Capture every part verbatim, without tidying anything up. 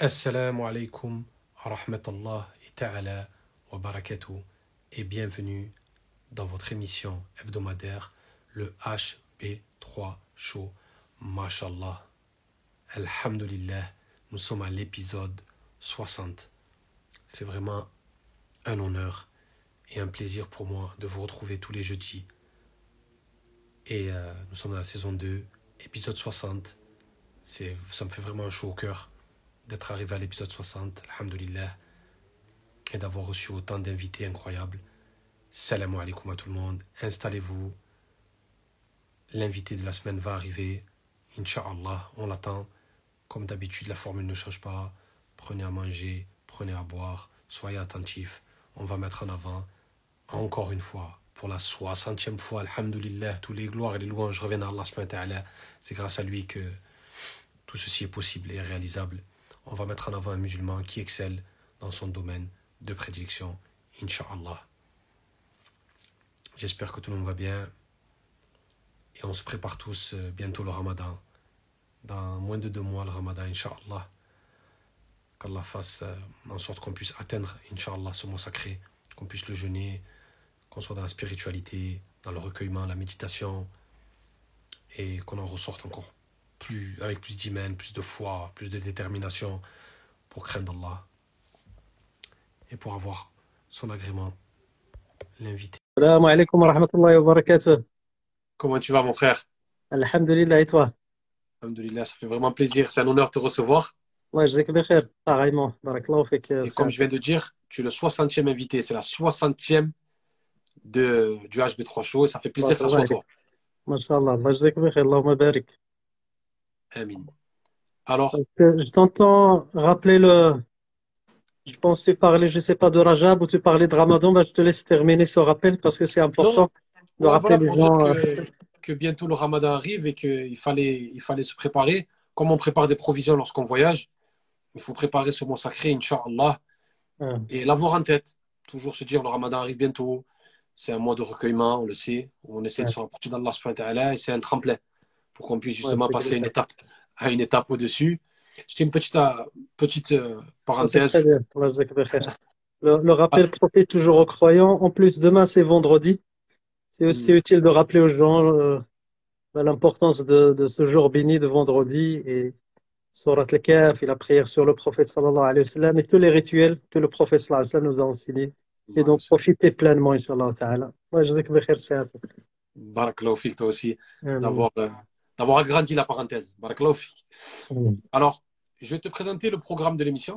Assalamu alaikum wa rahmatullah ta'ala wa barakatuh et bienvenue dans votre émission hebdomadaire, le H B trois Show. Mashallah, Alhamdulillah, nous sommes à l'épisode soixante. C'est vraiment un honneur et un plaisir pour moi de vous retrouver tous les jeudis. Et euh, nous sommes dans la saison deux, épisode soixante. C'est, ça me fait vraiment un chaud au cœur d'être arrivé à l'épisode soixante, alhamdulillah, et d'avoir reçu autant d'invités incroyables. Salam alaikum à tout le monde, installez-vous, l'invité de la semaine va arriver, Inch'Allah, on l'attend. Comme d'habitude, la formule ne change pas, prenez à manger, prenez à boire, soyez attentifs, on va mettre en avant, encore une fois, pour la soixantième fois, alhamdulillah, tous les gloires et les louanges reviennent à Allah subhanahu wa ta'ala. C'est grâce à lui que tout ceci est possible et réalisable. On va mettre en avant un musulman qui excelle dans son domaine de prédilection, Inch'Allah. J'espère que tout le monde va bien. Et on se prépare tous bientôt le Ramadan. Dans moins de deux mois, le Ramadan, Inch'Allah. Qu'Allah fasse en sorte qu'on puisse atteindre, Inch'Allah, ce mois sacré, qu'on puisse le jeûner, qu'on soit dans la spiritualité, dans le recueillement, la méditation, et qu'on en ressorte encore plus, avec plus d'hymen, plus de foi, plus de détermination pour craindre Allah et pour avoir son agrément, l'invité. Salam alaikum wa rahmatullahi wa barakatuh. Comment tu vas, mon frère? Alhamdulillah, et toi? Alhamdulillah, ça fait vraiment plaisir, c'est un honneur de te recevoir. Allah yajzak bi khair, pareillement. Barakallahu fik. Et comme je viens de dire, tu es le soixantième invité, c'est la soixantième de, du H B trois Show et ça fait plaisir que ça soit toi. Masha'Allah, Allah yajzak bi khair, Allahumma barik. Amin. Alors, Donc, euh, je t'entends rappeler le. Je pense que tu parlais, je sais pas, de Rajab ou tu parlais de Ramadan. Bah, je te laisse terminer ce rappel parce que c'est important de ouais, rappeler voilà, les pour gens. dire euh, que, que bientôt le Ramadan arrive et qu'il fallait, il fallait se préparer. Comme on prépare des provisions lorsqu'on voyage, il faut préparer ce mois sacré, Inch'Allah, euh, et l'avoir en tête. Toujours se dire, le Ramadan arrive bientôt. C'est un mois de recueillement, on le sait. Où on essaie de ouais, se rapprocher d'Allah subhanahu wa ta'ala et c'est un tremplin pour qu'on puisse ouais, justement c'est passer clair. une étape, à une étape au-dessus. C'était une petite, euh, petite euh, Ça, c'est très parenthèse. bien. Allah yajzak bi khair. Le, le Ah, rappel profite toujours aux croyants. En plus, demain, c'est vendredi. C'est aussi hum, utile de rappeler aux gens. euh, ben, l'importance de, de ce jour béni de vendredi et Surat al-Kahf et la prière sur le prophète sallallahu alayhi wa sallam et tous les rituels que le prophète sallallahu alayhi wa sallam nous a enseignés. Et donc profitez pleinement, Inch'Allah ta'ala. Ouais, je sais que Bekher, c'est à toi. Barakallahu fik, toi aussi, Amen. d'avoir euh, d'avoir agrandi la parenthèse. Barakallahu fik. Amen. Alors, je vais te présenter le programme de l'émission,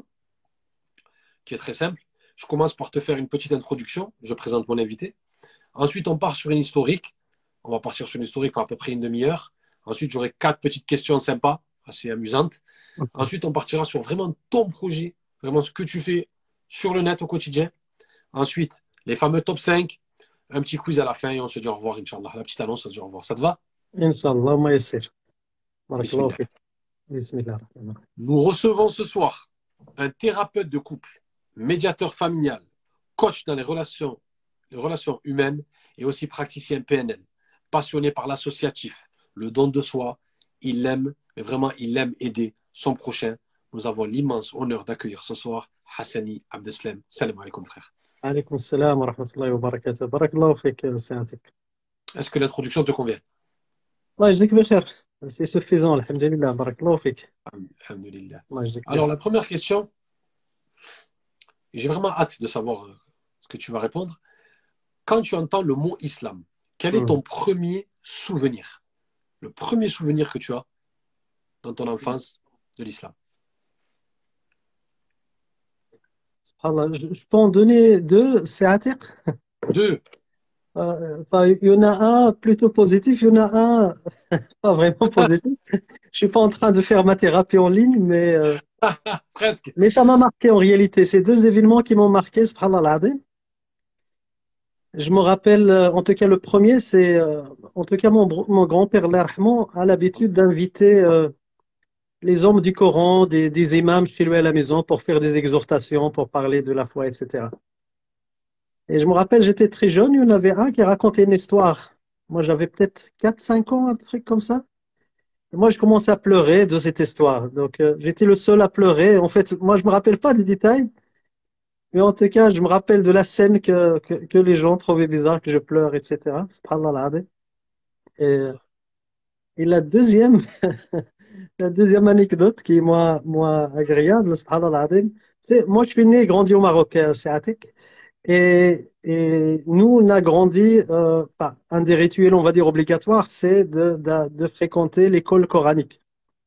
qui est très simple. Je commence par te faire une petite introduction. Je présente mon invité. Ensuite, on part sur une historique. On va partir sur une historique pour à peu près une demi-heure. Ensuite, j'aurai quatre petites questions sympas, assez amusantes. Ensuite, on partira sur vraiment ton projet, vraiment ce que tu fais sur le net au quotidien. Ensuite, les fameux top cinq, un petit quiz à la fin et on se dit au revoir, Inch'Allah. La petite annonce, on se dit au revoir. Ça te va? Inch'Allah, ma yassir. Barakallahu Bismillah. fik. Bismillah. Nous recevons ce soir un thérapeute de couple, médiateur familial, coach dans les relations, les relations humaines et aussi praticien P N L, passionné par l'associatif, le don de soi. Il aime, mais vraiment, il aime aider son prochain. Nous avons l'immense honneur d'accueillir ce soir Hassani Abdeslam. Salam alaikum, frère. Alaykoum salam wa rahmatullahi wa barakatuh. Barakallahu fik, Sa'atik. Est-ce que l'introduction te convient? Allah yajzak Bekher. C'est suffisant, alhamdulillah. Barakallahu fik. Alhamdulillah. Allah yajzak Alors, Bekher. la première question, j'ai vraiment hâte de savoir euh, ce que tu vas répondre. Quand tu entends le mot islam, quel est Hmm. ton premier souvenir? Le premier souvenir que tu as dans ton enfance de l'islam? Allah, je, je peux en donner deux, Sa'atik. Deux. Euh, enfin, il y en a un plutôt positif, il y en a un pas vraiment positif. Je suis pas en train de faire ma thérapie en ligne, mais, euh, Presque. mais ça m'a marqué en réalité. Ces deux événements qui m'ont marqué, subhanallah al-azim. Je me rappelle, euh, en tout cas, le premier, c'est, euh, en tout cas, mon, br- mon grand-père, Allah yarhamou, a l'habitude d'inviter euh, les hommes du Coran, des, des imams chez lui à la maison pour faire des exhortations, pour parler de la foi, et cetera. Et je me rappelle, j'étais très jeune, il y en avait un qui racontait une histoire. Moi, j'avais peut-être quatre cinq ans, un truc comme ça. Moi, je commençais à pleurer de cette histoire. Donc, euh, j'étais le seul à pleurer. En fait, moi, je me rappelle pas des détails, mais en tout cas, je me rappelle de la scène que, que, que les gens trouvaient bizarre, que je pleure, et cetera. Subhanallah al-azim. Et, et la deuxième, la deuxième anecdote qui est moins, moins agréable, subhanallah al-azim, c'est, moi, je suis né et grandi au Maroc, euh, c'est Atik. Et, et nous, on a grandi, euh, enfin, un des rituels, on va dire, obligatoires, c'est de, de, de fréquenter l'école coranique.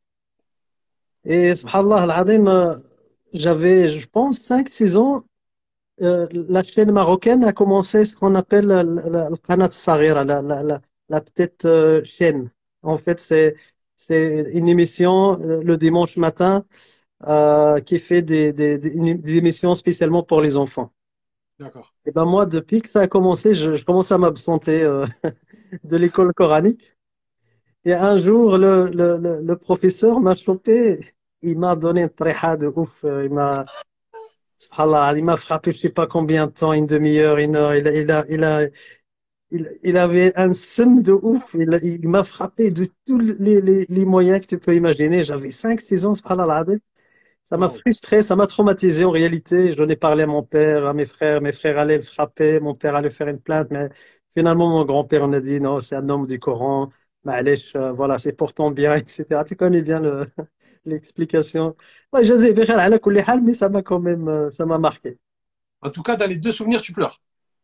Et subhanallah al-azim, euh, j'avais, je pense, cinq six ans, euh, la chaîne marocaine a commencé ce qu'on appelle la, la, la Qanat Saghira, la, la, la, la petite euh, chaîne. En fait, c'est, c'est une émission euh, le dimanche matin euh, qui fait des, des, des, une- des émissions spécialement pour les enfants. D'accord. Et ben moi, depuis que ça a commencé, je, je commence à m'absenter euh, de l'école coranique. Et un jour, le, le, le, le professeur m'a chopé, il m'a donné un tréha de ouf. euh, Il m'a, subhanallah, il m'a frappé, je sais pas combien de temps, une demi-heure, une heure. Il, a, il, a, il, a, il, il avait un seum de ouf. Il, a- il m'a frappé de tous les, les, les moyens que tu peux imaginer. J'avais cinq six ans, subhanallah. Ça m'a Waouh. frustré, ça m'a traumatisé en réalité. J'en ai parlé à mon père, à mes frères. Mes frères allaient le frapper, mon père allait faire une plainte, mais finalement mon grand-père en a dit non, c'est un homme du Coran. Ma'alesh, euh, voilà, c'est pour ton bien, et cetera. Tu connais bien le- l'explication. Ouais, je sais, بخير على كل حال, mais ça m'a quand même, euh, ça m'a marqué. En tout cas, dans les deux souvenirs, tu pleures.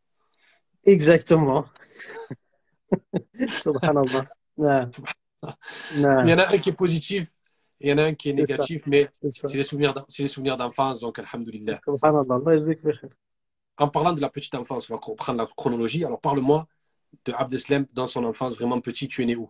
Exactement. Subhanallah. Ouais, Il y ouais, en a un qui est positif et il y en a un qui est c'est ça, négatif, mais c'est ça. c'est les souvenirs, d'en- c'est les souvenirs d'enfance, donc alhamdoulilah. Subhanallah. Allah يجزيك بخير. En parlant de la petite enfance, on va reprendre la chronologie. Alors, parle-moi de Abdeslam dans son enfance, vraiment petit, tu es né où?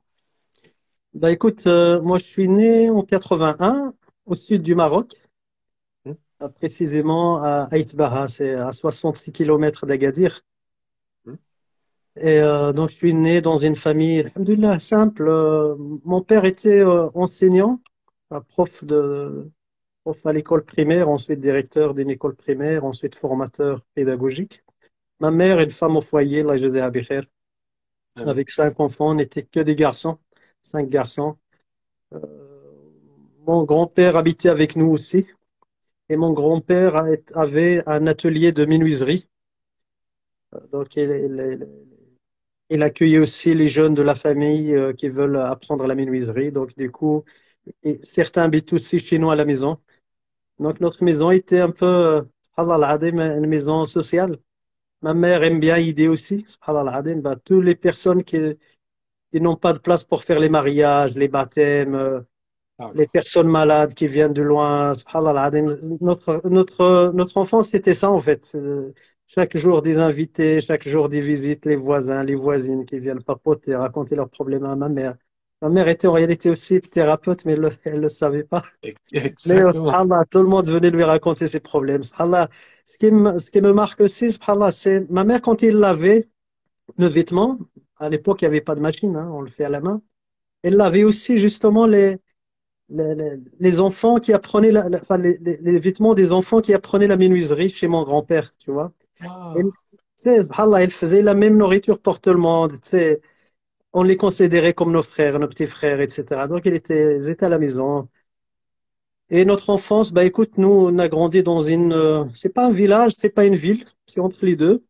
Bah écoute, euh, moi je suis né en quatre-vingt-un au sud du Maroc. Hmm. Euh, précisément à Aït Baha, c'est à soixante-six kilomètres d'Agadir. Hmm. Et euh, donc, je suis né dans une famille, alhamdoulilah, simple. Euh, mon père était euh, enseignant, un prof de, prof à l'école primaire, ensuite directeur d'une école primaire, ensuite formateur pédagogique. Ma mère est une femme au foyer, là, je à Bikhair, Amen. avec cinq enfants, on n'était que des garçons, cinq garçons. Euh, mon grand-père habitait avec nous aussi, et mon grand-père a- avait un atelier de menuiserie. Donc, il, il- il accueillait aussi les jeunes de la famille euh, qui veulent apprendre la menuiserie. Donc, du coup, et certains habitent aussi chez nous à la maison. Donc, notre maison était un peu, euh, subhanallah al-azim, une maison sociale. Ma mère aime bien aider aussi, subhanallah al-azim, bah, toutes les personnes qui, qui n'ont pas de place pour faire les mariages, les baptêmes, euh, les D'accord. personnes malades qui viennent de loin. Subhanallah al-azim. Notre, notre, notre enfance, c'était ça en fait. Euh, Chaque jour des invités, chaque jour des visites, les voisins, les voisines qui viennent papoter, raconter leurs problèmes à ma mère. Ma mère était en réalité aussi thérapeute, mais elle ne le savait pas. Mais euh, Exactement. subhanallah, tout le monde venait lui raconter ses problèmes. Subhanallah, ce qui me, ce qui me marque aussi, subhanallah, c'est ma mère quand il lavait le vêtement, à l'époque il n'y avait pas de machine, hein, on le fait à la main. Elle lavait aussi justement les, les, les- les enfants qui apprenaient la- la- enfin, les, les- les vêtements des enfants qui apprenaient la menuiserie chez mon grand-père, tu vois. Et, tu Ah, sais, subhanallah, elle faisait la même nourriture pour tout le monde, tu sais. On les considérait comme nos frères, nos petits frères, et cetera. Donc, ils étaient, ils étaient à la maison. Et notre enfance, bah écoute, nous, on a grandi dans une, euh, c'est pas un village, c'est pas une ville, c'est entre les deux.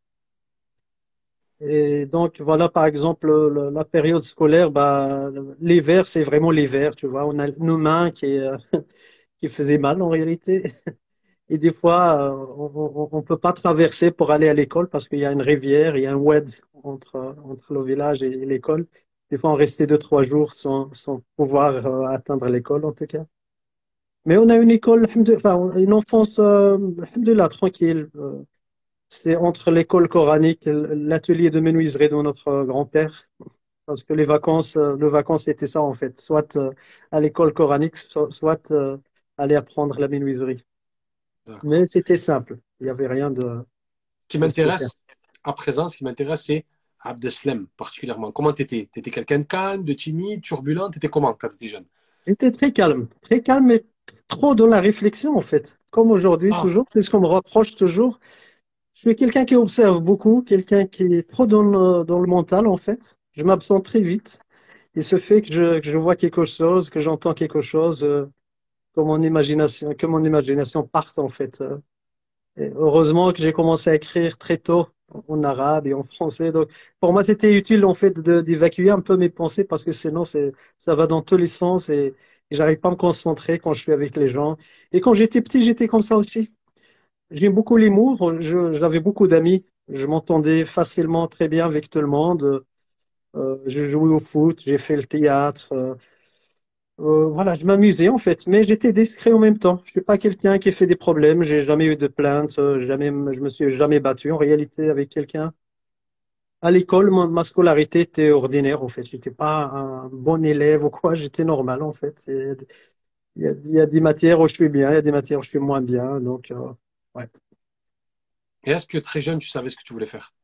Et donc, voilà, par exemple, le- la période scolaire, bah, l'hiver, c'est vraiment l'hiver, tu vois. On a nos mains qui, euh, qui faisaient mal en réalité. Et des fois, euh, on ne peut pas traverser pour aller à l'école parce qu'il y a une rivière, il y a un oued entre, entre le village et l'école. Des fois, on restait deux, trois jours sans, sans pouvoir euh, atteindre l'école, en tout cas. Mais on a une école, alhamdou- enfin, une enfance, euh, alhamdoulilah, tranquille. Euh, C'est entre l'école coranique et l'atelier de menuiserie de notre grand-père. Parce que les vacances, euh, les vacances, c'était ça, en fait. Soit euh, à l'école coranique, so- soit euh, aller apprendre la menuiserie. Mais d'accord. c'était simple. Il n'y avait rien de, Ce qui de spécial. m'intéresse, à présent, ce qui m'intéresse, c'est Abdeslam, particulièrement. Comment tu étais? Tu étais quelqu'un de calme, de timide, turbulent? Tu étais comment quand tu étais jeune? J'étais très calme. Très calme et trop dans la réflexion, en fait. Comme aujourd'hui, Ah, toujours. C'est ce qu'on me reproche toujours. Je suis quelqu'un qui observe beaucoup, quelqu'un qui est trop dans le, dans le mental, en fait. Je m'absente très vite. il se fait que je, que je vois quelque chose, que j'entends quelque chose, euh, que mon imagination, que mon imagination parte en fait. euh. Et heureusement que j'ai commencé à écrire très tôt en arabe et en français. Donc, pour moi, c'était utile en fait de- d'évacuer un peu mes pensées parce que sinon, c'est, ça va dans tous les sens et, et j'arrive pas à me concentrer quand je suis avec les gens. Et quand j'étais petit, j'étais comme ça aussi. J'aime beaucoup l'humour. Je- J'avais beaucoup d'amis. Je m'entendais facilement très bien avec tout le monde. Euh, j'ai joué au foot, j'ai fait le théâtre. euh, euh, voilà, je m'amusais en fait, mais j'étais discret en même temps. Je suis pas quelqu'un qui fait des problèmes. J'ai jamais eu de plainte. euh, Jamais, je me suis jamais battu en réalité avec quelqu'un. À l'école, mon- ma scolarité était ordinaire en fait. J'étais pas un bon élève ou quoi. J'étais normal en fait. Et Il y a, il y a des matières où je suis bien, il y a des matières où je suis moins bien. Donc, euh, ouais. Et est-ce que très jeune, tu savais ce que tu voulais faire?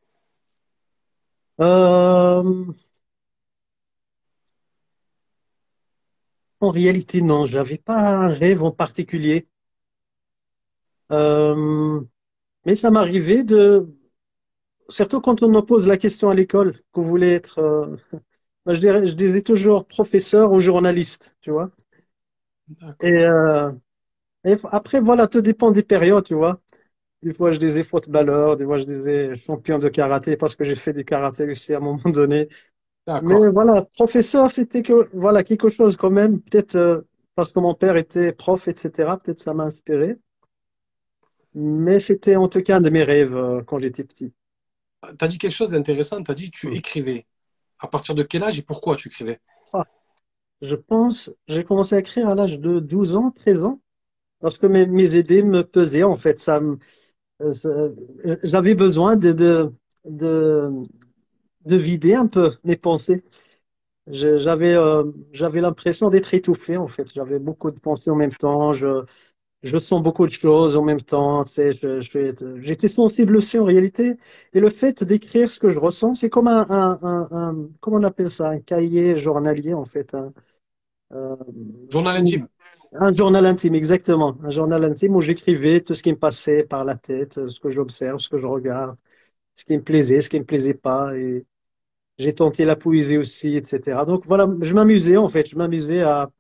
Euh, En réalité, non, j'avais pas un rêve en particulier. Euh, mais ça m'arrivait de, surtout quand on nous pose la question à l'école, que vous voulez être, euh, moi, je dirais, je disais toujours professeur ou journaliste, tu vois. Et, D'accord. euh, et après, voilà, tout dépend des périodes, tu vois. Des fois, je disais footballeur, des fois, je disais champion de karaté parce que j'ai fait du karaté aussi à un moment donné. Mais D'accord. voilà, professeur, c'était que, voilà, quelque chose quand même, peut-être euh, parce que mon père était prof, et cetera. Peut-être ça m'a inspiré. Mais c'était en tout cas un de mes rêves euh, quand j'étais petit. Tu as dit quelque chose d'intéressant. Tu as dit que tu Hmm. écrivais. À partir de quel âge et pourquoi tu écrivais? Ah, je pense, j'ai commencé à écrire à l'âge de douze ans, treize ans, parce que mes, mes idées me pesaient, en fait. Ça, me- euh, ça- j'avais besoin de, de, de, de vider un peu mes pensées. Je- J'avais euh, j'avais l'impression d'être étouffé, en fait. J'avais beaucoup de pensées en même temps. Je, je sens beaucoup de choses en même temps. Tu sais, je, je- j'étais sensible aussi en réalité. Et le fait d'écrire ce que je ressens, c'est comme un, un, un, un- comment on appelle ça, un cahier journalier en fait. Un, euh, Journal intime. un journal intime, exactement. Un journal intime où j'écrivais tout ce qui me passait par la tête, ce que j'observe, ce que je regarde, ce qui me plaisait, ce qui me plaisait pas. Et j'ai tenté la poésie aussi, et cetera. Donc voilà, je m'amusais en fait. Je m'amusais à,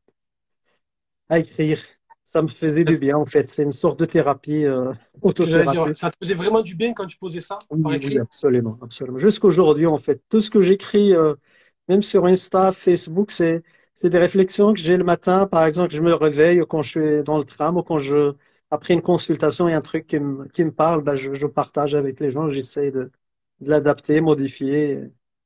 à écrire. Ça me faisait du Est-ce bien en fait. C'est une sorte de thérapie, euh, ce que j'allais dire, autothérapie. ouais. Ça te faisait vraiment du bien quand tu posais ça par Oui, oui, écrit? absolument, absolument. Jusqu'aujourd'hui, en fait, tout ce que j'écris, euh, même sur Insta, Facebook, c'est c'est des réflexions que j'ai le matin. Par exemple, je me réveille ou quand je suis dans le tram ou quand je, après une consultation, il y a un truc qui me, qui me parle, ben, je, je partage avec les gens, j'essaie de, de l'adapter, modifier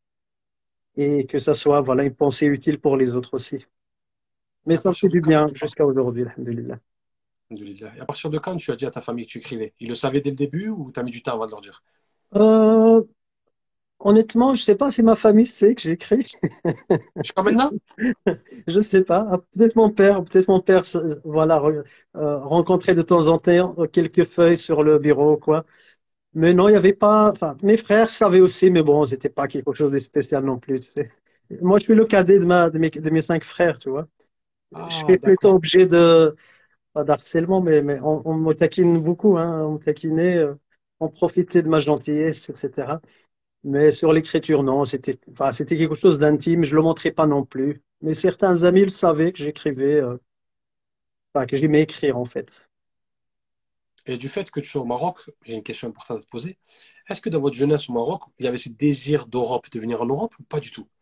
et que ça soit, voilà, une pensée utile pour les autres aussi. Et Mais à ça me partir fait de du quand, bien jusqu'à aujourd'hui, alhamdulillah. Alhamdoulilah. Et à partir de quand tu as dit à ta famille que tu écrivais? Ils le savaient dès le début ou tu as mis du temps avant de leur dire? Euh, Honnêtement, je sais pas si ma famille sait que j'écris. Jusqu'à maintenant? Je sais pas. Ah, peut-être mon père, peut-être mon père, se- voilà, re- euh, rencontrait de temps en temps euh, quelques feuilles sur le bureau, quoi. Mais non, il y avait pas. Enfin, mes frères savaient aussi, mais bon, c'était pas quelque chose de spécial non plus, tu sais. Moi, je suis le cadet de ma, de mes, de mes cinq frères, tu vois. Je suis Ah, plutôt d'accord. objet de, pas d'harcèlement, mais, mais on, on me taquine beaucoup, hein. On me taquinait, euh, on profitait de ma gentillesse, et cetera. Mais sur l'écriture, non, c'était, enfin, c'était quelque chose d'intime. Je le montrais pas non plus. Mais certains amis le savaient que j'écrivais. euh, Enfin, que j'aimais écrire en fait. Et du fait que tu sois au Maroc, j'ai une question importante à te poser. Est-ce que dans votre jeunesse au Maroc, il y avait ce désir d'Europe, de venir en Europe ou pas du tout?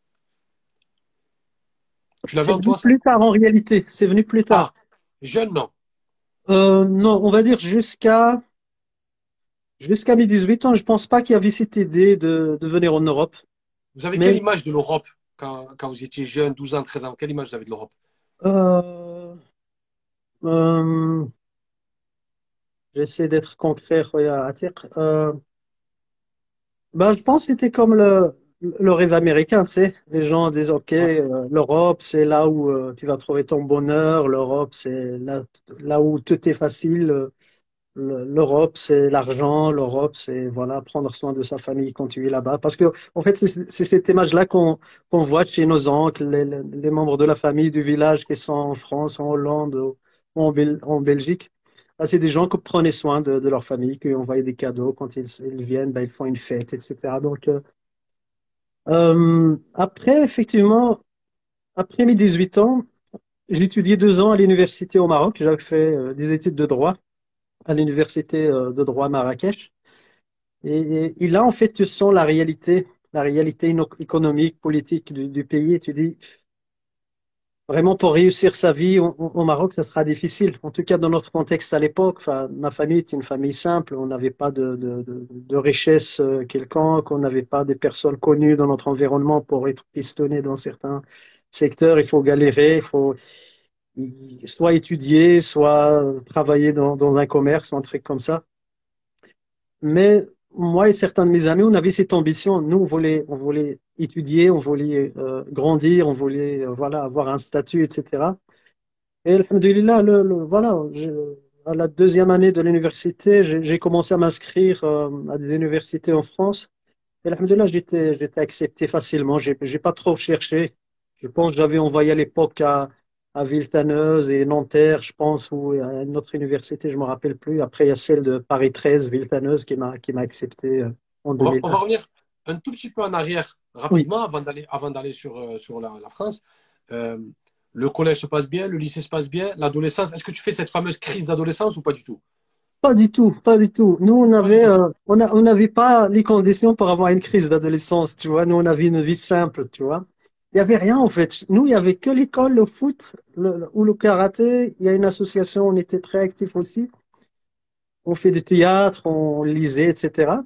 Tu l'avais C'est en venu toi, ça? plus tard en réalité, c'est venu plus Ah, tard. jeune, non. Euh, non, on va dire jusqu'à jusqu'à mes dix-huit ans, je pense pas qu'il y avait cette idée de, de venir en Europe. Vous avez quelle Mais image de l'Europe quand, quand vous étiez jeune, douze ans, treize ans? Quelle image vous avez de l'Europe? euh, euh, j'essaie d'être concret, Khoya Atik. Euh, ben, je pense que c'était comme le, le rêve américain, tu sais. Les gens disent, OK, Ouais. euh, l'Europe, c'est là où euh, tu vas trouver ton bonheur. L'Europe, c'est là, là où tout est facile. Le- L'Europe, c'est l'argent. L'Europe, c'est voilà prendre soin de sa famille quand tu es là-bas. Parce que en fait, c'est c'est cette image-là qu'on qu'on voit chez nos oncles, les, les- les membres de la famille du village qui sont en France, en Hollande ou en, Bel- en Belgique. Ah, c'est des gens qui prenaient soin de, de leur famille, qui envoyaient des cadeaux quand ils, ils viennent, ben, ils font une fête, et cetera. Donc euh, euh, après, effectivement. après mes dix-huit ans, j'ai étudié deux ans à l'université au Maroc. J'avais fait euh, des études de droit à l'université euh, de droit à Marrakech. Et, et- et là, en fait, tu sens la réalité, la réalité ino- économique, politique du, du pays. Et tu dis, vraiment, pour réussir sa vie au, au- au Maroc, ça sera difficile. En tout cas, dans notre contexte à l'époque, enfin, ma famille était une famille simple. On n'avait pas de, de, de, de richesse euh, quelconque. On n'avait pas des personnes connues dans notre environnement pour être pistonné dans certains secteurs. Il faut galérer, il faut y- soit étudier, soit travailler dans, dans un commerce ou un truc comme ça. Mais moi et certains de mes amis, on avait cette ambition. Nous, on voulait, on voulait étudier, on voulait euh, grandir, on voulait euh, voilà, avoir un statut, et cetera. Et alhamdoulilah, le, le- voilà, je- à la deuxième année de l'université, j'ai j'ai commencé à m'inscrire euh, à des universités en France. Et alhamdoulilah, j'étais, j'étais accepté facilement. J'ai, j'ai pas trop cherché. Je pense que j'avais envoyé à l'époque à, à Villetaneuse et Nanterre, je pense, ou à une autre université, je me rappelle plus. Après, il y a celle de Paris treize, Villetaneuse, qui m'a, qui m'a accepté euh, en On va, on va deux mille un. revenir un tout petit peu en arrière Oui, rapidement avant d'aller avant d'aller sur, euh, sur la, la France. Euh, le collège se passe bien, le lycée se passe bien, l'adolescence. Est-ce que tu fais cette fameuse crise d'adolescence ou pas du tout? pas du tout, pas du tout. Nous, on Pas du avait, tout. euh, on a, on n'avait pas les conditions pour avoir une crise d'adolescence, tu vois. Nous, on avait une vie simple, tu vois. Il y avait rien, en fait. Nous, il y avait que l'école, le foot, le, ou le karaté. Il y a une association, on était très actifs aussi. On fait du théâtre, on lisait, et cetera.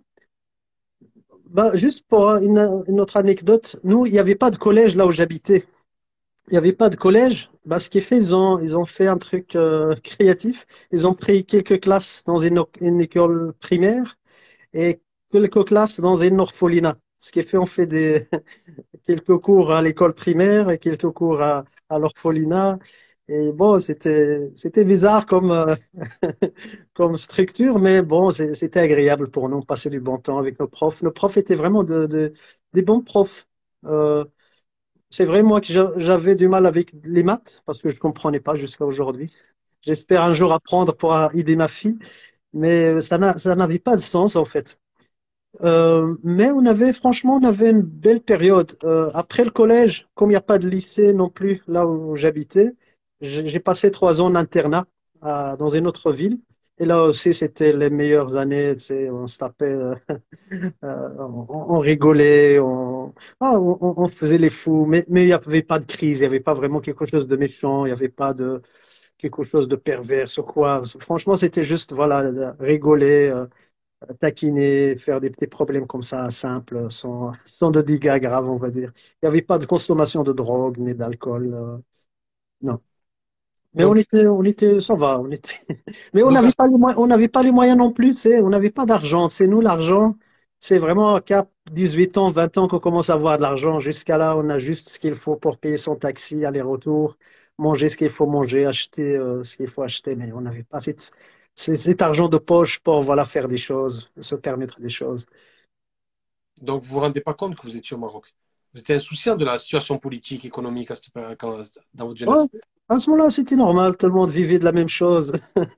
Bah, juste pour une, une autre anecdote, nous, il n'y avait pas de collège là où j'habitais. Il n'y avait pas de collège. Bah, ce qui est fait, ils ont, ils ont fait un truc euh, créatif. Ils ont pris quelques classes dans une, une école primaire et quelques classes dans une orphelinat. Ce qui est fait, on fait des, quelques cours à l'école primaire et quelques cours à, à l'orphelinat. Et bon, c'était, c'était bizarre comme, euh, comme structure, mais bon, c'est- c'était agréable pour nous, passer du bon temps avec nos profs. Nos profs étaient vraiment de, de- des bons profs. Euh, c'est vrai, moi, que j'a- j'avais du mal avec les maths parce que je ne comprenais pas jusqu'à aujourd'hui. J'espère un jour apprendre pour aider ma fille, mais ça n'a, ça n'avait pas de sens en fait. Euh, mais on avait, franchement, on avait une belle période. Euh, après le collège, comme il n'y a pas de lycée non plus là où j'habitais, j'ai j'ai passé trois ans en internat à- dans une autre ville. Et là aussi, c'était les meilleures années. Tu sais, on se tapait, euh, euh, on, on rigolait, on, ah, on, on- on faisait les fous. Mais, mais il n'y avait pas de crise, il n'y avait pas vraiment quelque chose de méchant, il n'y avait pas de quelque chose de pervers ou quoi. Franchement, c'était juste, voilà, rigoler. Euh, taquiner, faire des petits problèmes comme ça, simples, sans, sans de dégâts graves, on va dire. Il n'y avait pas de consommation de drogue ni d'alcool, euh, non. Mais on Donc, était, on était, ça va, on était. Mais on donc là, n'avait pas les moyens, on n'avait pas les moyens non plus, c'est, on n'avait pas d'argent. C'est nous l'argent, c'est vraiment qu'à dix-huit ans, vingt ans qu'on commence à avoir de l'argent. Jusqu'à là, on a juste ce qu'il faut pour payer son taxi, aller-retour, manger ce qu'il faut manger, acheter euh, ce qu'il faut acheter. Mais on n'avait pas cette, ce- cet argent de poche pour voilà faire des choses, se permettre des choses. donc vous vous rendez pas compte que vous étiez au Maroc. Vous étiez insouciant de la situation politique, économique à cette période- quand- dans votre Ouais, jeunesse. à ce moment-là, c'était normal, tout le monde vivait de la même chose.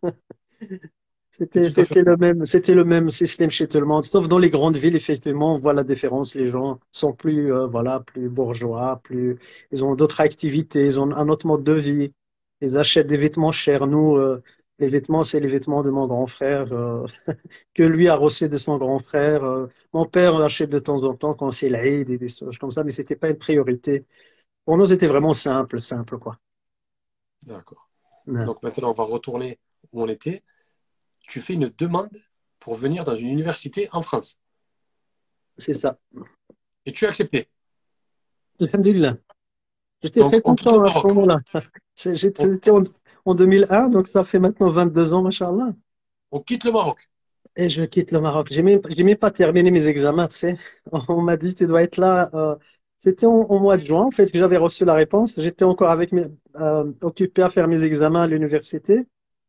C'est C'était, tout à fait. c'était le même, c'était le même système chez tout le monde. Sauf dans les grandes villes, effectivement, on voit la différence. Les gens sont plus, euh, voilà, plus bourgeois, plus, ils ont d'autres activités, ils ont un autre mode de vie. Ils achètent des vêtements chers. Nous, euh, les vêtements, c'est les vêtements de mon grand frère, euh, que lui a reçu de son grand frère. Euh, mon père achète de temps en temps quand c'est l'Aïd et des choses comme ça, mais c'était pas une priorité. Pour nous, c'était vraiment simple, simple, quoi. D'accord. Ouais, Donc maintenant, on va retourner où on était. Tu fais une demande pour venir dans une université en France. c'est ça. Et tu as accepté. Alhamdulillah. J'étais Donc, très on quitte le content à ce Maroc. moment-là. C'est- j'ai- On, C'était en, en deux mille un, donc ça fait maintenant vingt-deux ans, machallah. on quitte le Maroc. Et je quitte le Maroc. J'ai même, j'ai même pas terminé mes examens, tu sais. On m'a dit, tu dois être là. euh, C'était en- au mois de juin, en fait, que j'avais reçu la réponse. J'étais encore avec mes, euh, occupé à faire mes examens à l'université.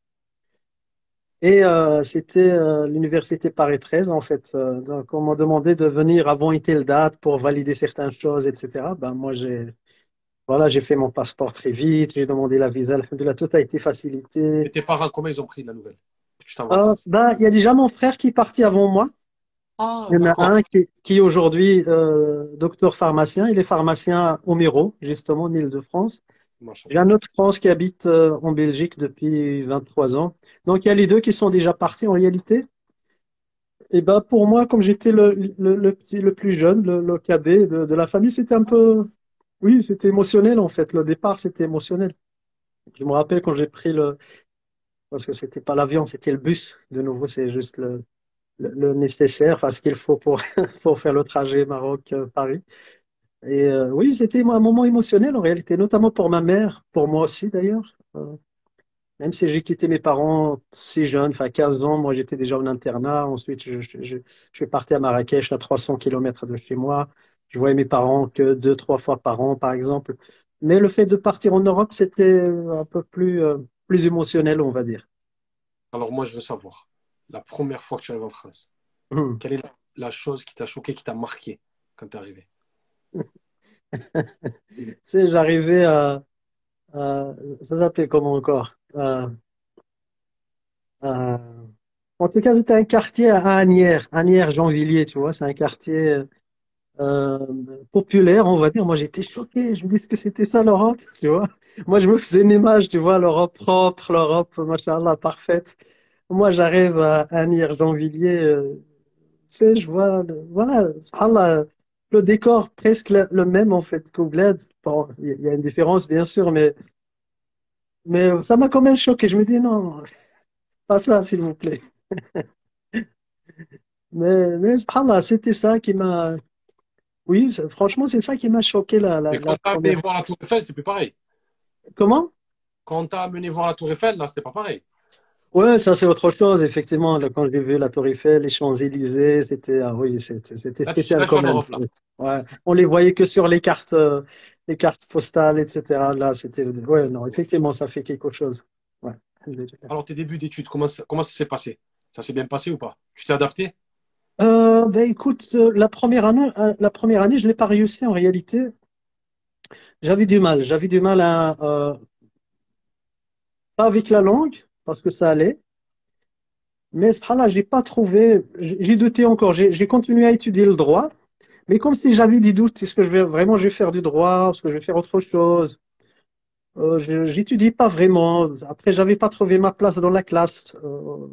Et euh, c'était euh, l'université Paris treize, en fait. Euh, donc, on m'a demandé de venir avant une telle date pour valider certaines choses, et cetera. Ben, moi, j'ai, voilà, j'ai fait mon passeport très vite. J'ai demandé la visa. Alhamdoulilah, tout a été Et facilité. tes parents, comment ils ont pris la nouvelle que tu t'en vas en Euh, France? ben, il y a déjà mon frère qui est parti avant moi. Ah, Il y en a d'accord. un qui, qui est aujourd'hui euh, docteur pharmacien. Il est pharmacien au Miro, justement, en Île-de-France. J'ai Machallah. un autre France qui habite euh, en Belgique depuis vingt-trois ans. Donc il y a les deux qui sont déjà partis en réalité. Et ben pour moi, comme j'étais le, le, le petit, le plus jeune, le, le cadet de, de la famille, c'était un peu, oui, c'était émotionnel en fait. Le départ, c'était émotionnel. Je me rappelle quand j'ai pris le, parce que c'était pas l'avion, c'était le bus. De nouveau, c'est juste le, le, le nécessaire, enfin ce qu'il faut pour, pour faire le trajet Maroc-Paris. Et euh, oui, c'était un moment émotionnel en réalité, notamment pour ma mère, pour moi aussi d'ailleurs. Euh, Même si j'ai quitté mes parents si jeune, enfin quinze ans, moi j'étais déjà en internat. Ensuite, je, je, je, je suis parti à Marrakech, à trois cents kilomètres de chez moi. Je voyais mes parents que deux, trois fois par an, par exemple. Mais le fait de partir en Europe, c'était un peu plus, euh, plus émotionnel, on va dire. Alors moi, je veux savoir, la première fois que tu arrives en France, Hum. quelle est la, la chose qui t'a choqué, qui t'a marqué quand t'es arrivé? Tu sais, j'arrivais à, à- ça s'appelait comment encore? À- à- en tout cas, c'était un quartier à Asnières, Asnières-Genvilliers, tu vois, c'est un quartier euh, populaire, on va dire. Moi, j'étais choqué. Je me dis que c'était ça l'Europe, tu vois. Moi, je me faisais une image, tu vois, l'Europe propre, l'Europe, machallah, parfaite. Moi, j'arrive à Asnières-Genvilliers, euh, tu sais, je vois, le- voilà, subhanallah, le décor presque le, le même, en fait, qu'au Bled. Bon, il y, il y a une différence, bien sûr, mais, mais ça m'a quand même choqué. Je me dis, non, pas ça, s'il vous plaît. Mais, mais subhanallah, c'était ça qui m'a, oui, c'est- franchement, c'est ça qui m'a choqué la, la, Mais quand la t'as première. amené voir la Tour Eiffel, c'est plus pareil. Comment? Quand t'as amené voir la Tour Eiffel, là, c'était pas pareil. Ouais, ça c'est autre chose, effectivement. Là, quand j'ai vu la Tour Eiffel, les Champs-Élysées, c'était ah oui, c'était c'était Là, tu, spécial là, tu quand as même. l'Europe, là. Ouais, on les voyait que sur les cartes, euh, les cartes postales, et cetera. Là, c'était ouais, non, effectivement, ça fait quelque chose. Ouais. Alors, tes débuts d'études, comment ça, comment ça s'est passé? Ça s'est bien passé ou pas? Tu t'es adapté? Euh, ben écoute, euh, la première année, euh, la première année, je l'ai pas réussi en réalité. J'avais du mal, j'avais du mal à euh, pas avec la langue parce que ça allait. Mais subhanallah, j'ai pas trouvé, j'ai j'ai douté encore. J'ai j'ai continué à étudier le droit. Mais comme si j'avais des doutes, est-ce que je vais vraiment je vais faire du droit, est-ce que je vais faire autre chose? Euh, je j'étudie pas vraiment. Après, j'avais pas trouvé ma place dans la classe. Euh,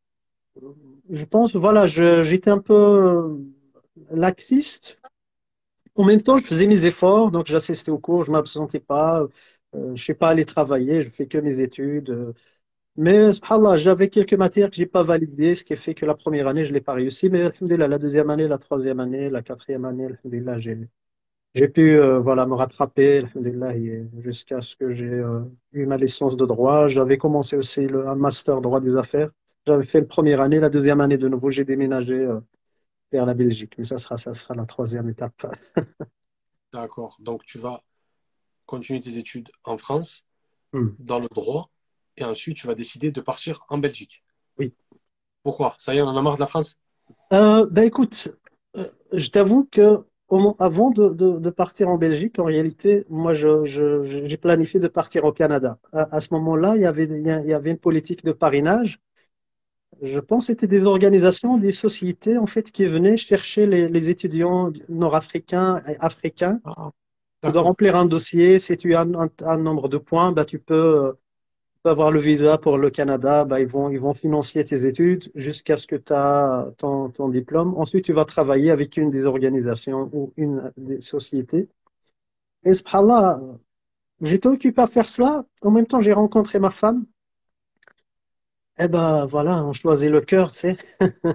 je pense, voilà, je- j'étais un peu euh, laxiste. En même temps, je faisais mes efforts, donc j'assistais aux cours, je m'absentais pas. Euh, je suis pas allé travailler, je fais que mes études. Euh, mais subhanallah, j'avais quelques matières que j'ai pas validées, ce qui fait que la première année, je l'ai pas réussi. Mais alhamdoulilah, la deuxième année, la troisième année, la quatrième année, alhamdoulilah, j'ai J'ai pu euh, voilà, me rattraper, alhamdoulilah, et jusqu'à ce que j'ai euh, eu ma licence de droit. J'avais commencé aussi le, un master droit des affaires. J'avais fait la première année, la deuxième année de nouveau, j'ai déménagé euh, vers la Belgique. Mais ça sera, ça sera la troisième étape. D'accord. Donc, tu vas continuer tes études en France, Hmm. dans le droit, et ensuite, tu vas décider de partir en Belgique. Oui. Pourquoi? Ça y est, on en a marre de la France? Euh, ben écoute, euh, je t'avoue que au mo- avant de, de- de partir en Belgique, en réalité, moi, je, je- j'ai planifié de partir au Canada. À, à ce moment-là, il y avait, il y avait une politique de parrainage. Je pense que c'était des organisations, des sociétés en fait qui venaient chercher les, les étudiants nord-africains et africains. Ah, Tu dois d'accord. remplir un dossier. Si tu as un, un- un nombre de points, bah, tu peux, euh, tu peux avoir le visa pour le Canada. Bah, ils vont, ils vont financer tes études jusqu'à ce que tu as ton, ton diplôme. Ensuite, tu vas travailler avec une des organisations ou une des sociétés. Et subhanallah, j'étais occupé à faire cela. En même temps, j'ai rencontré ma femme. Eh ben voilà, on choisit le cœur, tu sais.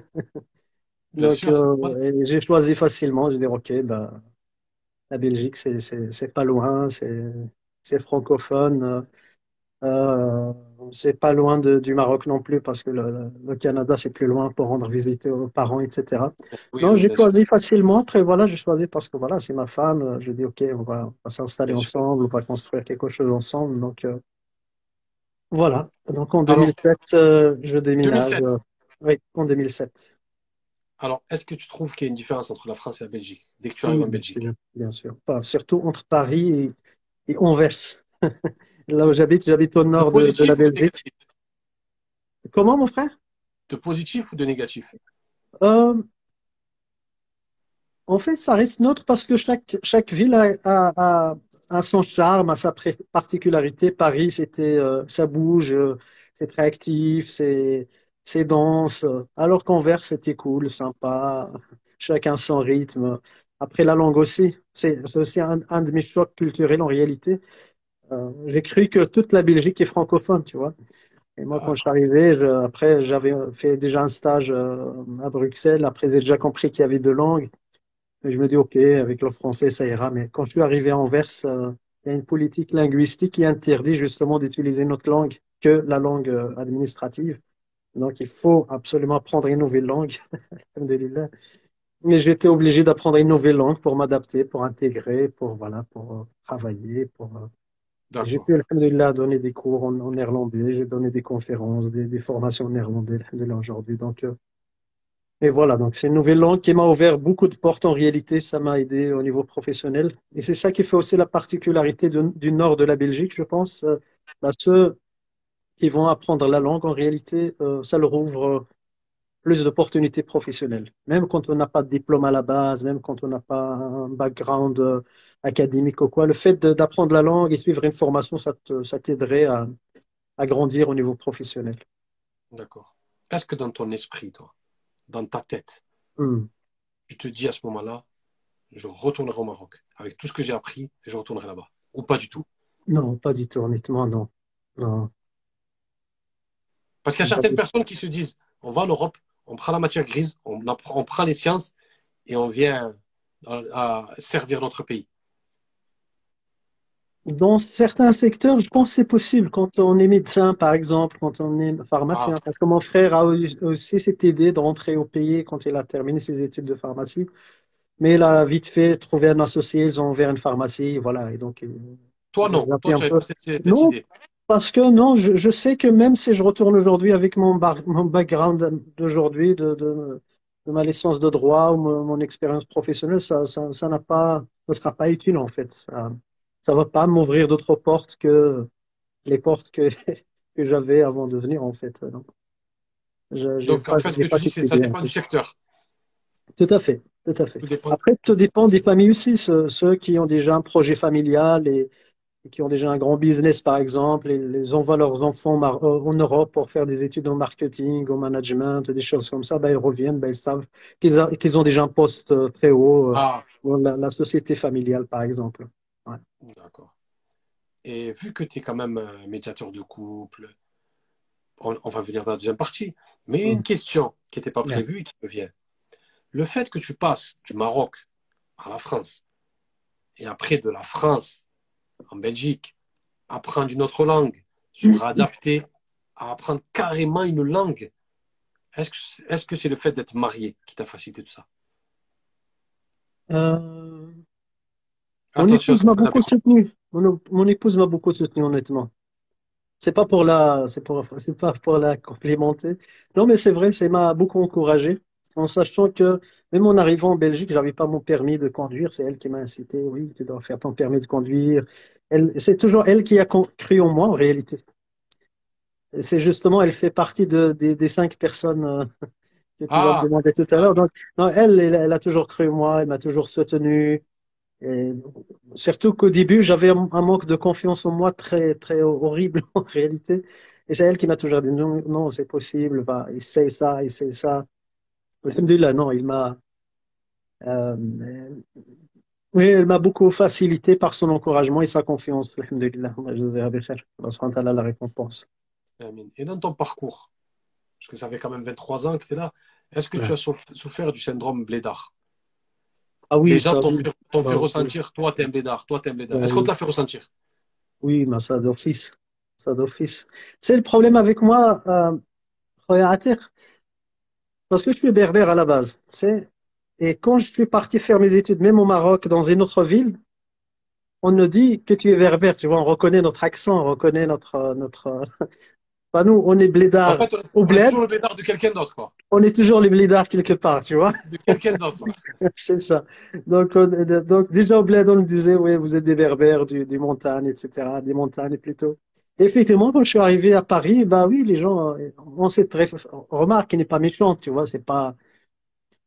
Bien Donc, sûr, c'est normal. euh, et j'ai choisi facilement. J'ai dit, OK, bah, la Belgique, c'est, c'est, c'est pas loin, c'est, c'est francophone. Euh, euh, c'est pas loin de- du Maroc non plus, parce que le, le- le Canada, c'est plus loin pour rendre visite aux parents, et cetera. Oui, Non, oui, j'ai bien sûr. choisi facilement. Après, voilà, j'ai choisi parce que voilà, c'est ma femme. Euh, Je dis, OK, on va, on va s'installer Bien sûr. ensemble, on va construire quelque chose ensemble. Donc, euh, voilà. Donc, en Alors, deux mille sept, euh, je déménage. euh, deux mille sept. oui, en deux mille sept. Alors, est-ce que tu trouves qu'il y a une différence entre la France et la Belgique dès que tu arrives Oui, en bien Belgique? sûr, bien sûr. Pas- surtout entre Paris et, et Anvers. Là où j'habite, j'habite au De nord de, de la positif ou de Belgique. négatif? Comment, mon frère? De positif ou de négatif? En fait, ça reste neutre parce que chaque, chaque ville a, a, a, a son charme, a sa pré- particularité. Paris, c'était, euh, ça bouge, euh, c'est très actif, c'est, c'est dense. Alors qu'Anvers, c'était cool, sympa, chacun son rythme. Après, la langue aussi, c'est c'est aussi un, un de mes chocs culturels en réalité. Euh, j'ai cru que toute la Belgique est francophone, tu vois. Et moi, quand je suis D'accord. arrivé, je- après, j'avais fait déjà un stage euh, à Bruxelles. Après, j'ai déjà compris qu'il y avait deux langues. Et je me dis, OK, avec le français, ça ira. Mais quand je suis arrivé à Anvers, euh, il y a une politique linguistique qui interdit justement d'utiliser notre langue que la langue euh, administrative. Donc, il faut absolument apprendre une nouvelle langue. Alhamdulillah. Mais j'étais obligé d'apprendre une nouvelle langue pour m'adapter, pour intégrer, pour, voilà, pour euh, travailler, pour, euh, j'ai D'accord. pu, alhamdulillah, donner des cours en, en néerlandais, j'ai donné des conférences, des, des formations en néerlandais, alhamdulillah, aujourd'hui. Donc, euh, et voilà, donc c'est une nouvelle langue qui m'a ouvert beaucoup de portes en réalité, ça m'a aidé au niveau professionnel. Et c'est ça qui fait aussi la particularité de- du nord de la Belgique, je pense. Euh, bah, ceux qui vont apprendre la langue, en réalité, euh, ça leur ouvre euh, plus d'opportunités professionnelles. Même quand on n'a pas de diplôme à la base, même quand on n'a pas un background euh, académique ou quoi, le fait de- d'apprendre la langue et suivre une formation, ça te- ça t'aiderait à, à grandir au niveau professionnel. D'accord. Est-ce que dans ton esprit, toi, dans ta tête, Hmm. tu te dis à ce moment-là, je retournerai au Maroc avec tout ce que j'ai appris et je retournerai là-bas? Ou pas du tout? Non, pas du tout, honnêtement, non. Non, Parce qu'il y a pas certaines du personnes qui se disent, on va en Europe, on prend la matière grise, on, apprend- on prend les sciences et on vient à, à servir notre pays. Dans certains secteurs, je pense que c'est possible. Quand on est médecin, par exemple, quand on est Ah, pharmacien, parce que mon frère a aussi cette idée de rentrer au pays quand il a terminé ses études de pharmacie. Mais il a vite fait trouvé un associé, ils ont ouvert une pharmacie, voilà. Et donc, il toi il a non, zappé toi un tu n'avais peu. pas cette, cette Non, idée. parce que non, je, je sais que même si je retourne aujourd'hui avec mon, bar- mon background d'aujourd'hui, de, de, de ma licence de droit ou mon, mon expérience professionnelle, ça, ça, ça n'a pas, ça sera pas utile en fait. Ça, ça va pas m'ouvrir d'autres portes que les portes que, que j'avais avant de venir en fait. Donc, je, j'ai Donc en pas, fait, ce j'ai que pas tu dis, cette c'est ça idée en dépend du fait. secteur. Tout à fait, tout à fait. Tout dépend. Après, tout dépend des familles aussi, ceux, ceux qui ont déjà un projet familial et, et qui ont déjà un grand business, par exemple, et les envoient leurs enfants mar- euh, en Europe pour faire des études en marketing, au management, des choses comme ça, ben, ils reviennent, ben, ils savent qu'ils a- qu'ils ont déjà un poste euh, très haut euh, Ah, dans la, la société familiale, par exemple. Ouais. d'accord. Et vu que tu es quand même un médiateur de couple, on, on va venir dans la deuxième partie, mais Mm. une question qui n'était pas Bien. prévue et qui me vient. Le fait que tu passes du Maroc à la France et après de la France en Belgique, apprendre une autre langue, se réadapter à apprendre carrément une langue, est-ce que est-ce que c'est le fait d'être marié qui t'a facilité tout ça? Euh, mon Attention, épouse ça m'a peut beaucoup avec soutenu. Mon, mon épouse m'a beaucoup soutenu, honnêtement. C'est pas pour la, c'est pour, c'est pas pour la complimenter. Non, mais c'est vrai, c'est m'a beaucoup encouragé. En sachant que même en arrivant en Belgique, j'avais pas mon permis de conduire. C'est elle qui m'a incité. Oui, tu dois faire ton permis de conduire. Elle, c'est toujours elle qui a con- cru en moi, en réalité. Et c'est justement, elle fait partie de, des des cinq personnes euh, que tu vas me Ah, demander tout à l'heure. d'accord. Donc, non, elle, elle, elle a toujours cru en moi. Elle m'a toujours soutenu. Et surtout qu'au début, j'avais un, un manque de confiance en moi très, très horrible en réalité. Et c'est elle qui m'a toujours dit non, non, c'est possible, va, essaye ça, essaye ça. Alhamdulillah, non, il m'a, euh, oui, elle m'a beaucoup facilité par son encouragement et sa confiance. Alhamdulillah, Allah subhanahu wa ta'ala la récompense. Et dans ton parcours, parce que ça fait quand même vingt-trois ans que tu es là, est-ce que tu Ouais. as souffert du syndrome blédard? Ah Les oui, gens ça, t'ont oui. fait, t'ont Bah fait oui, ressentir, toi, t'es un blédard, toi, t'es un bah blédard. Est-ce qu'on te oui. l'a fait ressentir? Oui, mais ça d'office. Ça d'office. C'est le problème avec moi, euh, Khoya parce que je suis berbère à la base, tu sais. Et quand je suis parti faire mes études, même au Maroc, dans une autre ville, on nous dit que tu es berbère, tu vois, on reconnaît notre accent, on reconnaît notre, euh, notre, euh, pas nous, on est En blédards fait, on au on est bled, toujours le blédard de quelqu'un d'autre, quoi. on est toujours les blédards quelque part, tu vois. De quelqu'un d'autre. C'est ça. Donc, on- donc déjà au bled, on nous disait, oui, vous êtes des berbères du, du montagne, et cetera, des montagnes plutôt. Et effectivement, quand je suis arrivé à Paris, bah oui, les gens, euh, on s'est très, remarque, il n'est pas méchant, tu vois, c'est pas,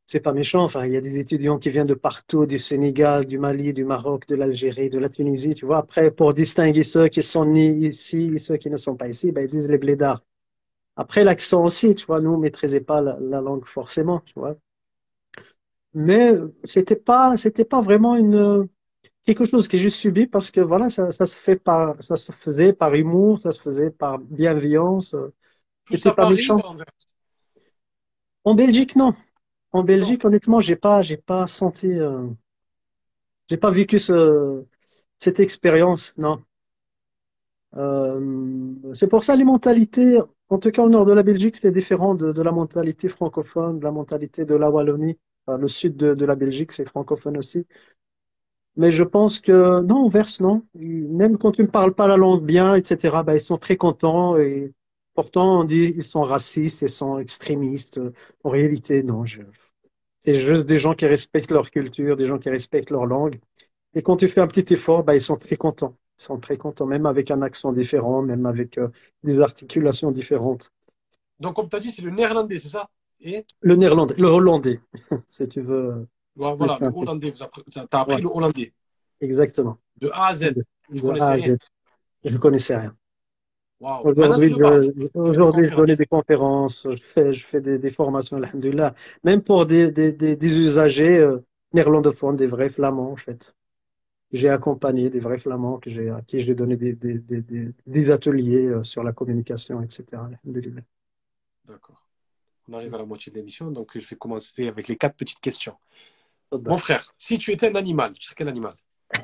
c'est pas méchant. Enfin, il y a des étudiants qui viennent de partout, du Sénégal, du Mali, du Maroc, de l'Algérie, de la Tunisie, tu vois. Après, pour distinguer ceux qui sont nés ici et ceux qui ne sont pas ici, ben, ils disent les blédards. Après, l'accent aussi, tu vois, nous, on maîtrisait pas la, la langue forcément, tu vois. Mais c'était pas, c'était pas vraiment une, quelque chose que j'ai subi parce que voilà, ça, ça se fait par, ça se faisait par humour, ça se faisait par bienveillance. euh, Plus C'était à pas Paris méchant. ou à Anvers? En Belgique, non. En Non. Belgique, honnêtement, j'ai pas, j'ai pas senti, euh, j'ai pas vécu ce, cette expérience, non. Euh, c'est pour ça les mentalités, en tout cas au nord de la Belgique, c'était différent de, de la mentalité francophone, de la mentalité de la Wallonie. Enfin, le sud de, de la Belgique, c'est francophone aussi. Mais je pense que non, au verse, non. Même quand tu ne parles pas la langue bien, et cetera, bah, ils sont très contents et pourtant on dit ils sont racistes, ils sont extrémistes. En réalité, non. Je- c'est juste des gens qui respectent leur culture, des gens qui respectent leur langue. Et quand tu fais un petit effort, bah, ils sont très contents. Ils sont très contents, même avec un accent différent, même avec euh, des articulations différentes. Donc, comme tu as dit, c'est le néerlandais, c'est ça? Et Le néerlandais, le hollandais, si tu veux euh, ouais, plus voilà, le simple. hollandais. Tu as Ouais, appris le hollandais. exactement. De A à Z. De, Tu de A connaissais à rien. Z. Je connaissais rien. Waouh. Maintenant, tu Aujourd'hui, le parles. je, Tu fais des aujourd'hui, je donnais conférences. des conférences, je fais, je fais des, des formations, alhamdoulilah. Même pour des, des, des, des usagers euh, néerlandophones, des vrais flamands, en fait. J'ai accompagné des vrais flamands que j'ai, à qui j'ai donné des, des, des, des, des ateliers euh, sur la communication, et cetera. Alhamdoulilah. D'accord. On arrive à la moitié de l'émission, donc je vais commencer avec les quatre petites questions. Mon Tfaddal. frère, si tu étais un animal, tu serais quel animal?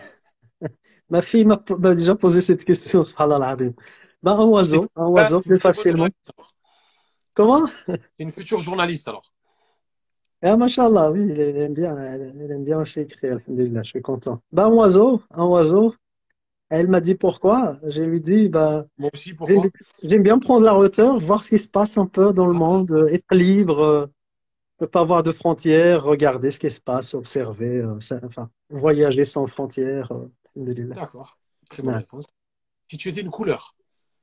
Ma fille m'a po- m'a déjà posé cette question, subhanallah al-azim. Ben, un C'est une, oiseau, un ah, oiseau, c'est une plus très bonne facilement. journaliste alors. Comment? C'est une future journaliste alors. Ah, mashallah, oui, il il aime bien, elle, elle aime bien aussi écrire, alhamdoulilah, je suis content. Ben, un oiseau, un oiseau. Elle m'a dit pourquoi. Je lui dis, bah, Moi aussi, j'aime pourquoi? j'aime bien prendre la hauteur, voir ce qui se passe un peu dans le Ah, monde, euh, être libre, euh, ne pas avoir de frontières, regarder ce qui se passe, observer, euh, ça- enfin, voyager sans frontières. euh, alhamdoulilah. d'accord. Très bonne Ouais. réponse. Si tu étais une couleur,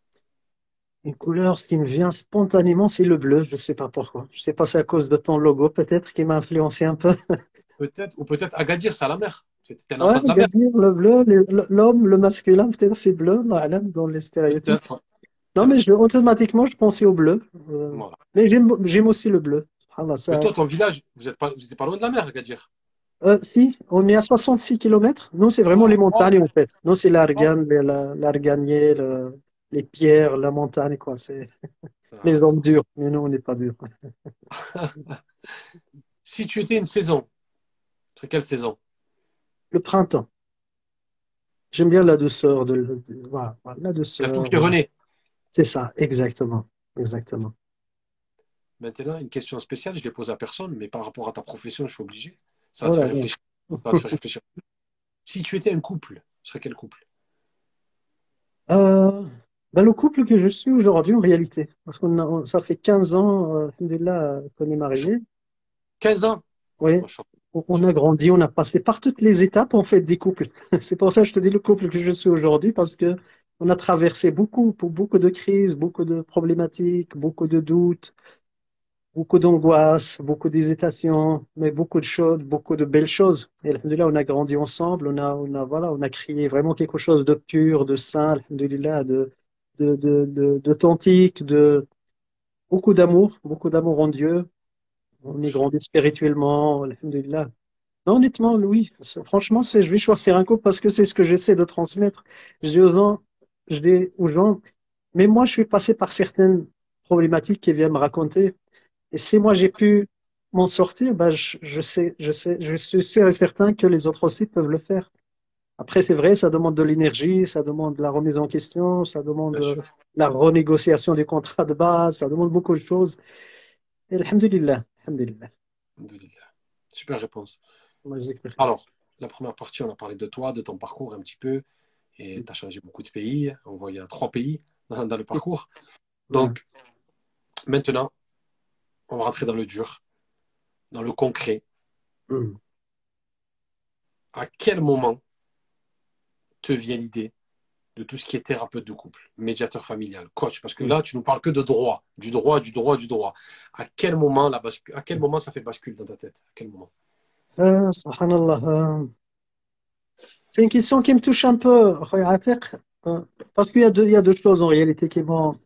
Une couleur, ce qui me vient spontanément, c'est le bleu. Je ne sais pas pourquoi. Je ne sais pas, c'est à cause de ton logo peut-être qui m'a influencé un peu. peut-être, ou peut-être Agadir, c'est à la mer. C'était un Ouais, enfant de la mer. Gadir, le bleu, le- le- l'homme, le masculin, peut-être c'est bleu, Allah alam, dans les stéréotypes. Peut-être. Non, C'est mais vrai. je, automatiquement, je pensais au bleu. Euh, Voilà. mais j'aime, j'aime aussi le bleu. Subhanallah, Mais ça. toi, ton village, vous n'êtes pas, vous étiez pas loin de la mer, Agadir. Euh, si, on est à soixante-six kilomètres. Nous, c'est vraiment les Waouh, waouh, montagnes, en fait. Nous, c'est waouh. l'Argane, le- la- l'Arganier, le- les pierres, la montagne, quoi. C'est les hommes D'accord. durs. Mais nous, on n'est pas durs. Si tu étais une saison, c'est quelle saison? Le printemps. J'aime bien la douceur de, de- voilà, voilà, la Il y a tout douceur. qui renaît. C'est ça, exactement. Exactement. Maintenant, une question spéciale, je ne l'ai posée à personne, mais par rapport à ta profession, je suis obligé. Ça va Oh te là faire là. réfléchir. Ça va te faire réfléchir. Si tu étais un couple, ce serait quel couple? Euh, ben, le couple que je suis aujourd'hui, en réalité, parce qu'on a, on- ça fait quinze ans, euh, alhamdoulilah, qu'on est mariés. quinze ans? Oh, Oui, machallah, on on a machallah. grandi, on a passé par toutes les étapes, en fait, des couples. C'est pour ça que je te dis le couple que je suis aujourd'hui, parce que on a traversé beaucoup, pour beaucoup de crises, beaucoup de problématiques, beaucoup de doutes, beaucoup d'angoisses, beaucoup d'hésitations, mais beaucoup de choses, beaucoup de belles choses. Et alhamdoulilah, on a grandi ensemble, on a, on a, voilà, on a créé vraiment quelque chose de pur, de sain, alhamdoulilah, de, de, de, de, d'authentique, de beaucoup d'amour, beaucoup d'amour en Dieu. On est Machallah. grandi spirituellement, alhamdoulilah. Non, honnêtement, oui. C'est- Franchement, c'est, je vais choisir un couple parce que c'est ce que j'essaie de transmettre. Je dis aux gens, je dis aux gens, mais moi, je suis passé par certaines problématiques qu'ils viennent me raconter. Et si moi, j'ai pu m'en sortir, bah, je, je sais, je sais, je suis sûr et certain que les autres aussi peuvent le faire. Après, c'est vrai, ça demande de l'énergie, ça demande de la remise en question, ça demande Bien euh, sûr. la renégociation des contrats de base, ça demande beaucoup de choses. Et alhamdulillah, alhamdulillah. Alhamdoulilah. Super réponse. Allah yajzik bi khair. Alors, la première partie, on a parlé de toi, de ton parcours un petit peu, et tu as changé beaucoup de pays. On voit il y a trois pays dans, dans le parcours. Ouais. Donc, maintenant, on va rentrer dans le dur, dans le concret. Hmm. À quel moment te vient l'idée de tout ce qui est thérapeute de couple, médiateur familial, coach, parce que Mm. là, tu nous parles que de droit, du droit, du droit, du droit. À quel moment, la bascule, à quel moment ça fait bascule dans ta tête? À quel moment? Euh, subhanallah, euh, c'est une question qui me touche un peu, Khoya Atiq, euh, parce qu'il y a deux, il y a deux choses en réalité qui m'ont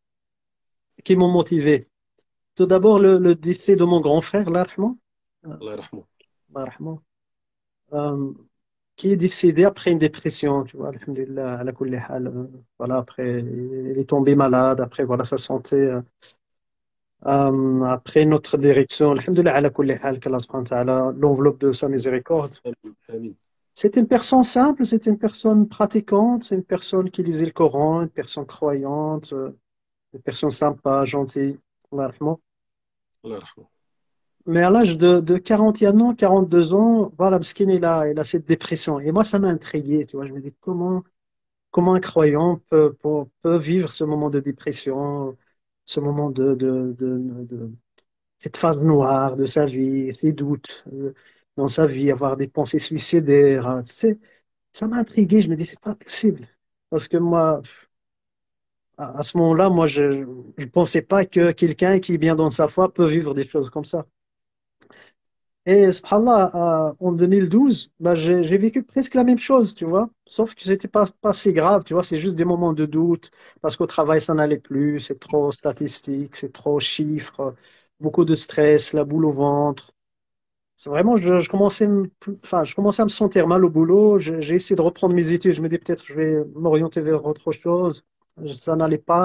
qui m'ont motivé. Tout d'abord, le, le décès de mon grand frère, Allah yarhamou, euh, Allah yarhamou. Allah yarhamou, euh, qui est décédé après une dépression, tu vois, alhamdulillah, ala kulli hal, euh, voilà, après, il est tombé malade, après, voilà, sa santé, euh, euh, après notre direction, alhamdulillah, ala kulli hal, qu'Allah subhanahu wa ta'ala, l'enveloppe de sa miséricorde. Amin. Amin. C'était une personne simple, c'était une personne pratiquante, une personne qui lisait le Coran, une personne croyante, euh, une personne sympa, gentille, Allah yarhamou. Allah yarhamou. Mais à l'âge de, de quarante et un ans, quarante-deux ans, voilà, Mskin, il a, il a cette dépression. Et moi, ça m'a intrigué, tu vois. Je me dis, comment, comment un croyant peut, peut, peut vivre ce moment de dépression, ce moment de, de, de, de- cette phase noire de sa vie, ses doutes euh, dans sa vie, avoir des pensées suicidaires, hein, tu sais. Ça m'a intrigué. Je me dis, c'est pas possible. Parce que moi, à, à ce moment-là, moi, je ne pensais pas que quelqu'un qui est bien dans sa foi peut vivre des choses comme ça. Et subhanallah, euh, en deux mille douze, bah, j'ai j'ai vécu presque la même chose, tu vois. Sauf que c'était pas, pas si grave, tu vois. C'est juste des moments de doute, parce qu'au travail, ça n'allait plus, c'est trop statistique, c'est trop chiffres, beaucoup de stress, la boule au ventre. C'est vraiment, je, je commençais, me- enfin, je commençais à me sentir mal au boulot. Je- J'ai essayé de reprendre mes études. Je me dis peut-être je vais m'orienter vers autre chose. Ça n'allait pas.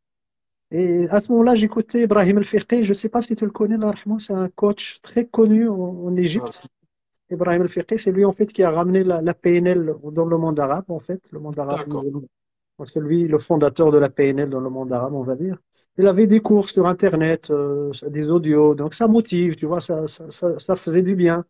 Et à ce moment-là, j'écoutais Ibrahim El-Fiqi. Je ne sais pas si tu le connais, Allah yarhamou, c'est un coach très connu en, en Ah, Égypte. Ibrahim El-Fiqi, c'est lui en fait qui a ramené la, la P N L dans le monde arabe, en fait, le monde arabe d'accord. musulman. Donc c'est lui le fondateur de la P N L dans le monde arabe, on va dire. Il avait des cours sur Internet, euh, des audios, donc ça motive, tu vois, ça, ça, ça, ça faisait du bien.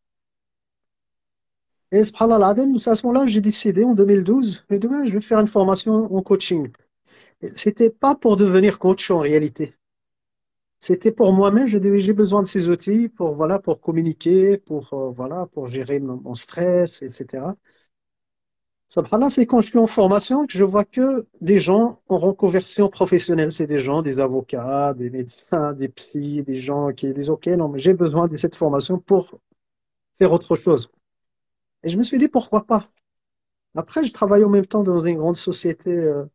Et subhanallah, c'est à ce moment-là que j'ai décidé en deux mille douze, j'ai dit, ouais, je vais faire une formation en coaching. Et c'était pas pour devenir coach en réalité. C'était pour moi-même, je dis, j'ai besoin de ces outils pour, voilà, pour communiquer, pour, euh, voilà, pour gérer mon, mon stress, et cetera. Subhanallah, c'est quand je suis en formation que je vois que des gens en reconversion professionnelle. C'est des gens, des avocats, des médecins, des psys, des gens qui disent, OK, non, mais j'ai besoin de cette formation pour faire autre chose. Et je me suis dit, pourquoi pas? Après, je travaille en même temps dans une grande société euh,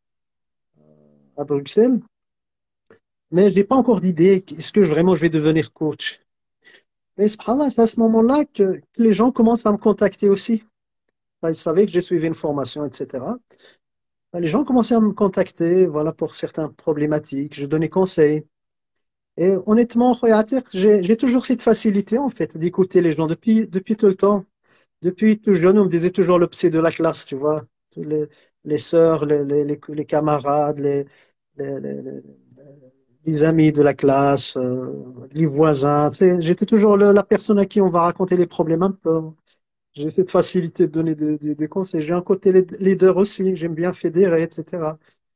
à Bruxelles, mais je n'ai pas encore d'idée. Est-ce que vraiment je vais devenir coach? Mais subhanallah, c'est à ce moment-là que, que les gens commencent à me contacter aussi. Enfin, ils savaient que j'ai suivi une formation, et cetera. Enfin, les gens commençaient à me contacter, voilà, pour certaines problématiques. Je donnais conseils. Et honnêtement, Khoya Atiq, j'ai j'ai toujours cette facilité, en fait, d'écouter les gens depuis, depuis tout le temps. Depuis tout jeune, on me disait toujours le psy de la classe, tu vois. Tous Les, les sœurs, les, les, les, les camarades, les, les, les- les- les amis de la classe, euh, les voisins. Tu sais, j'étais toujours le- la personne à qui on va raconter les problèmes un peu. J'ai cette facilité de donner des, des- des conseils. J'ai un côté lead- leader aussi, j'aime bien fédérer, et cetera.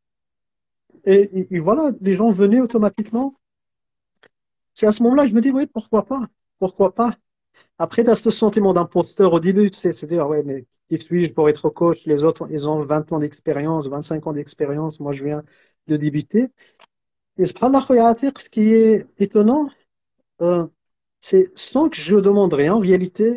Et, et- et voilà, les gens venaient automatiquement. C'est à ce moment-là que je me dis, oui, pourquoi pas? Pourquoi pas? Après, tu as ce sentiment d'imposteur au début, tu sais, c'est dire, ouais, mais qui suis-je pour être coach? Les autres, ils ont vingt ans d'expérience, vingt-cinq ans d'expérience. Moi, je viens de débuter. Et subhanallah, khoya Atiq, ce qui est étonnant, euh, c'est sans que je demande rien, en réalité,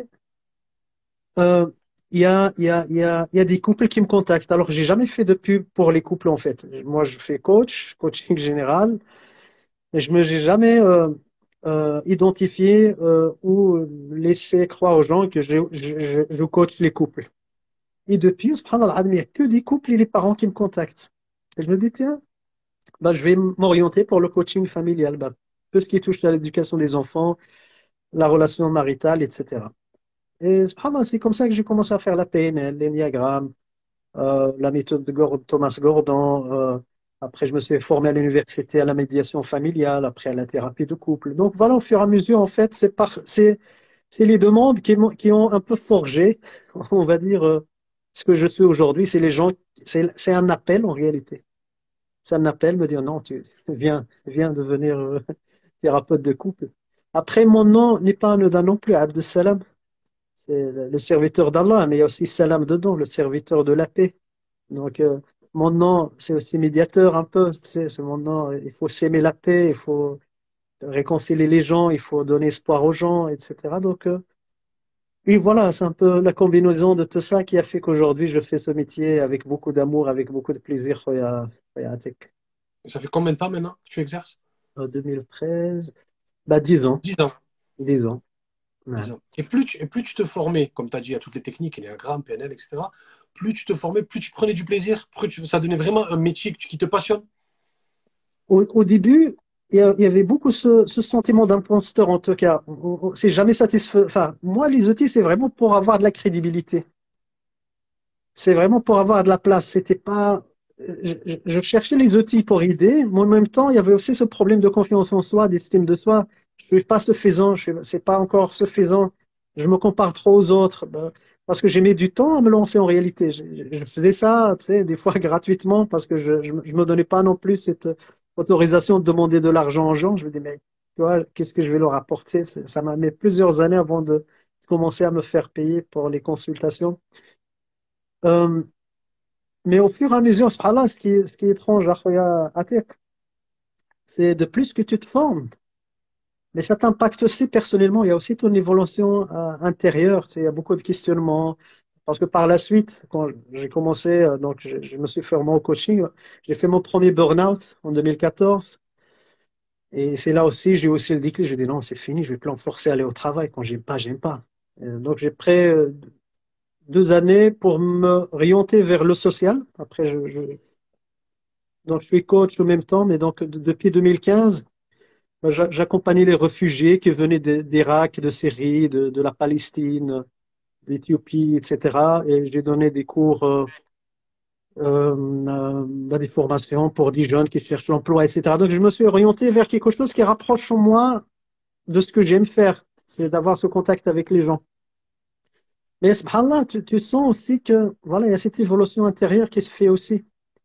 euh, il y a, il y a, il y a, il y a des couples qui me contactent. Alors, j'ai jamais fait de pub pour les couples, en fait. Moi, je fais coach, coaching général, mais je me suis jamais euh, euh, identifié euh, ou laissé croire aux gens que je, je, je, je coach les couples. Et depuis, subhanallah, il n'y a que des couples et les parents qui me contactent. Et je me dis, tiens, bah, je vais m'orienter pour le coaching familial, bah, tout ce qui touche à l'éducation des enfants, la relation maritale, et cetera. Et subhanallah, c'est comme ça que j'ai commencé à faire la P N L, l'énéagramme, euh, la méthode de Gord- Thomas Gordon. euh, après, je me suis formé à l'université à la médiation familiale, après à la thérapie de couple. Donc voilà, au fur et à mesure, en fait, c'est par, c'est, c'est les demandes qui, m'ont- qui ont un peu forgé, on va dire, euh, ce que je suis aujourd'hui. C'est les gens, c'est, c'est un appel en réalité. C'est un appel, me dire non, tu viens, viens devenir euh, thérapeute de couple. Après, mon nom n'est pas anodin non plus, Abdus Salam. C'est le le serviteur d'Allah, mais il y a aussi Salam dedans, le serviteur de la paix. Donc, euh, mon nom, c'est aussi médiateur un peu. Tu sais, c'est mon nom. Il faut s'aimer la paix, il faut réconcilier les gens, il faut donner espoir aux gens, et cetera. Donc, euh, oui, voilà, c'est un peu la combinaison de tout ça qui a fait qu'aujourd'hui, je fais ce métier avec beaucoup d'amour, avec beaucoup de plaisir. Khoya- Khoya Atek. Ça fait combien de temps maintenant que tu exerces? En deux mille treize, bah, dix ans, Dix ans. dix ans. Ouais. Dix ans. Et plus tu, et plus tu te formais, comme tu as dit, à toutes les techniques, l'énéagramme, P N L, et cetera, plus tu te formais, plus tu prenais du plaisir, plus tu- ça devenait vraiment un métier que tu- qui te passionne. Au, au début, il y, a- il y avait beaucoup ce, ce sentiment d'imposteur en tout cas. On- on- C'est jamais satisfait. Enfin, moi, les outils, c'est vraiment pour avoir de la crédibilité. C'est vraiment pour avoir de la place. C'était pas. Je, je- je cherchais les outils pour aider, mais en même temps, il y avait aussi ce problème de confiance en soi, d'estime de soi. Je suis pas suffisant. Je suis, c'est pas encore suffisant. Je me compare trop aux autres. Ben, parce que j'ai mis du temps à me lancer en réalité. Je, je- je faisais ça, tu sais, des fois gratuitement parce que je, je, me je me donnais pas non plus cette autorisation de demander de l'argent aux gens. Je me dis, mais tu vois, qu'est-ce que je vais leur apporter? C'est- Ça m'a mis plusieurs années avant de commencer à me faire payer pour les consultations. Euh, mais au fur et à mesure, subhanallah, ce qui est, ce qui est étrange, akhoya Atek, c'est de plus que tu te formes, mais ça t'impacte aussi personnellement. Il y a aussi ton évolution euh, intérieure. Tu sais, il y a beaucoup de questionnements. Parce que par la suite, quand j'ai commencé, euh, donc je, je me suis formé au coaching, j'ai fait mon premier burn-out en deux mille quatorze. Et c'est là aussi, j'ai eu aussi le déclic. Je dis non, c'est fini, je vais plus me forcer à aller au travail. Quand j'aime pas, j'aime pas. Euh, donc j'ai pris euh, deux années pour me orienter vers le social. Après, je, je- donc je suis coach en même temps, mais donc de- depuis deux mille quinze, ben, j'a- j'accompagnais les réfugiés qui venaient de- d'Irak, de Syrie, de, de la Palestine, d'Éthiopie, et cetera. Et j'ai donné des cours, euh, euh, euh, ben, des formations pour des jeunes qui cherchent l'emploi, et cetera. Donc je me suis orienté vers quelque chose qui rapproche moi de ce que j'aime faire, c'est d'avoir ce contact avec les gens. Mais subhanallah, tu, tu sens aussi que voilà, il y a cette évolution intérieure qui se fait aussi.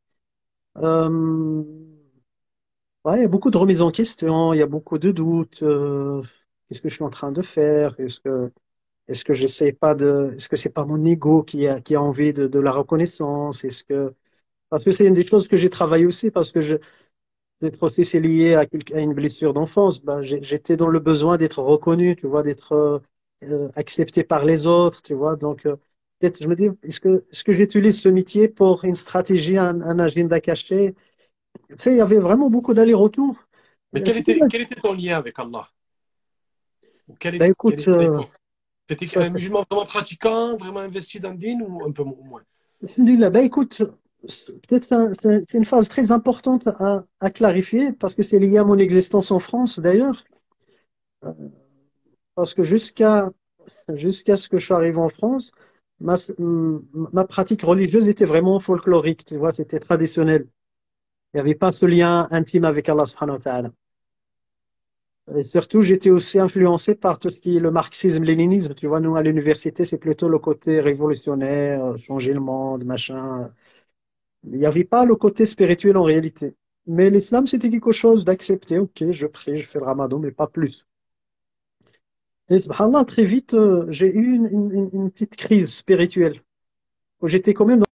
Euh, ouais, il y a beaucoup de remises en question, il y a beaucoup de doutes. euh, qu'est-ce que je suis en train de faire? Est-ce que est-ce que j'essaie pas de, est-ce que c'est pas mon ego qui a qui a envie de, de la reconnaissance? Est-ce que parce que c'est une des choses que j'ai travaillé aussi parce que je d'être aussi c'est lié à, quelque- à une blessure d'enfance. Ben, j'ai- j'étais dans le besoin d'être reconnu, tu vois, d'être euh, euh, accepté par les autres, tu vois. Donc, euh, peut-être, je me dis, est-ce que, est-ce que j'utilise ce métier pour une stratégie, un, un agenda caché? Tu sais, il y avait vraiment beaucoup d'allers-retours. Mais Mais quel était, alhamdoulilah, quel était ton lien avec Allah? Ou quel ben était, quel écoute, était à euh, l'époque? C'était ça, un ça, musulman vraiment pratiquant, vraiment investi dans le din ou un peu moins? alhamdoulilah, ben écoute, peut-être c'est un- c'est- c'est une phase très importante à, à clarifier parce que c'est lié à mon existence en France d'ailleurs. Euh, Parce que jusqu'à jusqu'à ce que je sois arrivé en France, ma, ma pratique religieuse était vraiment folklorique, tu vois, c'était traditionnel. Il n'y avait pas ce lien intime avec Allah subhanahu wa ta'ala. Et surtout, j'étais aussi influencé par tout ce qui est le marxisme-léninisme. Tu vois, nous, à l'université, c'est plutôt le côté révolutionnaire, euh, changer le monde, machin. Il n'y avait pas le côté spirituel en réalité. Mais l'islam, c'était quelque chose d'accepté. Ok, je prie, je fais le ramadan, mais pas plus. Et subhanallah, très vite, euh, j'ai eu une, une- une petite crise spirituelle où j'étais quand même dans...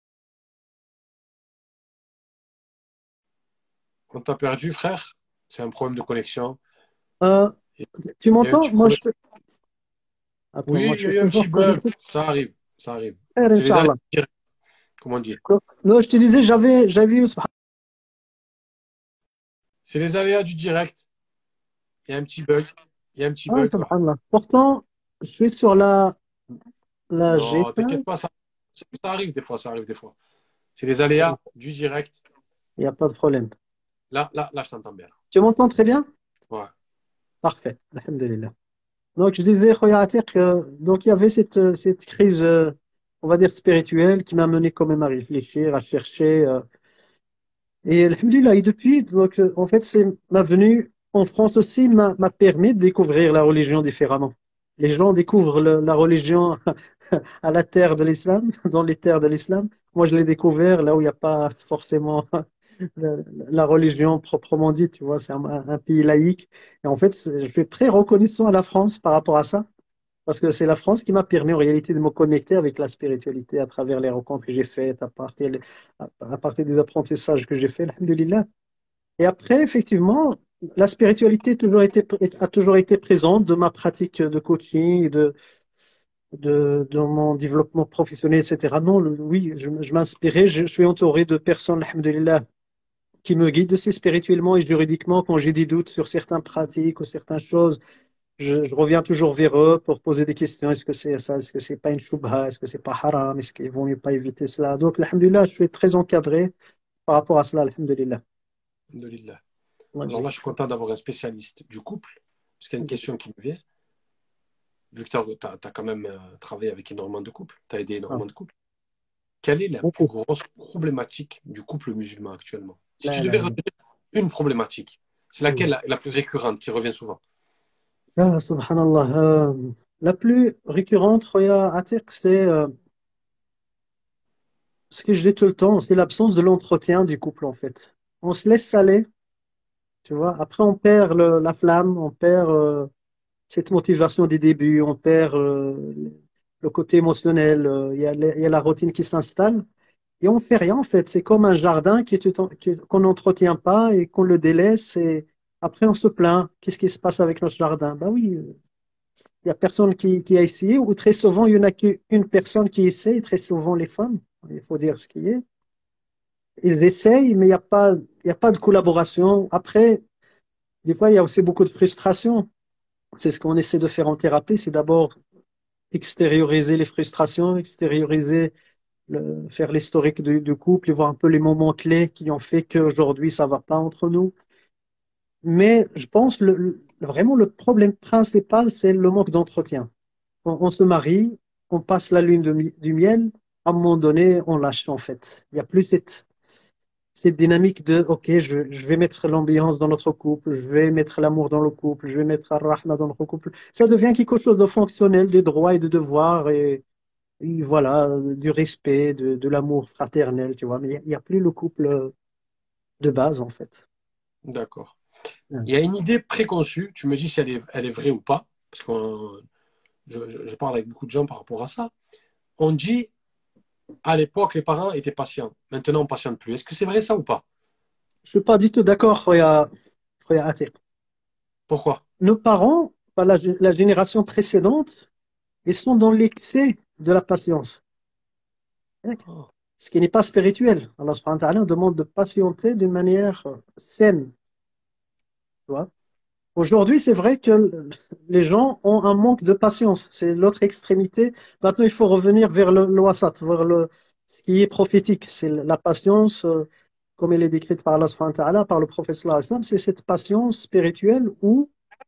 On t'a perdu, frère? C'est un problème de connexion. Euh, Il tu y a un m'entends? petit Moi, problème. je te... Attends, Oui, moi, il je y a suis eu un toujours petit bug. connecté. Ça arrive, ça arrive. Khair, C'est les aléas Inch'Allah. du direct, comme on dit. Non, je te disais, j'avais, j'avais eu... C'est les aléas du direct. Il y a un petit bug. Il y a un petit Ah, bug, ouais. subhanallah. Pourtant, je suis sur la, la Non, G cinq. t'inquiète pas, ça, ça arrive des fois, ça arrive des fois. C'est les aléas du direct. Il n'y a pas de problème. Là, là, là, je t'entends bien. Tu m'entends très bien? Ouais. Parfait. Alhamdulillah. Donc, je disais, Khoya Atiq, euh, donc il y avait cette, euh, cette crise, euh, on va dire, spirituelle qui m'a mené quand même à réfléchir, à chercher. euh, Et alhamdulillah, et depuis, donc, euh, en fait, c'est ma venue en France aussi m'a m'a permis de découvrir la religion différemment. Les gens découvrent le- la religion à la terre de l'islam, dans les terres de l'islam. Moi, je l'ai découvert là où il n'y a pas forcément la, la religion proprement dite, tu vois, c'est un, un pays laïque. Et en fait, c'est- je suis très reconnaissant à la France par rapport à ça. Parce que c'est la France qui m'a permis en réalité de me connecter avec la spiritualité à travers les rencontres que j'ai faites, à partir, à, à partir des apprentissages que j'ai faits, alhamdoulilah. Et après, effectivement, la spiritualité toujours été, a toujours été présente de ma pratique de coaching, de, de, de mon développement professionnel, et cetera. Non, le- oui, je, je m'inspirais, je, je suis entouré de personnes, alhamdoulilah, qui me guident aussi spirituellement et juridiquement quand j'ai des doutes sur certaines pratiques ou certaines choses. Je, je reviens toujours vers eux pour poser des questions. Est-ce que c'est ça? Est-ce que c'est pas une choubha? Est-ce que c'est pas haram? Est-ce qu'il vaut mieux pas éviter cela? Donc, alhamdoulilah, je suis très encadré par rapport à cela, alhamdoulilah. Alhamdulillah. Ouais, Alors là, je suis content d'avoir un spécialiste du couple, parce qu'il y a une question qui me vient. Vu que tu as, quand même euh, travaillé avec énormément de couples, tu as aidé ah, énormément de couples. Quelle est la plus beaucoup. grosse problématique du couple musulman actuellement? Si tu La, devais la, retenir une problématique, c'est laquelle la, la plus récurrente qui revient souvent? ah, subhanallah. Euh, la plus récurrente, Roya Atiq, c'est euh, ce que je dis tout le temps, c'est l'absence de l'entretien du couple, en fait. On se laisse aller, tu vois. Après, on perd le- la flamme, on perd euh, cette motivation des débuts, on perd euh, le côté émotionnel, euh, il y a, la- il y a la routine qui s'installe. Et on fait rien, en fait. C'est comme un jardin qui est- qui- qu'on n'entretient pas et qu'on le délaisse. Et après, on se plaint. Qu'est-ce qui se passe avec notre jardin? Bah oui, euh, il y a personne qui, qui a essayé, ou très souvent, il y en a qu'une personne qui essaie, très souvent les femmes. Il faut dire ce qui est. Ils essayent, mais il n'y a pas, il y a pas de collaboration. Après, des fois, il y a aussi beaucoup de frustration. C'est ce qu'on essaie de faire en thérapie, c'est d'abord extérioriser les frustrations, extérioriser, le- faire l'historique du, du couple et voir un peu les moments clés qui ont fait qu'aujourd'hui ça va pas entre nous. Mais je pense le, le- vraiment le problème principal, c'est le manque d'entretien. On, on se marie, on passe la lune de mi- du miel, à un moment donné, on lâche en fait. Il n'y a plus cette, cette dynamique de OK, je, je vais mettre l'ambiance dans notre couple, je vais mettre l'amour dans le couple, je vais mettre Ar-Rahma dans notre couple. Ça devient quelque chose de fonctionnel, de droits et de devoirs et et voilà, euh, du respect, de, de l'amour fraternel, tu vois. Mais il n'y a, plus le couple euh, de base, en fait. D'accord. Ouais. Il y a une idée préconçue, tu me dis si elle est, elle est vraie ou pas, parce que je, je- je parle avec beaucoup de gens par rapport à ça. On dit, à l'époque, les parents étaient patients. Maintenant, on ne patiente plus. Est-ce que c'est vrai ça ou pas? Je suis pas du tout d'accord, Khoya- Khoya Atiq. Pourquoi? Nos parents, pas la, la génération précédente, ils sont dans l'excès de la patience. Ah, Ce qui n'est pas spirituel. Allah subhanahu wa ta'ala nous demande de patienter d'une manière euh, saine, tu vois. Aujourd'hui, c'est vrai que les gens ont un manque de patience. C'est l'autre extrémité. Maintenant, il faut revenir vers le, le wasat, vers le, ce qui est prophétique. C'est la patience, euh, comme elle est décrite par Allah subhanahu wa ta'ala, par le prophète sallallahu alayhi wa sallam. C'est cette patience spirituelle ou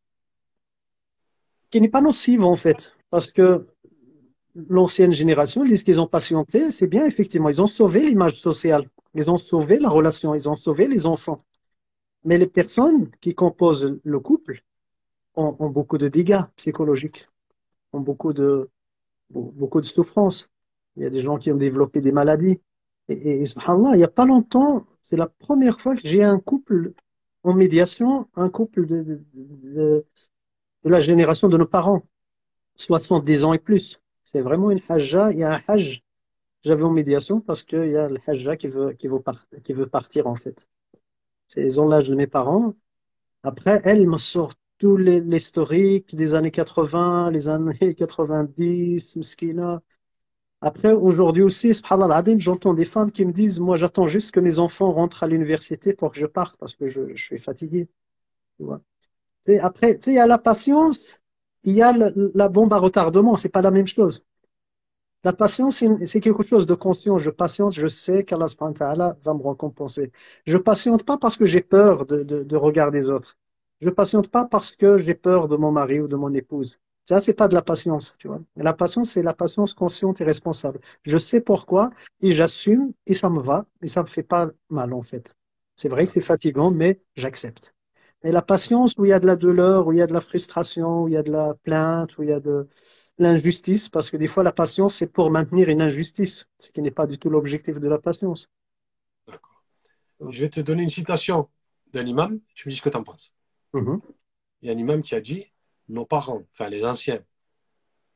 qui n'est pas nocive, en fait. Parce que l'ancienne génération, ils disent qu'ils ont patienté. C'est bien, effectivement. Ils ont sauvé l'image sociale. Ils ont sauvé la relation. Ils ont sauvé les enfants. Mais les personnes qui composent le couple ont, ont beaucoup de dégâts psychologiques, ont beaucoup de, beaucoup de souffrances. Il y a des gens qui ont développé des maladies. Et, et, et subhanallah, il n'y a pas longtemps, c'est la première fois que j'ai un couple en médiation, un couple de, de, de- de la génération de nos parents, soixante-dix ans et plus. C'est vraiment une hajja, il y a un hajj. J'avais en médiation parce qu'il y a le hajja qui veut, qui veut, par- qui veut partir en fait. C'est- Ils ont l'âge de mes parents. Après, elle me sort tous les l'historique des années quatre-vingts, les années quatre-vingt-dix, Mskina. Après, aujourd'hui aussi, subhanallah al-azim, j'entends des femmes qui me disent, moi, j'attends juste que mes enfants rentrent à l'université pour que je parte parce que je, je suis fatigué. Tu vois. Et après, tu sais, il y a la patience, il y a le- la bombe à retardement, c'est pas la même chose. La patience, c'est c'est quelque chose de conscient. Je patiente, je sais qu'Allah subhanahu wa ta'ala va me récompenser. Je patiente pas parce que j'ai peur de, de, de regard des autres. Je patiente pas parce que j'ai peur de mon mari ou de mon épouse. Ça, c'est pas de la patience, tu vois. La patience, c'est la patience consciente et responsable. Je sais pourquoi et j'assume et ça me va et ça me fait pas mal, en fait. C'est vrai que c'est fatigant, mais j'accepte. Et la patience où il y a de la douleur, où il y a de la frustration, où il y a de la plainte, où il y a de l'injustice, parce que des fois la patience c'est pour maintenir une injustice, ce qui n'est pas du tout l'objectif de la patience. d'accord. Je vais te donner une citation d'un imam, tu me dis ce que tu en penses. Mhm. Il y a un imam qui a dit, nos parents, enfin les anciens,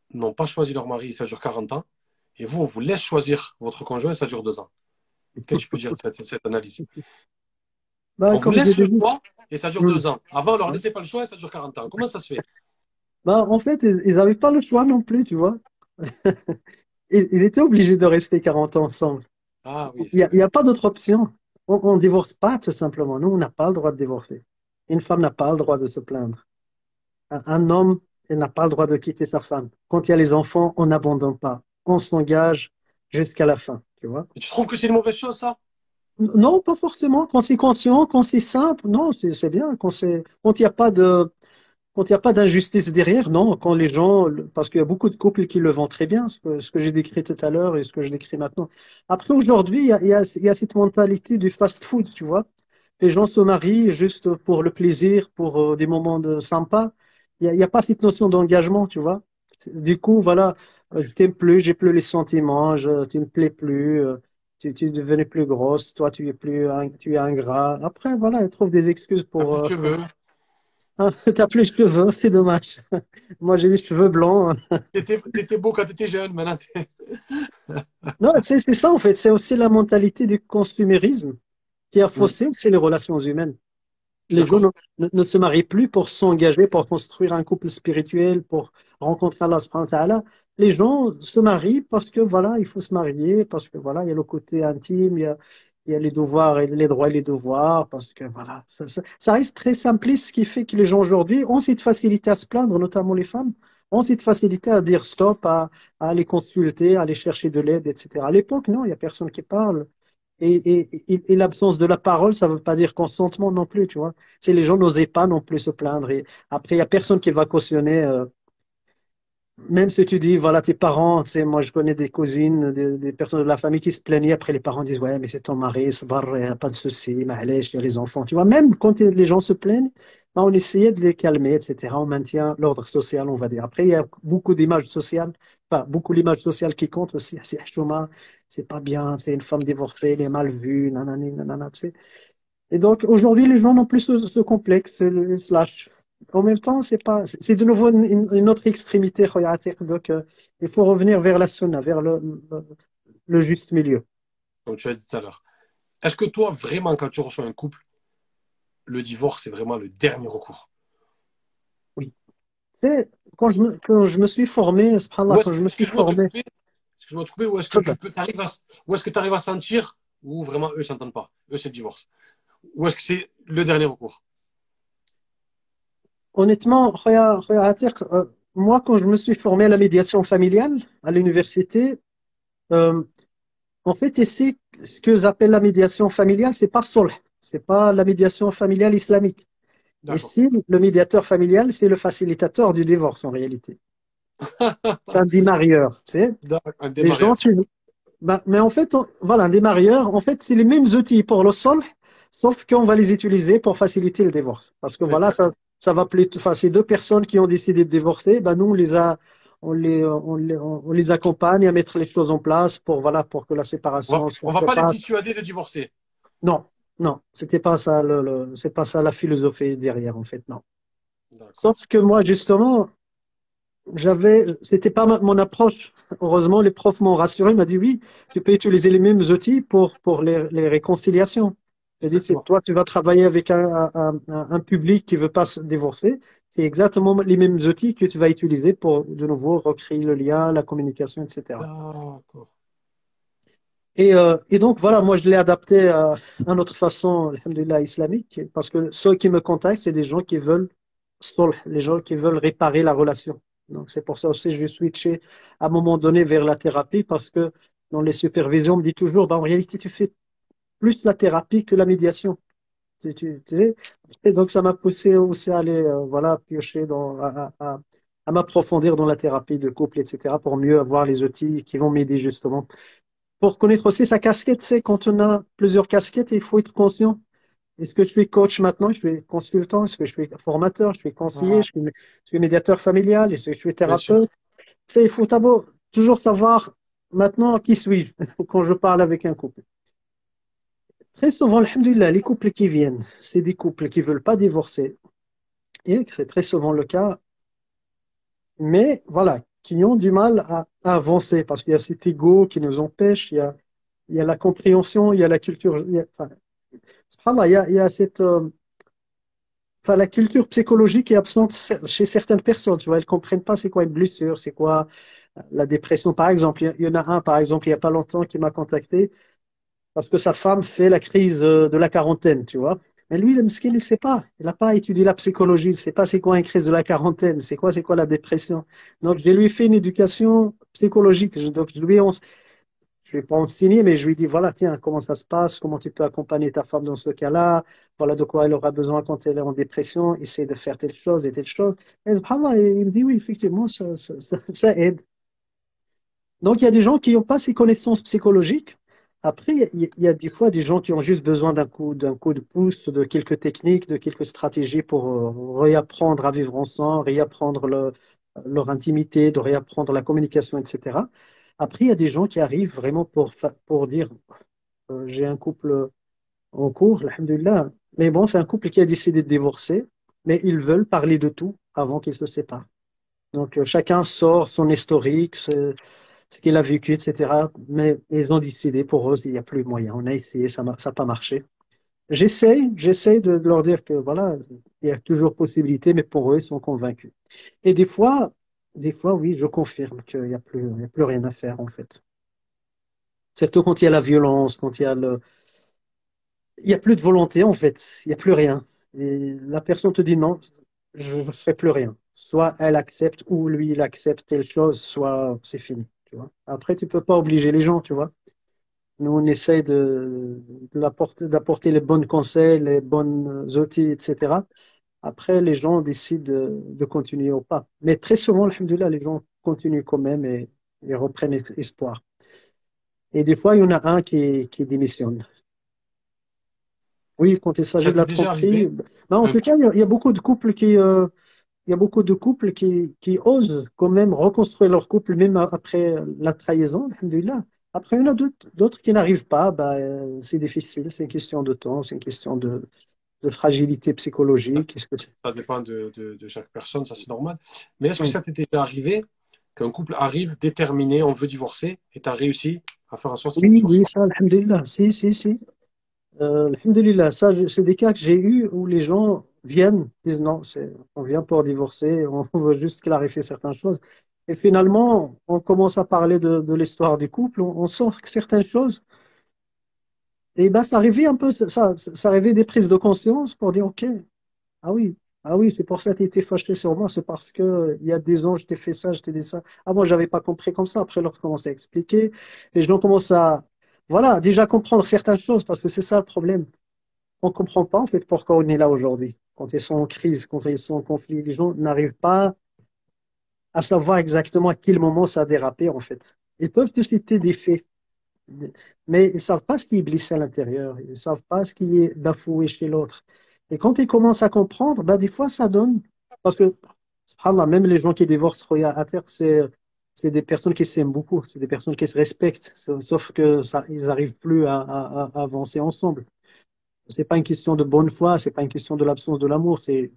n'ont pas choisi leur mari, ça dure quarante ans, et vous, on vous laisse choisir votre conjoint, ça dure deux ans. Qu'est-ce que tu peux dire de cette, cette analyse? Bah, On vous comme j'ai laisse le dit, choix et ça dure hmm, deux ans. Avant, on leur ouais. laissait pas le choix et ça dure quarante ans. Comment ça se fait? Bah, en fait, ils n'avaient pas le choix non plus, tu vois. Ils, ils étaient obligés de rester quarante ans ensemble. Ah oui, Il c'est n'y a, il vrai. y a pas d'autre option. On ne divorce pas, tout simplement. Nous, on n'a pas le droit de divorcer. Une femme n'a pas le droit de se plaindre. Un, un homme, il n'a pas le droit de quitter sa femme. Quand il y a les enfants, on n'abandonne pas. On s'engage jusqu'à la fin, tu vois. Et tu trouves que c'est une mauvaise chose, ça? Non, pas forcément. Quand c'est conscient, quand c'est simple, non, c'est c'est bien. Quand c'est, quand il n'y a pas de, quand il n'y a pas d'injustice derrière, non. Quand les gens, parce qu'il y a beaucoup de couples qui le vont très bien, ce que, ce que j'ai décrit tout à l'heure et ce que je décris maintenant. Après, aujourd'hui, il y a, il y a, il y a cette mentalité du fast-food, tu vois. Les gens se marient juste pour le plaisir, pour euh, des moments de sympa. Il n'y a, il y a pas cette notion d'engagement, tu vois. Du coup, voilà, euh, je t'aime plus, j'ai plus les sentiments, je, tu me plais plus, euh, tu, tu es devenue plus grosse, toi tu es plus, in- tu es ingrat. Après, voilà, ils trouvent des excuses T'as pour. plus de Euh, cheveux, ah, t'as plus de cheveux, c'est dommage. Moi, j'ai des cheveux blancs. t'étais, t'étais beau quand t'étais jeune, maintenant t'es... Non, c'est c'est ça en fait. C'est aussi la mentalité du consumérisme qui a Hmm, faussé aussi les relations humaines. je suis Les gens d'accord. ne, ne- ne se marient plus pour s'engager, pour construire un couple spirituel, pour rencontrer Allah subhanahu wa ta'ala. Les gens se marient parce que voilà, il faut se marier, parce que voilà, il y a le côté intime, il y a, il y a les devoirs et les droits et les devoirs, parce que voilà, ça, ça- ça reste très simpliste, ce qui fait que les gens aujourd'hui ont cette facilité à se plaindre, notamment les femmes, ont cette facilité à dire stop, à, à aller consulter, à aller chercher de l'aide, et cetera. À l'époque, non, il y a personne qui parle. Et, et, et, et l'absence de la parole, ça ne veut pas dire consentement non plus, tu vois. C'est les gens n'osaient pas non plus se plaindre. Et après, il n'y a personne qui va cautionner. Euh, même si tu dis, voilà, tes parents, tu sais, moi je connais des cousines, des, des personnes de la famille qui se plaignaient. Après, les parents disent, ouais, mais c'est ton mari, sbar, il n'y a pas de souci, معليش, il y a les enfants. Tu vois, même quand les gens se plaignent, ben, on essayait de les calmer, et cetera. On maintient l'ordre social, on va dire. Après, il y a beaucoup d'images sociales, enfin, beaucoup l'image sociale qui compte aussi. C'est Hachoma, c'est pas bien, c'est une femme divorcée, elle est mal vue, nanani, nanana, tu sais. Et donc, aujourd'hui, les gens n'ont plus ce, ce complexe, le slash. En même temps, c'est pas, c'est de nouveau une, une autre extrémité, khoya Atiq. Donc, euh, il faut revenir vers la sunna, vers le, le, le juste milieu. Comme tu as dit tout à l'heure. Est-ce que toi, vraiment, quand tu reçois un couple, le divorce, c'est vraiment le dernier recours? Oui. Tu sais, quand je me, quand je me suis formé, subhanallah, Ou quand est-ce, je me suis excuse-moi de te formé, couper, excuse-moi de te couper, ou est-ce que tu Tfadal. peux, t'arrives à, ou est-ce que tu arrives à sentir, ou vraiment eux s'entendent pas, eux c'est le divorce, ou est-ce que c'est le dernier recours? Honnêtement, khoya, khoya Atiq, euh, moi, quand je me suis formé à la médiation familiale à l'université, euh, en fait, ici, ce que j'appelle la médiation familiale, c'est pas solh, c'est pas la médiation familiale islamique. D'accord. Ici, le médiateur familial, c'est le facilitateur du divorce en réalité. C'est un démarieur, tu sais. Un Les gens démarreur. suivent. Bah, mais en fait, on- voilà, un démarieur, en fait, c'est les mêmes outils pour le solh, sauf qu'on va les utiliser pour faciliter le divorce. Parce que voilà, ça, Exactement. ça va plutôt, enfin, ces deux personnes qui ont décidé de divorcer, bah, nous, on les a, on les, on les, on les accompagne à mettre les choses en place pour, voilà, pour que la On va, séparation se, on va se pas les fasse. dissuader de divorcer. Non, non, c'était pas ça, le, le- c'est pas ça la philosophie derrière, en fait, non. D'accord. Sauf que moi, justement, J'avais, c'était pas ma- mon approche. Heureusement, les profs m'ont rassuré, m'ont dit oui, tu peux utiliser les mêmes outils pour, pour les, les réconciliations. J'ai dit, c'est Exactement. toi, tu vas travailler avec un, un, un- un public qui veut pas se divorcer. C'est exactement les mêmes outils que tu vas utiliser pour, de nouveau, recréer le lien, la communication, et cetera. D'accord. Et, euh, et donc, voilà, moi, je l'ai adapté à, à notre façon, alhamdoulilah, islamique, parce que ceux qui me contactent, c'est des gens qui veulent solh, les gens qui veulent réparer la relation. Donc, c'est pour ça aussi que j'ai switché à un moment donné vers la thérapie, parce que dans les supervisions, on me dit toujours, bah, en réalité, tu fais plus la thérapie que la médiation. Tu, tu- tu sais. Et donc, ça m'a poussé aussi à aller, euh, voilà, piocher dans, à, à, à- à m'approfondir dans la thérapie de couple, et cetera, pour mieux avoir les outils qui vont m'aider justement pour connaître aussi sa casquette, c'est quand on a plusieurs casquettes, il faut être conscient. Est-ce que je suis coach maintenant? Je suis consultant? Est-ce que je suis formateur? Je suis conseiller? Ah, Je suis, je suis médiateur familial? Est-ce que je suis bien sûr. thérapeute? Tu sais, il faut d'abord toujours savoir maintenant qui suis-je quand je parle avec un couple. Très souvent, alhamdoulilah, les couples qui viennent, c'est des couples qui veulent pas divorcer. Et c'est très souvent le cas. Mais voilà, qui ont du mal à, à avancer parce qu'il y a cet ego qui nous empêche, il y a, il y a la compréhension, il y a la culture. Il y a, enfin, subhanallah, il y a, il y a cette, euh, enfin, la culture psychologique est absente chez certaines personnes. Tu vois, elles comprennent pas c'est quoi une blessure, c'est quoi la dépression, par exemple. Il y, il y en a un, par exemple, il y a pas longtemps qui m'a contacté parce que sa femme fait la crise de, de la quarantaine, tu vois. Mais lui, le miskin, il ne sait pas. Il n'a pas étudié la psychologie. Il ne sait pas c'est quoi une crise de la quarantaine. C'est quoi, c'est quoi la dépression. Donc, je lui fait une éducation psychologique. Je- Donc, je lui, on, je vais pas enseigner, mais je lui dis, voilà, tiens, comment ça se passe, comment tu peux accompagner ta femme dans ce cas-là, voilà de quoi elle aura besoin quand elle est en dépression, essaie de faire telle chose et telle chose. Et subhanallah, il me dit, oui, effectivement, ça, ça, ça, ça aide. Donc, il y a des gens qui n'ont pas ces connaissances psychologiques. Après, il y, a il y a des fois des gens qui ont juste besoin d'un coup, d'un coup de pouce, de quelques techniques, de quelques stratégies pour euh, réapprendre à vivre ensemble, réapprendre le- leur intimité, de réapprendre la communication, et cetera. Après, il y a des gens qui arrivent vraiment pour, fa- pour dire, euh, j'ai un couple en cours, alhamdoulilah. Mais bon, c'est un couple qui a décidé de divorcer, mais ils veulent parler de tout avant qu'ils se séparent. Donc, euh, chacun sort son historique, ce, ce qu'il a vécu, et cetera. Mais ils ont décidé pour eux, il n'y a plus moyen. On a essayé, ça n'a pas marché. J'essaye, j'essaye de, de leur dire que voilà, il y a toujours possibilité, mais pour eux, ils sont convaincus. Et des fois, des fois, oui, je confirme qu'il n'y a plus, il y a plus rien à faire, en fait. Surtout quand il y a la violence, quand il y a le, il n'y a plus de volonté, en fait. Il n'y a plus rien. Et la personne te dit non, je ne ferai plus rien. Soit elle accepte ou lui, il accepte telle chose, soit c'est fini. Tu vois. Après, tu peux pas obliger les gens, tu vois. Nous, on essaye de, de l'apporter- d'apporter les bons conseils, les bons outils, et cetera. Après, les gens décident de, de continuer ou pas. Mais très souvent, alhamdoulilah, les gens continuent quand même et, et reprennent es- espoir. Et des fois, il y en a un qui, qui démissionne. Oui, quand il s'agit Ça de la t'est déjà tromperie, arrivé ben, en qu'un tout cas, il y a, il y a beaucoup de couples qui, euh, il y a beaucoup de couples qui, qui osent quand même reconstruire leur couple même a- après la trahison, alhamdoulilah. Après, il y en a d'autres d'autres qui n'arrivent pas, ben, euh, c'est difficile, c'est une question de temps, c'est une question de, de fragilité psychologique. Est-ce que c'est- ça dépend de, de, de chaque personne, ça c'est normal. Mais est-ce que Oui, ça t'est déjà arrivé qu'un couple arrive déterminé, on veut divorcer, et tu as réussi à faire en sorte qu'il ne oui, divorce oui, pas? ça, alhamdoulilah, si, si, si. Euh, alhamdoulilah, ça, je- c'est des cas que j'ai eus où les gens viennent, disent non, c'est, on vient pour divorcer, on veut juste clarifier certaines choses. Et finalement, on commence à parler de, de l'histoire du couple, on, on sort certaines choses. Et ben, ça réveille un peu, ça, ça réveille des prises de conscience pour dire, OK, ah oui, ah oui, c'est pour ça que tu étais fâché sur moi, c'est parce que euh, il y a des ans, je t'ai fait ça, je t'ai dit ça. Ah, moi, j'avais pas compris comme ça. Après, l'autre commence à expliquer. Les gens commencent à, voilà, déjà comprendre certaines choses, parce que c'est ça le problème. On ne comprend pas en fait pourquoi on est là aujourd'hui. Quand ils sont en crise, quand ils sont en conflit, les gens n'arrivent pas à savoir exactement à quel moment ça a dérapé en fait. Ils peuvent te citer des faits, mais ils ne savent pas ce qui est blessé à l'intérieur, ils ne savent pas ce qui est bafoué chez l'autre. Et quand ils commencent à comprendre, bah, des fois ça donne, parce que, subhanallah, même les gens qui divorcent, regarde, à terre, c'est c'est des personnes qui s'aiment beaucoup, c'est des personnes qui se respectent, sauf que ça, ils n'arrivent plus à, à à avancer ensemble. C'est pas une question de bonne foi, c'est pas une question de l'absence de l'amour, c'est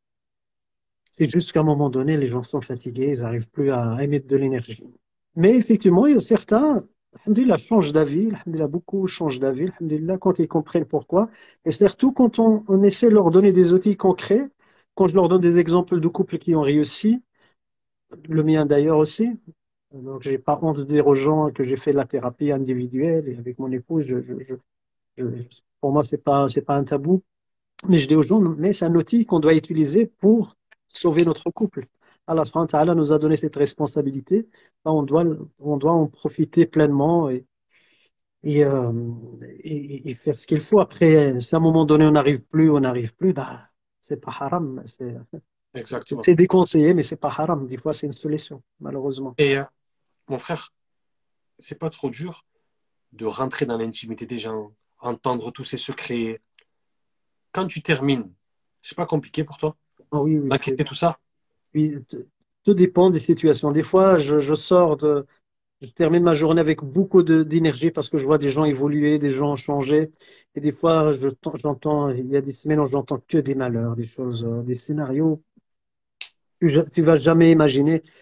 c'est juste qu'à un moment donné, les gens sont fatigués, ils n'arrivent plus à émettre de l'énergie. Mais effectivement, il y a certains, alhamdoulilah, changent d'avis, alhamdoulilah, beaucoup changent d'avis, alhamdoulilah, quand ils comprennent pourquoi. Et surtout quand on, on essaie de leur donner des outils concrets, quand je leur donne des exemples de couples qui ont réussi, le mien d'ailleurs aussi. Donc, j'ai pas honte de dire aux gens que j'ai fait de la thérapie individuelle et avec mon épouse, je, je, je- je- pour moi, c'est pas, c'est pas un tabou. Mais je dis aux gens, mais c'est un outil qu'on doit utiliser pour sauver notre couple. Allah subhanahu wa ta'ala nous a donné cette responsabilité. Ben, On doit, on doit en profiter pleinement et, et, euh, et- et faire ce qu'il faut. Après, si à un moment donné on n'arrive plus, on n'arrive plus, bah, c'est pas haram. C'est c'est- Exactement. c'est déconseillé, mais c'est pas haram. Des fois, c'est une solution, malheureusement. Et euh, mon frère, c'est pas trop dur de rentrer dans l'intimité des gens, entendre tous ces secrets. Quand tu termines, c'est pas compliqué pour toi Ah oui, oui, c'est, d'encaisser tout ça? oui, t- tout dépend des situations. Des fois, je, je sors de, je termine ma journée avec beaucoup de- d'énergie parce que je vois des gens évoluer, des gens changer. Et des fois, je- j'entends, il y a des semaines où j'entends que des malheurs, des choses, euh, des scénarios que je- tu vas jamais imaginer.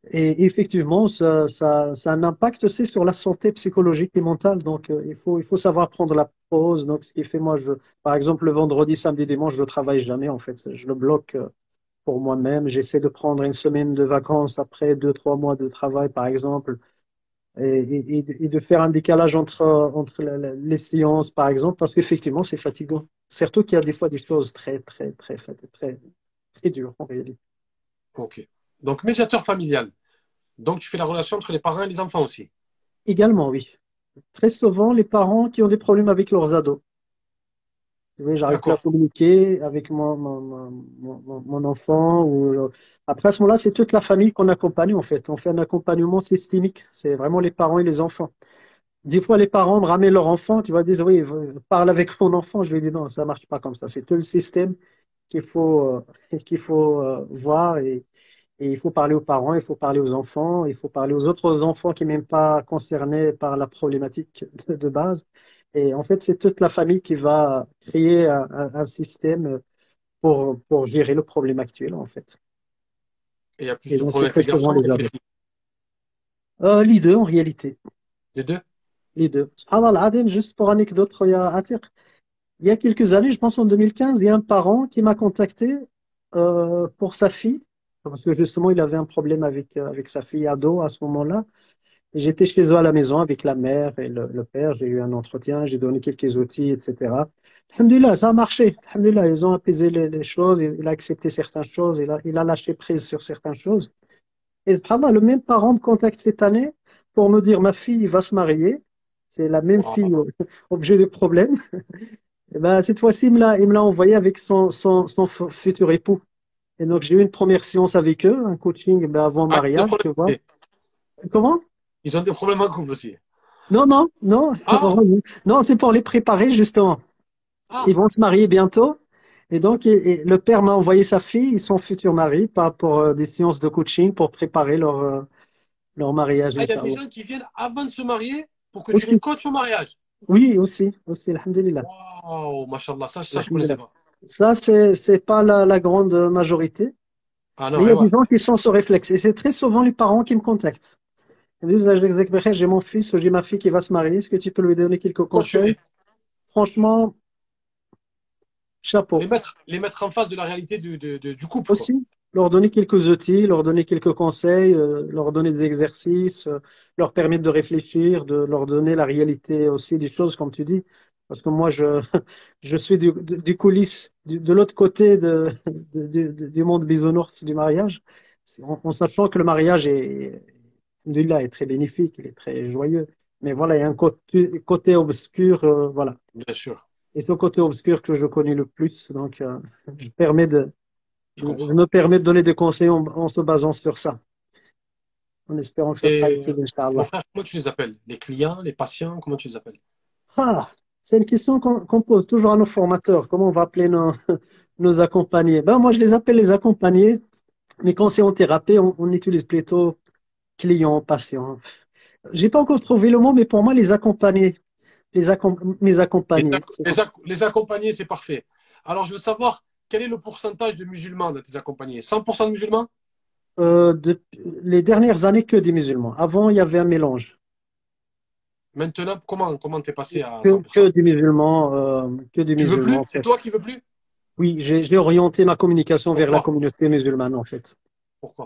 Et effectivement, ça, ça, ça a un impact aussi sur la santé psychologique et mentale. Donc, euh, il faut, il faut savoir prendre la pause. Donc, ce qui fait, moi, je, par exemple, le vendredi, samedi, dimanche, je ne travaille jamais, en fait. Je le bloque euh, pour moi-même. J'essaie de prendre une semaine de vacances après deux, trois mois de travail, par exemple, et, et, et- et de faire un décalage entre, entre la- la- les séances, par exemple, parce qu'effectivement, c'est fatigant. Surtout qu'il y a des fois des choses très, très, très, très, très, très dures, en réalité. Ok. Donc, médiateur familial. Donc, tu fais la relation entre les parents et les enfants aussi. Également, oui. Très souvent, les parents qui ont des problèmes avec leurs ados. Oui, j'arrive plus à D'accord. communiquer avec mon, mon, mon, mon- mon enfant. Ou... euh, Après, à ce moment-là, c'est toute la famille qu'on accompagne, en fait. On fait un accompagnement systémique. C'est vraiment les parents et les enfants. Des fois, les parents me ramènent leur enfant. Tu vas dire, oui, v- parle avec mon enfant. Je lui dis, non, ça marche pas comme ça. C'est tout le système qu'il faut, euh, qu'il faut euh, voir. Et, et il faut parler aux parents, il faut parler aux enfants, il faut parler aux autres enfants qui ne sont même pas concernés par la problématique de, de base. Et en fait, c'est toute la famille qui va créer un, un- un système pour, pour gérer le problème actuel, en fait. Et il y a plus Et de donc, c'est problèmes avec très les souvent garçons ou les avec les ados. filles. Euh, les deux, en réalité. Les deux. Les deux. Subhanallah, Adem, juste pour anecdote, il y a, Atir, il y a quelques années, je pense en deux mille quinze, il y a un parent qui m'a contacté euh, pour sa fille, parce que justement, il avait un problème avec, euh, avec sa fille ado à ce moment-là. Et j'étais chez eux à la maison avec la mère et le, le père. J'ai eu un entretien, j'ai donné quelques outils, et cetera. Alhamdulillah, ça a marché. Alhamdulillah, ils ont apaisé les, les choses. Il, il a accepté certaines choses. Il a, il a lâché prise sur certaines choses. Et subhanallah, le même parent me contacte cette année pour me dire ma fille va se marier. C'est la même fille Waouh. euh, objet de problème. Et ben, cette fois-ci, il me l'a, il me l'a envoyé avec son, son, son fu- futur époux. Et donc, j'ai eu une première séance avec eux, un coaching ben, avant Ah, ils ont des mariage, problèmes tu vois. aussi. Comment? Ils ont des problèmes en couple aussi. Non, non, non, Ah, heureusement. Non, c'est pour les préparer justement. Ils ah. vont se marier bientôt. Et donc, et- et le père m'a envoyé sa fille, son futur mari, par, pour euh, des séances de coaching pour préparer leur, euh, leur mariage, Ah, il y a des Inch'Allah. gens qui viennent avant de se marier pour que tu les Aussi, coaches au mariage. oui, aussi, aussi, alhamdulillah. Waouh, machallah, ça, ça, je connaissais Alhamdulillah. pas. Ça, c'est, c'est pas la, la grande majorité, Ah mais non, il y et a des ouais. gens qui sont ce réflexe. Et c'est très souvent les parents qui me contactent. Ils me disent, Ah, Jacques Bekher, j'ai mon fils ou j'ai ma fille qui va se marier. Est-ce que tu peux lui donner quelques conseils? Coach-les. Franchement, chapeau. Les mettre, les mettre en face de la réalité du, de- de- du couple, quoi. Aussi, leur donner quelques outils, leur donner quelques conseils, euh, leur donner des exercices, euh, leur permettre de réfléchir, de leur donner la réalité aussi des choses, comme tu dis. Parce que moi, je, je suis du, du, du coulisses, du- de l'autre côté de, de- de- de- du monde bisounours du mariage, en, en sachant que le mariage est, alhamdoulilah, est très bénéfique, il est très joyeux. Mais voilà, il y a un côté, côté obscur, euh, voilà. Bien sûr, Et ce côté obscur que je connais le plus, donc, euh, je permets de, je je me je comprends. me permets de donner des conseils en, en se basant sur ça, en espérant que ça sera Et utile, mon Inch'Allah. frère, comment tu les appelles? Les clients, les patients, comment tu les appelles? Ah, c'est une question qu'on qu'on pose toujours à nos formateurs. Comment on va appeler nos, nos accompagnés? Ben, moi, je les appelle les accompagnés, mais quand c'est en thérapie, on, on utilise plutôt clients, patients. J'ai pas encore trouvé le mot, mais pour moi, les accompagnés, les accom- mes Les, accompagnés. ac- c'est les ac- les accompagnés, c'est parfait. Alors, je veux savoir quel est le pourcentage de musulmans dans tes accompagnés? cent pour cent de musulmans? Euh, de- les dernières années, que des musulmans. Avant, il y avait un mélange. Maintenant, comment comment t'es passé à Que, que cent pour cent? des musulmans, euh, que des Tu veux musulmans, plus? en C'est fait. toi qui veux plus? Oui, j'ai j'ai orienté ma communication vers la Pourquoi? communauté musulmane, en fait. Pourquoi?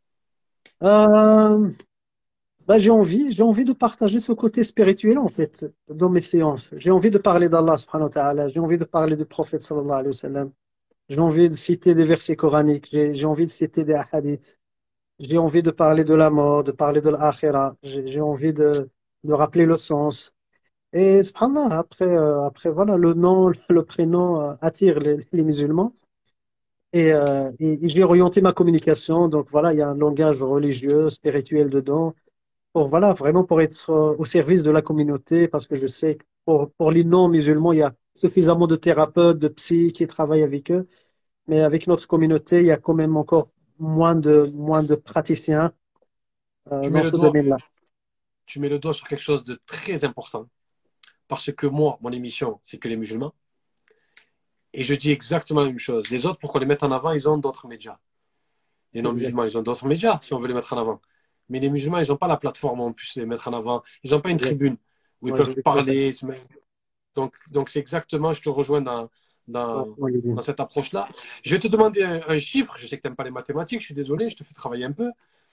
Euh, bah, j'ai envie, j'ai envie de partager ce côté spirituel, en fait, dans mes séances. J'ai envie de parler d'Allah, subhanahu wa ta'ala. J'ai envie de parler du prophète, sallallahu alayhi wa sallam. J'ai envie de citer des versets coraniques. J'ai j'ai envie de citer des hadiths. J'ai envie de parler de la mort, de parler de l'akhira. J'ai j'ai envie de, de rappeler le sens. Et, subhanallah, après, euh, après, voilà, le nom, le prénom euh, attire les, les musulmans. Et, euh, et- et j'ai orienté ma communication, donc voilà, il y a un langage religieux, spirituel dedans, pour voilà, vraiment pour être euh, au service de la communauté, parce que je sais que pour, pour les non-musulmans, il y a suffisamment de thérapeutes, de psy qui travaillent avec eux, mais avec notre communauté, il y a quand même encore moins de, moins de praticiens euh, Tu mets dans le ce doigt, domaine-là. tu mets le doigt sur quelque chose de très important. Parce que moi, mon émission, c'est que les musulmans. Et je dis exactement la même chose. Les autres, pour qu'on les mette en avant, ils ont d'autres médias. Les exact. non-musulmans, ils ont d'autres médias si on veut les mettre en avant. Mais les musulmans, ils n'ont pas la plateforme où on puisse les mettre en avant. Ils n'ont pas une Exact. tribune où ils Ouais, je peuvent vais te répondre. parler. se mettre- Donc, donc c'est exactement, je te rejoins dans, Ouais, dans, ouais, dans cette approche-là. Je vais te demander un, un chiffre. Je sais que tu n'aimes pas les mathématiques, je suis désolé, je te fais travailler un peu.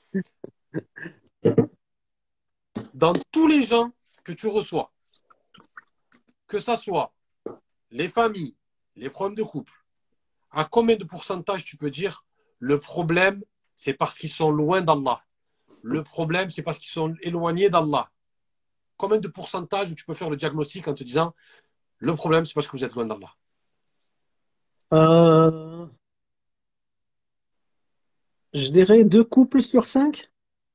Dans tous les gens que tu reçois, que ça soit les familles, les problèmes de couple, à combien de pourcentage tu peux dire le problème, c'est parce qu'ils sont loin d'Allah. Le problème, c'est parce qu'ils sont éloignés d'Allah. Combien de pourcentage où tu peux faire le diagnostic en te disant le problème, c'est parce que vous êtes loin d'Allah. Euh, je dirais deux couples sur cinq,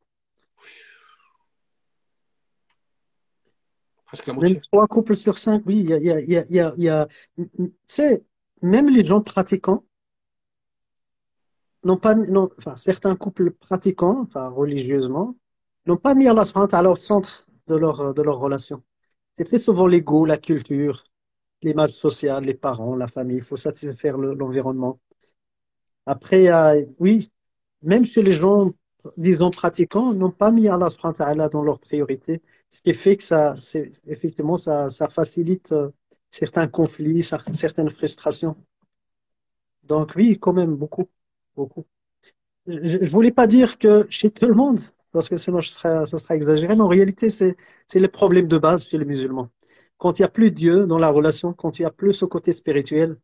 Presque la même moitié. trois couples sur cinq. Oui, il y a, il y a, il y a, il y a, il y a- tu sais, même les gens pratiquants n'ont pas, mis- non, enfin, certains couples pratiquants, enfin, religieusement, n'ont pas mis Allah subhanahu wa ta'ala au centre de leur, de leur relation. C'est très souvent l'ego, la culture, l'image sociale, les parents, la famille. Il faut satisfaire le- l'environnement. Après, il y a- oui, même chez les gens, disons, pratiquants, n'ont pas mis Allah subhanahu wa ta'ala dans leur priorité. Ce qui fait que ça, c'est, effectivement, ça, ça facilite euh, certains conflits, cer- certaines frustrations. Donc oui, quand même, beaucoup, beaucoup. Je ne voulais pas dire que chez tout le monde, parce que sinon je serais, ça serait exagéré, mais en réalité, c'est, c'est le problème de base chez les musulmans. Quand il n'y a plus Dieu dans la relation, quand il n'y a plus ce côté spirituel,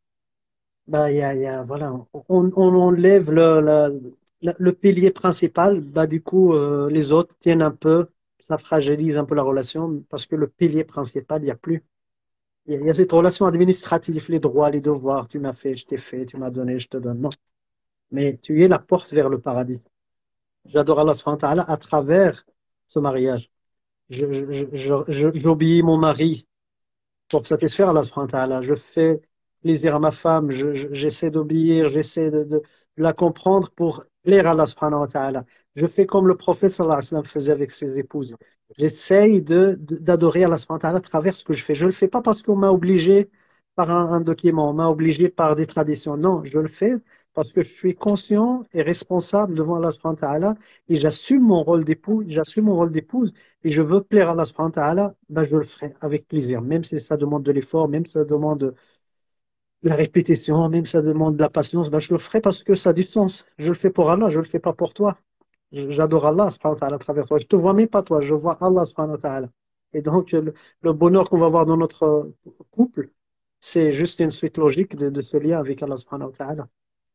bah, il y a, il y a- voilà, on, on enlève le, la- la- le pilier principal, bah, du coup, euh, les autres tiennent un peu, ça fragilise un peu la relation, parce que le pilier principal, il n'y a plus. Il y a, il y a cette relation administrative, les droits, les devoirs, tu m'as fait, je t'ai fait, tu m'as donné, je te donne. Non. Mais tu es la porte vers le paradis. J'adore Allah subhanahu wa ta'ala à travers ce mariage. Je, je- je- je- j'obéis mon mari pour satisfaire Allah subhanahu wa ta'ala. Je fais plaisir à ma femme, je- je- j'essaie d'obéir, j'essaie de, de- de la comprendre pour plaire à Allah subhanahu wa ta'ala. Je fais comme le prophète sallallahu alayhi wa sallam faisait avec ses épouses. J'essaye de, de- d'adorer Allah subhanahu wa ta'ala à travers ce que je fais. Je ne le fais pas parce qu'on m'a obligé par un, un document, on m'a obligé par des traditions. Non, je le fais parce que je suis conscient et responsable devant Allah subhanahu wa ta'ala et j'assume mon rôle d'époux, j'assume mon rôle d'épouse et je veux plaire à Allah subhanahu wa ta'ala, ben je le ferai avec plaisir, même si ça demande de l'effort, même si ça demande de la répétition, même si ça demande de la patience, ben je le ferai parce que ça a du sens. Je le fais pour Allah, je le fais pas pour toi. J'adore Allah subhanahu wa ta'ala à travers toi. Je te vois même pas toi, je vois Allah subhanahu wa ta'ala. Et donc, le, le bonheur qu'on va avoir dans notre euh, couple, c'est juste une suite logique de, de ce lien avec Allah subhanahu wa ta'ala.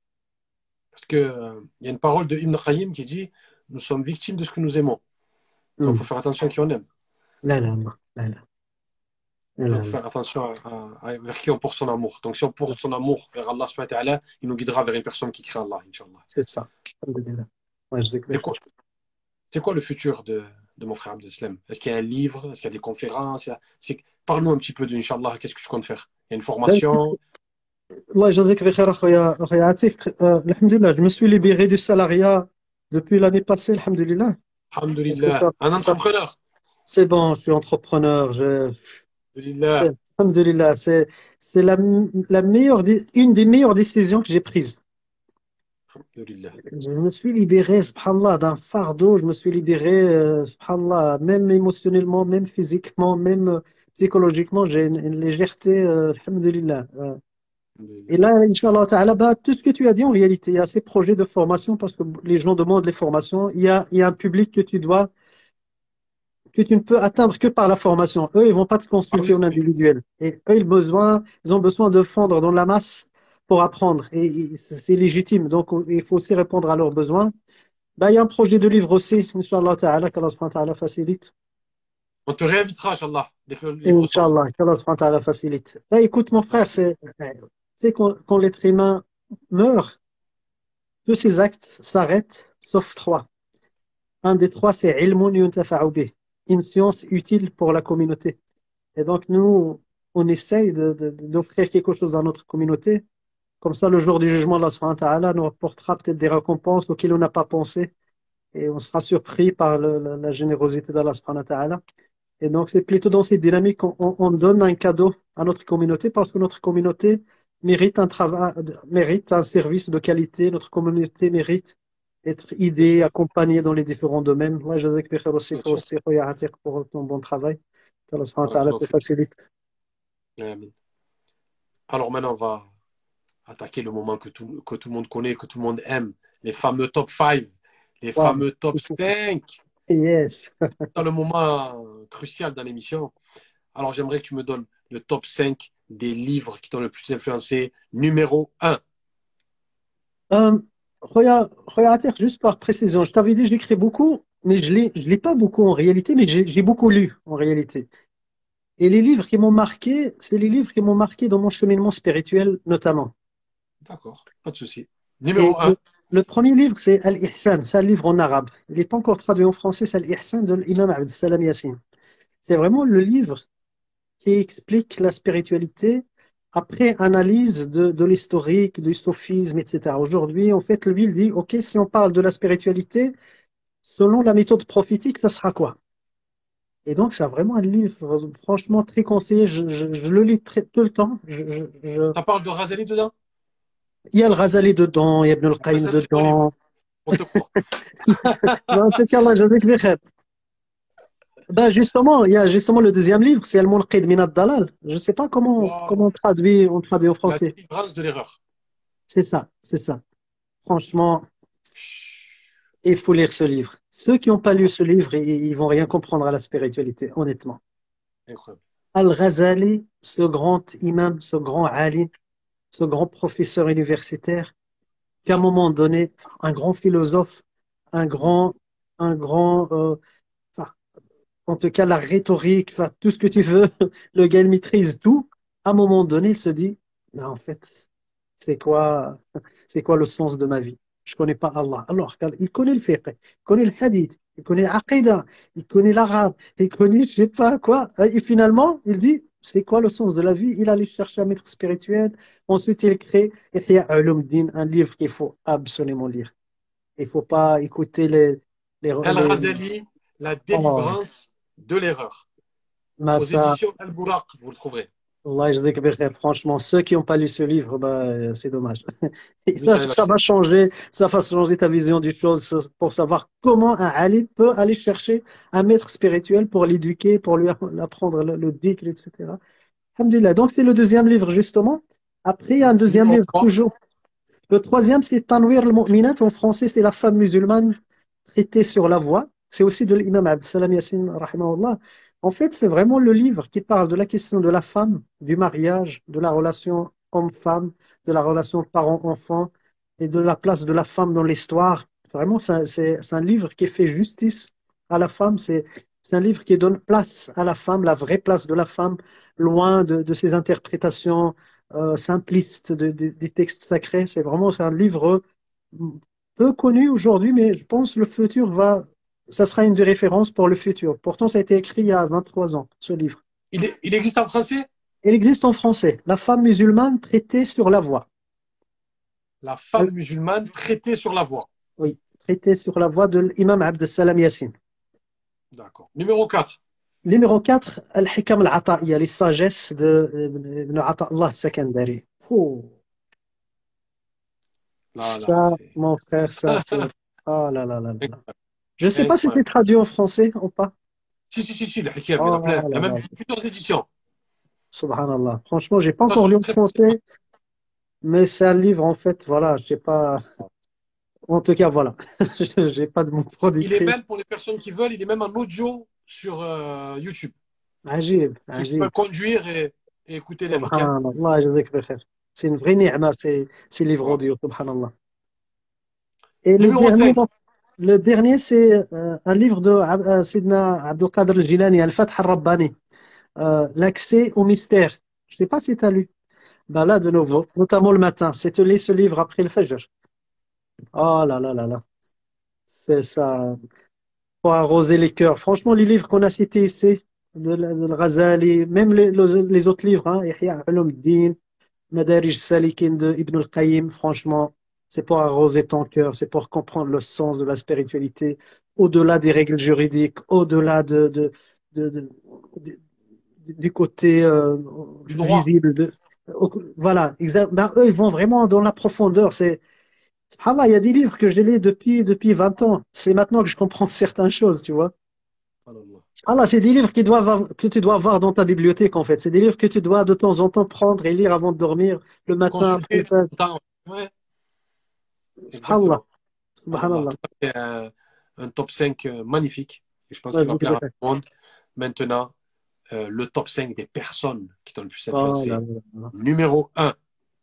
Parce qu'il euh, y a une parole de Ibn Qayyim qui dit nous sommes victimes de ce que nous aimons. Donc, il Hmm. faut faire attention à qui on aime. La, la, la, la, la, la, Donc, il la, faut la. faire attention à, à- à vers qui on porte son amour. Donc, si on porte son amour vers Allah, subhanahu wa ta'ala, il nous guidera vers une personne qui craint Allah, Inch'Allah. C'est ça. Alhamdulillah. Ouais, je sais que- C'est quoi, c'est quoi le futur de, de mon frère Abdeslam? Est-ce qu'il y a un livre? Est-ce qu'il y a des conférences? Il y a- c'est- Parle-nous un petit peu de Inch'Allah. Qu'est-ce que tu comptes faire? Il y a une Ben, formation? الله يجازيك بخير أخويا أخويا عتيق آه، الحمد لله je me suis libéré du salariat depuis l'année passée الحمد لله parce que Alhamdulillah. ça, Un ça entrepreneur. c'est bon je suis entrepreneur je, c'est Alhamdulillah. الحمد لله c'est c'est la, la meilleure dé- une des meilleures décisions que j'ai prises. Alhamdulillah. Je me suis libéré subhanallah d'un fardeau, je me suis libéré euh, subhanallah même émotionnellement, même physiquement, même euh, psychologiquement, j'ai une, une légèreté euh, alhamdulillah. Euh, Et Alhamdulillah. là, Inch'Allah Ta'ala, bah, tout ce que tu as dit en réalité, il y a ces projets de formation parce que les gens demandent les formations. Il y a, il y a un public que tu dois, que tu ne peux atteindre que par la formation. Eux, ils vont pas te Ah consulter oui, en oui. individuel. Et eux, ils, besoin, ils ont besoin de fondre dans la masse pour apprendre. Et, et c'est légitime. Donc, il faut aussi répondre à leurs besoins. Bah, il y a un projet de livre aussi, Inch'Allah Ta'ala, qu'Allah subhanahu wa ta'ala facilite. On te réinvitera, Inch'Allah, dès que le Et livre sort. Inch'Allah, qu'Allah subhanahu wa ta'ala facilite. Bah, écoute, mon frère, c'est, c'est quand, quand l'être humain meurt, tous ces actes s'arrêtent, sauf trois. Un des trois, c'est ilmun yuntafa'u bih, une science utile pour la communauté. Et donc, nous, on essaye de- de- d'offrir quelque chose à notre communauté. Comme ça, le jour du jugement, Allah subhanahu wa ta'ala nous apportera peut-être des récompenses auxquelles on n'a pas pensé. Et on sera surpris par le- la, la générosité d'Allah subhanahu wa ta'ala. Et donc, c'est plutôt dans cette dynamique qu'on on- on donne un cadeau à notre communauté parce que notre communauté mérite un travail, mérite un service de qualité. Notre communauté mérite être bien aidé, sûr, accompagné dans les différents domaines. Ouais, جزاك بخير aussi bien toi sûr. aussi خويا عتيق pour ton bon travail. qu'Allah subhanahu wa ta'ala te Barakallahu facilite. fik. Alors maintenant, on va attaquer le moment que tout, que tout le monde connaît, que tout le monde aime, les fameux top cinq, les Wow. fameux top cinq. Yes. Dans le moment crucial dans l'émission. Alors j'aimerais que tu me donnes le top cinq des livres qui t'ont le plus influencé. Numéro un. Euh, Khoya, Khoya Atir, juste par précision, je t'avais dit, j'écris beaucoup, mais je lis, je lis pas beaucoup en réalité, mais j'ai j'ai beaucoup lu en réalité. Et les livres qui m'ont marqué, c'est les livres qui m'ont marqué dans mon cheminement spirituel notamment. D'accord, pas de souci. Et Numéro le, un. le premier livre, c'est Al-Ihsan, c'est un livre en arabe. Il n'est pas encore traduit en français, c'est Al-Ihsan de l'imam Abd Salam Yassine. C'est vraiment le livre qui explique la spiritualité après analyse de, de l'historique, du sophisme, et cetera. Aujourd'hui, en fait, lui, il dit, OK, si on parle de la spiritualité, selon la méthode prophétique, ça sera quoi? Et donc, c'est vraiment un livre, franchement, très conseillé. Je, je- je le lis très, tout le temps. Je- je- je- Ça parle de Razali dedans? Il y a le Ghazali dedans, il y a Ibn Ah ben, al-Qayyim c'est un très bon livre. dedans. On te croit. Mais en tout cas, Allah jazaك بخير. Ben justement, il y a justement le deuxième livre, c'est Al-Munqidh min ad-Dalal. Je ne sais pas comment, comment on Wow. traduit, on traduit en La français. délivrance de l'erreur. C'est ça, c'est ça. Franchement, il faut lire ce livre. Ceux qui n'ont pas lu ce livre, ils, ils vont rien comprendre à la spiritualité, honnêtement. Incroyable. Al-Ghazali, ce grand imam, ce grand alim, ce grand professeur universitaire, qu'à un moment donné, un grand philosophe, un grand, un grand, euh, enfin, en tout cas la rhétorique, enfin, tout ce que tu veux, le gars il maîtrise tout. À un moment donné, il se dit, mais en fait, c'est quoi, c'est quoi le sens de ma vie? Je connais pas Allah. Alors, il connaît le fiqh, il connaît le hadith, il connaît l'aqidah, il connaît l'arabe, il connaît je sais pas quoi. Et finalement, il dit, c'est quoi le sens de la vie? Il allait chercher un maître spirituel. Ensuite, il crée Ihya Ulumuddin, un livre qu'il faut absolument lire. Il faut pas écouter les, les, les... Al-Razali, la Oh, délivrance de l'erreur. Aux Massa, éditions Al-Bouraq, vous le trouverez. Allah yajzik bi khair. Franchement, ceux qui n'ont pas lu ce livre, bah, euh, c'est dommage. Et ça, Michael ça va Achille. changer, ça va changer ta vision des choses pour savoir comment un Ali peut aller chercher un maître spirituel pour l'éduquer, pour lui apprendre le, le dhikr, et cetera. Alhamdulillah. Donc, c'est le deuxième livre, justement. Après, il y a un deuxième Numéro livre, trois. toujours. Le troisième, c'est Tanwir al-Mu'minat. En français, c'est la femme musulmane traitée sur la voie. C'est aussi de l'imam Abd Salam Yassine, rahimahullah. En fait, c'est vraiment le livre qui parle de la question de la femme, du mariage, de la relation homme-femme, de la relation parent-enfant et de la place de la femme dans l'histoire. Vraiment, c'est un, c'est- c'est un livre qui fait justice à la femme. C'est c'est un livre qui donne place à la femme, la vraie place de la femme, loin de, de ses interprétations euh, simplistes de- de- des textes sacrés. C'est vraiment, c'est un livre peu connu aujourd'hui, mais je pense que le futur va, ça sera une des références pour le futur. Pourtant, ça a été écrit il y a vingt-trois ans, ce livre. Il, est- il existe en français? Il existe en français, La femme musulmane traitée sur la voie. La Euh, femme musulmane traitée sur la voie. oui, traitée sur la voie de l'imam Abd Salam Yassine. D'accord. Numéro quatre. Numéro quatre, Al-Hikam al-Ata'iyya, les sagesses de euh, Ibn Ata'Allah Sakandari. Oh, Là, là, ça, c'est mon frère, ça, c'est. Oh là là là là là. Je ne sais pas si c'est incroyable. traduit en français ou pas. Si, si, si, si, le Hikam, il y en a plein. Oh Il y a là même là, plusieurs éditions. subhanallah. Franchement, j'ai pas Ça encore se lu trouve en très facilement. français. Mais c'est un livre, en fait, voilà, je sais pas. En tout cas, voilà. J'ai pas de mots pour Il est décrire. même, pour les personnes qui veulent, il est même en audio sur euh, YouTube. Ajib, Qui ajib. peuvent conduire et, et écouter les Hikam. Subhanallah, jazaك بخير. C'est une vraie ni'ma, ces, ces livres Voilà. audio, subhanallah. Et le Numéro dernier, cinq. donc, le dernier, c'est euh, un livre de Ab- euh, Sidna Abdul Qadir al-Jilani, Al-Fath al-Rabbani, euh, L'accès au mystère. Je sais pas si tu as lu. Bah là, de Non. nouveau, notamment le matin. C'est te lis ce livre après le Fajr. Oh là là là là. C'est ça. Pour arroser les cœurs. Franchement, les livres qu'on a cités ici, de, la- de Ghazali, même les, les- les autres livres, hein, Ihya Ulumuddin, Madarij Salikin de Ibn al-Qayyim, franchement, c'est pour arroser ton cœur, c'est pour comprendre le sens de la spiritualité, au-delà des règles juridiques, au-delà de, de, de- de- de- du côté euh, Du droit. visible. De, au- voilà, exact. Ben, eux, ils vont vraiment dans la profondeur. C'est Subhanallah, il y a des livres que je lis depuis, depuis vingt ans. C'est maintenant que je comprends certaines choses, tu vois. Subhanallah. Subhanallah, c'est des livres qui doivent av- que tu dois avoir dans ta bibliothèque, en fait. C'est des livres que tu dois de temps en temps prendre et lire avant de dormir, le matin après le Consulter de tâche. temps en temps. Ouais, Subhanallah, exactement. Subhanallah. subhanallah. Tout à fait un, un top cinq euh, magnifique. Et je pense Ouais, qu'il je va dis plaire à que- tout le monde. Maintenant, euh, le top cinq des personnes qui t'ont le plus Oh là influencé. là là. Numéro un.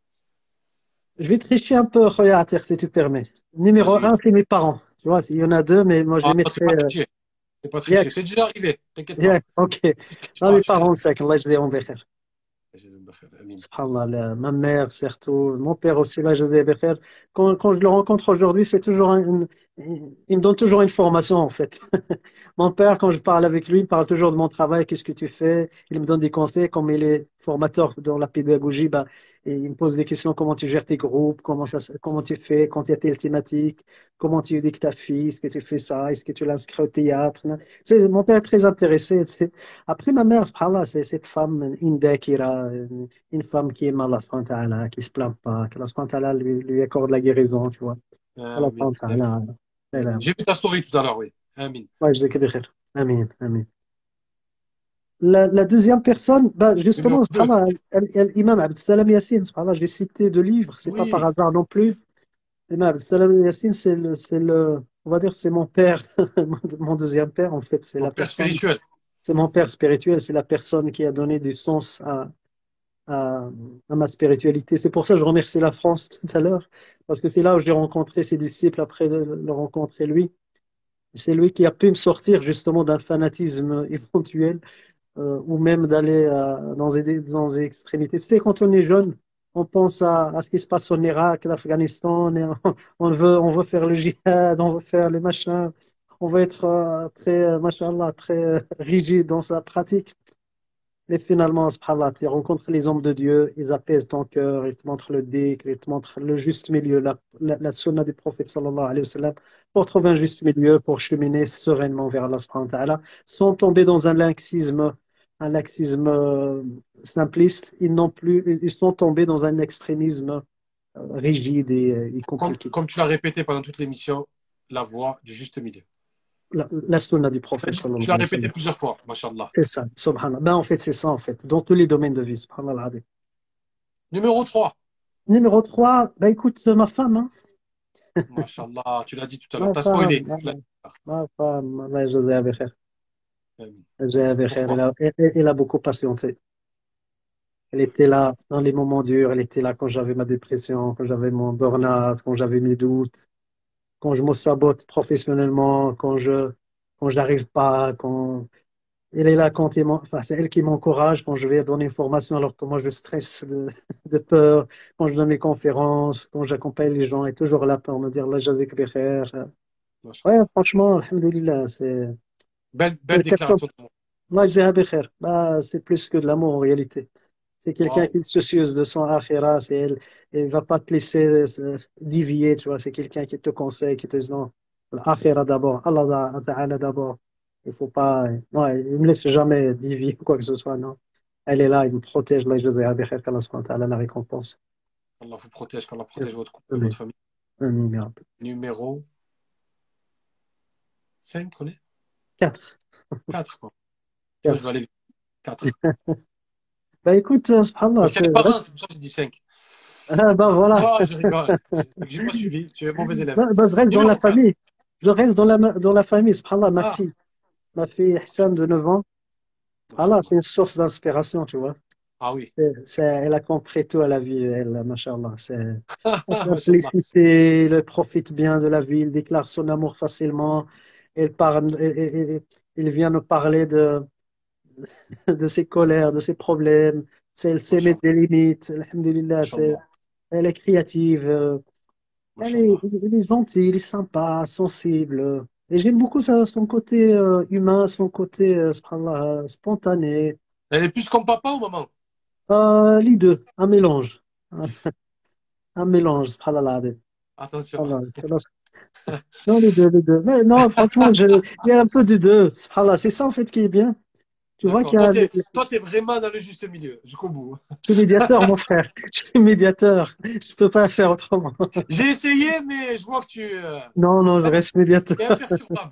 Je vais tricher un peu, Khoya Ater, si tu permets. Numéro Vas-y. un, c'est mes parents. Tu vois, il y en a deux, mais moi je les Ah, c'est mettrais. pas euh, triché. C'est pas triché. Yak, C'est déjà arrivé. T'inquiète pas. yak, ok. Tu triches Non, pas. mes Tu triches parents, c'est Allah je les en bécher. pas. Amin. Subhanallah, la- ma mère surtout, mon père aussi, là, José Becher. Quand, quand je le rencontre aujourd'hui, c'est toujours un- une, il me donne toujours une formation en fait. Mon père, quand je parle avec lui, il parle toujours de mon travail, qu'est-ce que tu fais? Il me donne des conseils, comme il est formateur dans la pédagogie, bah, et il me pose des questions, comment tu gères tes groupes, comment ça, se- comment tu fais quand il y a telle thématique, comment tu éduques ta fille, est-ce que tu fais ça, est-ce que tu l'inscris au théâtre? Tu sais, mon père est très intéressé. tu sais. Après, ma mère, subhanallah, c'est cette femme, Indakira, une femme qui aime Allah subhanahu wa ta'ala, qui se plaint pas, que Allah subhanahu wa ta'ala lui, lui accorde la guérison, tu vois. Allah Amin. subhanahu wa ta'ala, elle Amin. a- J'ai vu ta story tout à l'heure, oui. Amin. Ouais, je sais que بخير. Amin, amin. La, la deuxième personne, bah, Numéro justement, deux. subhanallah, l'imam Abd Salam Yassine, subhanallah, j'ai cité deux livres, c'est pas par Oui. hasard non plus. L'imam Abd Salam Yassine, c'est le, c'est le, on va dire, c'est mon père, mon deuxième père, en fait, c'est Mon la père personne, spirituel. c'est mon père spirituel, c'est la personne qui a donné du sens à, à, à ma spiritualité. C'est pour ça que je remercie la France tout à l'heure, parce que c'est là où j'ai rencontré ses disciples après le, le rencontrer lui. C'est lui qui a pu me sortir justement d'un fanatisme éventuel, euh, ou même d'aller euh, dans des, dans des extrémités. Tu sais, quand on est jeune, on pense à, à ce qui se passe en Irak, en Afghanistan, et on, on veut, on veut faire le jihad, on veut faire les machins, on veut être euh, très, euh, machallah, très euh, rigide dans sa pratique. Et finalement, subhanallah, tu rencontres les hommes de Dieu, ils apaisent ton cœur, ils te montrent le dhikr, ils te montrent le juste milieu, la, la, la sunna du prophète sallallahu alayhi wa sallam, pour trouver un juste milieu, pour cheminer sereinement vers Allah subhanahu wa ta'ala, sans tomber dans un laxisme, un laxisme euh, simpliste. Ils n'ont plus, ils sont tombés dans un extrémisme euh, rigide et, euh, et Comme, compliqué. comme tu l'as répété pendant toute l'émission, la voie du juste milieu. La, la sunna du Tu prophète sallallahu tu l'as alayhi wa répété sallam. plusieurs fois, mashallah. C'est ça, subhanallah. Ben, en fait, c'est ça, en fait, dans tous les domaines de vie, subhanallah. Numéro trois. Numéro trois, bah écoute, ma femme, hein. Mashallah, tu l'as dit tout à l'heure. Ma T'as femme, spoilé. ma, Tu l'as dit tout à ma femme, Allah يجزاها بخير. l'heure. Amin. يجزاها بخير. Elle Pourquoi? a, elle, elle a beaucoup patienté. Elle était là dans les moments durs, elle était là quand j'avais ma dépression, quand j'avais mon burn-out, quand j'avais mes doutes, quand je me sabote professionnellement, quand je, quand j'arrive pas, quand elle est là quand il m'en- enfin, c'est elle qui m'encourage quand je vais donner une formation alors que moi je stresse de, de peur, quand je donne mes conférences, quand j'accompagne les gens, elle est toujours là pour me dire Allah jazik bikhair. Ouais, Mashallah. franchement, alhamdoulilah, c'est Belle, c'est belle une personne. déclaration d'amour. Allah yajziha bikhair. Bah, c'est plus que de l'amour en réalité. C'est quelqu'un Waouh. qui est soucieuse de son akhira, c'est elle. Elle va pas te laisser euh, dévier, tu vois. C'est quelqu'un qui te conseille, qui te dit non, l'akhira d'abord, Allah Ta'ala d'abord. Il faut pas, ouais, il me laisse jamais dévier ou quoi que ce soit, non. Elle est là, il me protège, Allah yajziha bikhair, qu'Allah subhanahu wa ta'ala la récompense. Allah vous protège, qu'Allah protège votre couple et Amen. votre famille. Amen, ya Rabbi. Numéro cinq, on est Quatre. quatre. Tu vois, je Quatre. vais aller quatre. Bah écoute, euh, subhanallah, Mais c'est c'est, les parents, reste. c'est pour ça que j'ai dit cinq. Ah, bah voilà. Ah, je rigole. J'ai pas suivi. Tu es un mauvais élève. Bah, bah, je reste dans la Numéro quatre. famille. Je reste dans la, dans la famille, subhanallah, ma Ah, fille. Ma fille Hassan de neuf ans. Subhanallah, c'est mashallah. une source d'inspiration, tu vois. Ah oui. C'est- c'est- elle a compris tout à la vie, elle, machallah. C'est la Mashallah. simplicité, elle profite bien de la vie, elle déclare son amour facilement. Elle parle, elle, elle- elle- elle vient nous parler de, de ses colères, de ses problèmes. C'est- Elle sait mettre Mashallah. des limites. Alhamdulillah, c'est, Mashallah. elle est créative. euh, Elle est, Mashallah. elle est gentille, elle est sympa, sensible. Et j'aime beaucoup ça, son côté euh, humain, son côté euh, subhanallah, spontané. Elle est plus comme papa ou maman? Euh, les deux, un mélange. Un, un mélange, subhanallah. Attention. Subhanallah. Non, les deux, les deux. Mais non, franchement, je, il y a un peu des deux. Subhanallah. C'est ça en fait qui est bien. Tu vois D'accord. qu'il y Toi, a t'es, toi, t'es vraiment dans le juste milieu, jusqu'au bout. je suis médiateur, mon frère. Je suis médiateur. Je peux pas faire autrement. J'ai essayé, mais je vois que tu euh, Non, non, je reste médiateur. es imperturbable.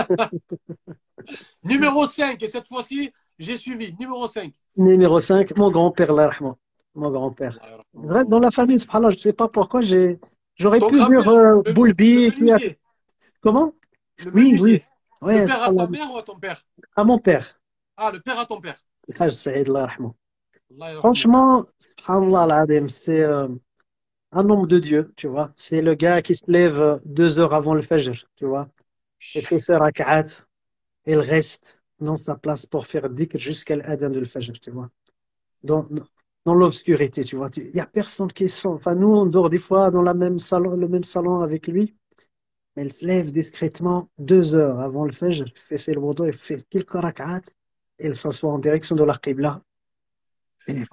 Numéro cinq, et cette fois-ci, j'ai suivi. Numéro cinq. Numéro cinq, mon grand-père, Allah yarhamou. Mon grand-père. Allah Vrai, dans yarhamou. la famille, subhanallah, je sais pas pourquoi j'ai, j'aurais Ton pu dire grand-père, euh, le, le Boulbi, qui a- menuisier. comment? Le Oui, oui. menuisier. Le Ouais, père à subhanallah. ta mère ou à ton père? À mon père. Ah, le père à ton père. Haj Saïd, Allah yarhamou. Allah yarhamou. Franchement, subhanallah, al-azim, c'est euh, un homme de Dieu, tu vois. C'est le gars qui se lève euh, deux heures avant le Fajr, tu vois. Il fait ce rak'at, il reste dans sa place pour faire dhikr jusqu'à l'adhan de le Fajr, tu vois. Dans, dans l'obscurité, tu vois. Il n'y a personne qui sent. Enfin, nous, on dort des fois dans la même salon, le même salon avec lui, mais il se lève discrètement deux heures avant le Fajr, il fait ses wudu, il fait quelques rak'at, et il s'assoit en direction de la Qibla, et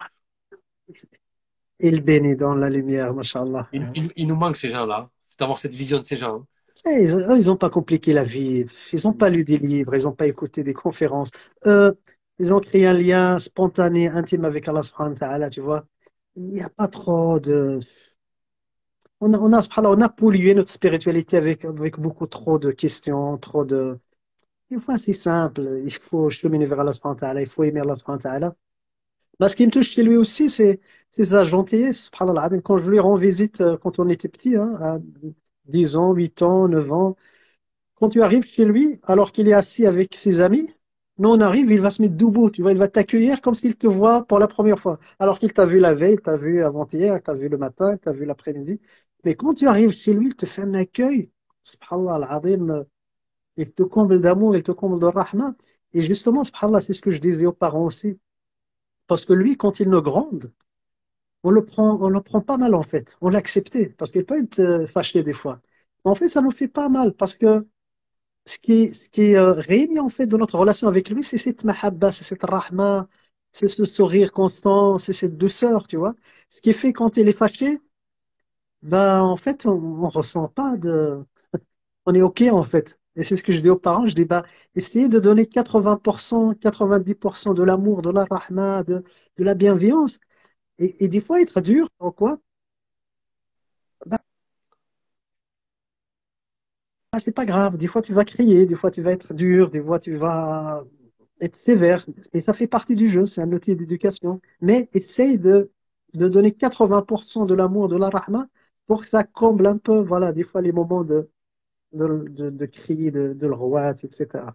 il bénit dans la lumière, mashallah. Il, il- il nous manque ces gens-là. C'est d'avoir cette vision de ces gens. Eh, Ils, eux, ils n'ont pas compliqué la vie, ils n'ont pas lu des livres, ils n'ont pas écouté des conférences. Eux, ils ont créé un lien spontané, intime avec Allah subhanahu wa ta'ala, tu vois. Il n'y a pas trop de... On a, on a, subhanallah, on a pollué notre spiritualité avec, avec beaucoup trop de questions, trop de... Des fois, c'est simple, il faut cheminer vers Allah subhanahu wa ta'ala, il faut aimer Allah subhanahu wa ta'ala. Mais ce qui me touche chez lui aussi, c'est c'est sa gentillesse, subhanallah. Quand je lui rends visite, euh, quand on était petit, hein, à dix ans, huit ans, neuf ans, quand tu arrives chez lui, alors qu'il est assis avec ses amis, nous on arrive, il va se mettre debout, tu vois, il va t'accueillir comme s'il te voit pour la première fois. Alors qu'il t'a vu la veille, t'a vu avant-hier, t'a vu le matin, t'a vu l'après-midi. Mais quand tu arrives chez lui, il te fait un accueil, subhanallah al-azim, euh, il te comble d'amour, il te comble de rahma. Et justement, subhanallah, c'est ce que je disais aux parents aussi. Parce que lui, quand il nous gronde, on le prend, on le prend pas mal en fait. On l'acceptait, parce qu'il peut être euh, fâché des fois. Mais en fait, ça nous fait pas mal, parce que ce qui, ce qui euh, règne en fait dans notre relation avec lui, c'est cette mahabba, c'est cette rahma, c'est ce sourire constant, c'est cette douceur, tu vois. Ce qui fait quand il est fâché, ben en fait, on, on ressent pas de, on est ok en fait. Et c'est ce que je dis aux parents, je dis bah essayez de donner quatre-vingts pour cent, quatre-vingt-dix pour cent de l'amour, de la rahma, de, de la bienveillance. Et, et des fois être dur, en quoi? Bah, c'est pas grave. Des fois tu vas crier, des fois tu vas être dur, des fois tu vas être sévère, et ça fait partie du jeu, c'est un outil d'éducation. Mais essaye de, de donner quatre-vingts pour cent de l'amour, de la rahma, pour que ça comble un peu, voilà, des fois les moments de, de, de, de cri, de, de l'rouat, et cetera.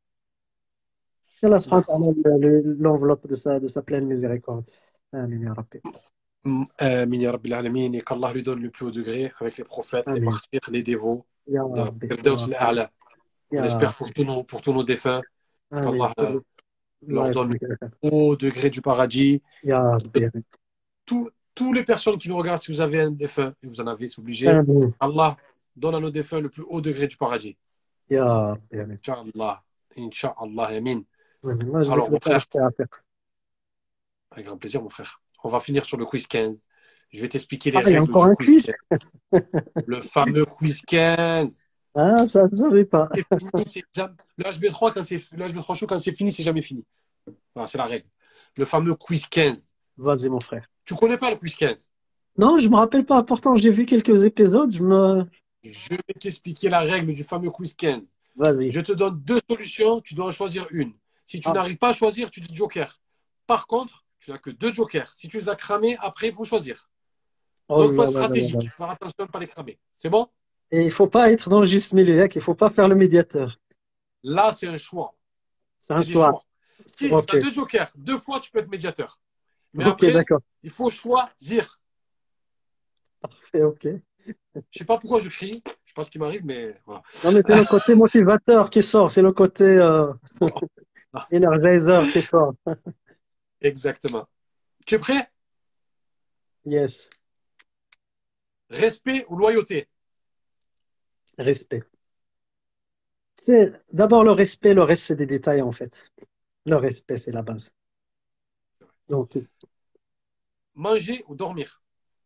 Allah subhanahu wa D'accord. ta'ala, le- le- l'enveloppe de sa, de sa pleine miséricorde. Amin ya Rabbi. Mm, Amin ya Rabbil Alamin, et qu'Allah lui donne le plus haut degré avec les prophètes, les Amin. martyrs, les dévots Ya de Rabbi. Ya Firdaus Rabbi. al-A'la. On Ya espère pour tous nos, pour tous nos défunts Amin. qu'Allah euh, Allah leur donne le yajzak khair. plus haut degré du paradis. Ya Rabbi. Amin. Tous, tous les personnes qui nous regardent, si vous avez un défunt, et vous en avez, c'est obligé, Amin. Allah donne à nos défunts le plus haut degré du paradis. Ya Rabbi. Amin. Inch'Allah. Inch'Allah. Amin. Amin. Moi, je vais Alors, te le mon frère, faire après. avec grand plaisir, mon frère. On va finir sur le quiz quinze. Je vais t'expliquer les Ah, il y a règles encore du un quiz quiz? quinze. Le fameux quiz quinze. Ah, ça, je ne savais pas. C'est fini, c'est jamais... Le H B trois, quand c'est le H B trois chaud, quand c'est fini, c'est jamais fini. Voilà, c'est la règle. Le fameux quiz quinze. Vas-y, mon frère. Tu connais pas le quiz quinze? Non, je me rappelle pas. Pourtant, j'ai vu quelques épisodes. Je me... Je vais t'expliquer la règle du fameux quiz quinze. Vas-y. Je te donne deux solutions, tu dois en choisir une. Si tu Ah, n'arrives pas à choisir, tu dis joker. Par contre, tu n'as que deux jokers. Si tu les as cramés, après, il faut choisir. oh Donc, il faut là être là là là là. stratégique. Il faut faire attention de ne pas les cramer. C'est bon? Et il faut pas être dans le juste milieu. Hein, il faut pas faire le médiateur. Là, c'est un choix. C'est un C'est des choix. choix. Si tu Ok. as deux jokers, deux fois, tu peux être médiateur. Mais Ok, après, d'accord. il faut choisir. Parfait, ok. Je ne sais pas pourquoi je crie. Je ne sais pas ce qui m'arrive, mais voilà. Non, mais c'est le côté motivateur qui sort. C'est le côté euh, Ah, energizer qui sort. exactement. Tu es prêt? Yes. Respect ou loyauté? Respect. C'est d'abord le respect. Le reste, c'est des détails, en fait. Le respect, c'est la base. Donc, Manger ou dormir?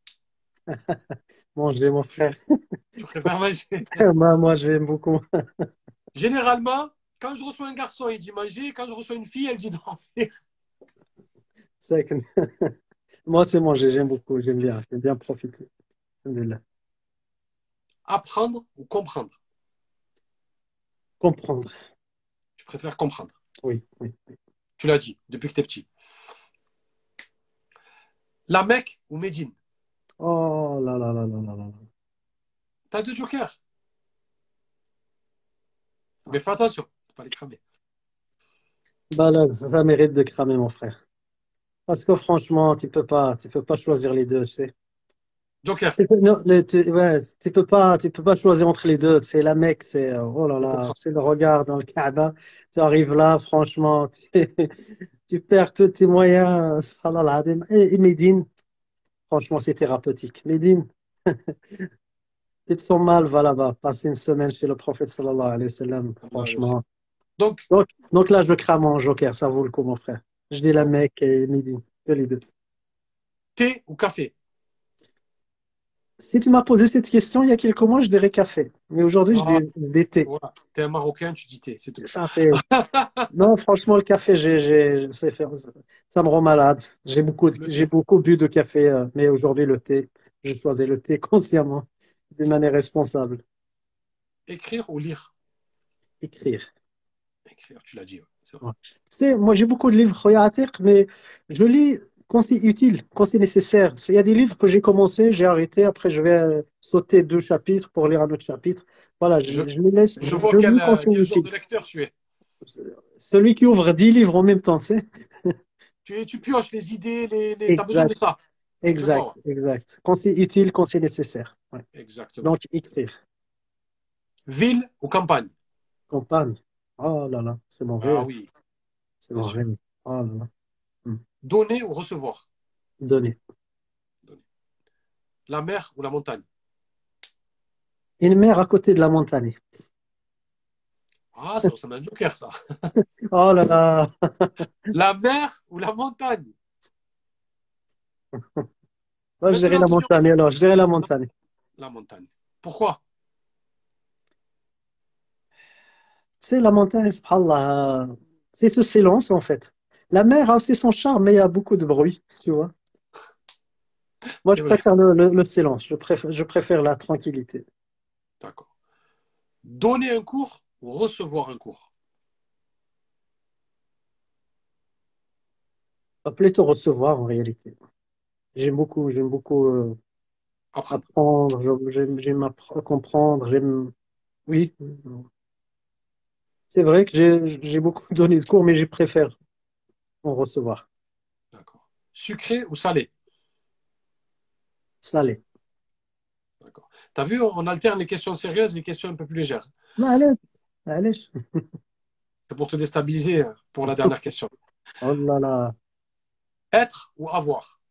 manger, mon frère. Tu préfères manger? Moi, moi j'aime beaucoup. Généralement, Quand je reçois un garçon, il dit manger. Quand je reçois une fille, elle dit dormir. C'est que- Moi, c'est manger, j'aime beaucoup, j'aime bien, j'aime bien profiter. Alhamdulillah. Apprendre ou comprendre? Comprendre. Je préfère comprendre. Oui, oui. Tu l'as dit depuis que tu es petit. La Mecque ou Médine? Oh là là là là là là. T'as deux jokers. Mais fais attention, faut pas les cramer. Bah là, ça ça mérite de cramer, mon frère. Parce que franchement, tu peux pas, tu peux pas choisir les deux, tu sais. Joker, Tu peux, non, le- tu, ouais, tu peux pas, tu peux pas choisir entre les deux. C'est la Mecque, c'est, euh, oh là je là, comprends. c'est le regard dans le Kaaba. Tu arrives là, franchement, tu, tu perds tous tes moyens. Subhanallah al-Azim. Et, et Médine, franchement, c'est thérapeutique. Médine, tu te sens mal, va là-bas. Passer une semaine chez le prophète sallallahu alayhi wa sallam, franchement. Donc, Donc, donc là, je crame en joker, ça vaut le coup, mon frère. Je dis la donc, Mecque et Médine, que les deux. thé ou café? Si tu m'as posé cette question il y a quelques mois, je dirais café. Mais aujourd'hui, je dis, Ah, je dis thé. voilà. T'es un Marocain, tu dis thé, c'est tout. Ça fait. Non, franchement, le café, j'ai, j'ai, je sais faire. Ça me rend malade. J'ai beaucoup, de- Le j'ai thé. beaucoup bu de café, euh, mais aujourd'hui, le thé, j'ai choisi le thé consciemment, d'une manière responsable. Écrire ou lire? Écrire. Écrire, tu l'as dit, ouais, c'est vrai. Ouais. Tu sais, moi, j'ai beaucoup de livres, khoya atiq, mais je lis quand c'est utile, quand c'est nécessaire. Parce qu'il y a des livres que j'ai commencé, j'ai arrêté, après, je vais euh, sauter deux chapitres pour lire un autre chapitre. Voilà, je, Je, je les laisse, je je, vois je quel, lis quand euh, c'est quel genre utile. de lecteur tu es. Celui qui ouvre dix livres en même temps, tu sais. Tu, es- tu pioches les idées, les, les... tu as besoin de Exact. ça. Je Exact, vois, exact. Quand c'est utile, quand c'est nécessaire. Ouais. ouais. Exactement. Donc, écrire. Ville ou campagne? Campagne. Oh là là, c'est mon Ah rêve. oui, C'est bien mon sûr. rêve. Oh là là. Hmm. Donner ou recevoir? Donner. Donner. La mer ou la montagne? Une mer à côté de la montagne. Ah, ça ressemble à un joker, ça. Oh là là. La mer ou la montagne? Moi, je dirais Maintenant, la te dire montagne alors. Je dirais la montagne. la montagne. Pourquoi? Tu sais, la montagne, subhanallah, euh, c'est ce silence en fait. La mer a aussi son charme, mais il y a beaucoup de bruit, tu vois. Moi, C'est je vrai. préfère le, le- le silence. Je préfère, je préfère la tranquillité. D'accord. Donner un cours ou recevoir un cours? Pas plutôt recevoir en réalité. J'aime beaucoup, j'aime beaucoup euh, Apprendre. apprendre, je- j'aime j'aime appre- comprendre, j'aime. Oui, c'est vrai que j'ai j'ai beaucoup donné de cours, mais je préfère en recevoir. D'accord. Sucré ou salé? Salé. D'accord. T'as vu, on alterne les questions sérieuses et les questions un peu plus légères. Mais allez, allez. C'est pour te déstabiliser euh, pour la dernière question. Oh là là, Être ou avoir?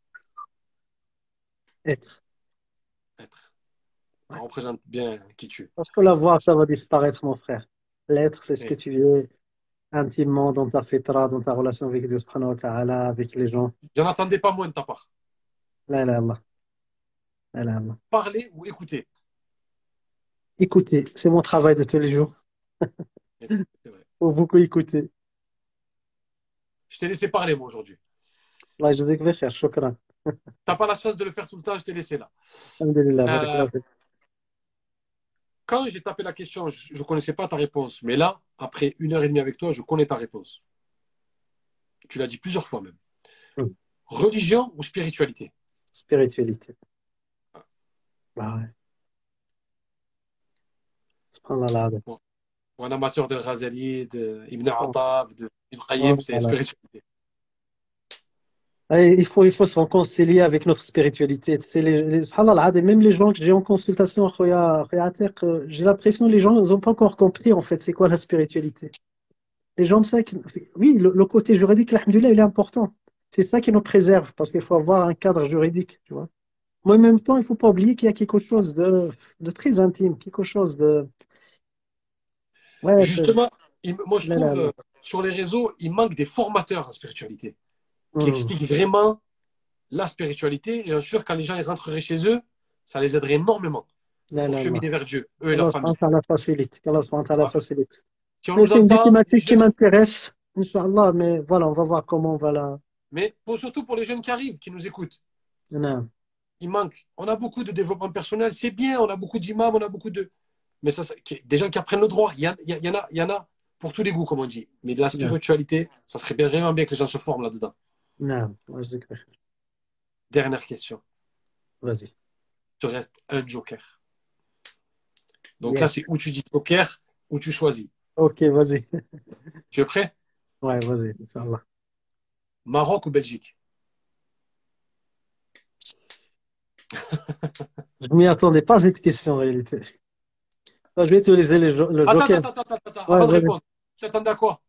être. Être. Ça représente bien qui tu es. Parce que l'avoir, ça va disparaître, mon frère. L'être, c'est ce que Et tu es intimement dans ta fitra, dans ta relation avec Dieu subhanahu wa ta'ala, avec les gens. j'en attendais pas moins de ta part. Là, là, là. Là, là, là. Parler ou écouter? Écoutez, c'est mon travail de tous les jours. C'est vrai. Faut beaucoup écouter. Je t'ai laissé parler, moi, aujourd'hui. Allah يجزيك بخير شكرا. T'as pas la chance de le faire tout le temps, je t'ai laissé là. الحمد لله بارك Euh, الله فيك. quand j'ai tapé la question, je ne connaissais pas ta réponse. Mais là, après une heure et demie avec toi, je connais ta réponse. Tu l'as dit plusieurs fois même. Hmm. Religion ou spiritualité? Spiritualité. Bah ouais. Subhanallah العظيم. Bon, pour un amateur de Ghazali, de Ibn Oh, Attab, de Ibn oh, Qayyim, c'est voilà. spiritualité. Et il faut, il faut se réconcilier avec notre spiritualité. C'est les, les, subhanallah العظيم, même les gens que j'ai en consultation, khoya- khoya Atiq, euh, j'ai l'impression que les gens n'ont pas encore compris en fait c'est quoi la spiritualité. Les gens savent que, oui, le, le côté juridique, alhamdoulilah, il est important. C'est ça qui nous préserve parce qu'il faut avoir un cadre juridique, tu vois. Mais en même temps, il ne faut pas oublier qu'il y a quelque chose de, de très intime, quelque chose de. Ouais, c'est- Justement, il- moi je là, là, trouve là. euh, sur les réseaux, il manque des formateurs en spiritualité qui Hmm. expliquent vraiment la spiritualité. Et bien sûr, quand les gens ils rentreraient chez eux, ça les aiderait énormément Là, pour là, là. cheminer vers Dieu, eux et leur Allah subhanahu famille. wa ta'ala facilite. Allah subhanahu wa ta'ala Voilà. facilite. Si on Mais nous c'est une des entend, les thématiques qui jeunes, m'intéresse, Inch'Allah, mais voilà, on va voir comment on va la. mais pour, surtout pour les jeunes qui arrivent, qui nous écoutent, Non, il manque. On a beaucoup de développement personnel, c'est bien, on a beaucoup d'imams, on a beaucoup de. Mais ça, ça- qui- des gens qui apprennent le droit, il y, en- il y, il y en a, il y en a pour tous les goûts, comme on dit. Mais de la non, spiritualité, ça serait bien, vraiment bien que les gens se forment là-dedans. non. Ouais, je sais que- Dernière question. Vas-y. Il te reste un joker. Donc là, Yes. c'est où tu dis joker, où tu choisis. Ok, vas-y. Tu es prêt? Ouais, vas-y, Inch'Allah. Maroc ou Belgique? Je m'y attendais pas à cette question en réalité. Bah, je vais utiliser les jo- le Attends, joker. attends, attends, attends, attends. Ouais, Avant de vas-y. répondre, tu t'attendais à quoi?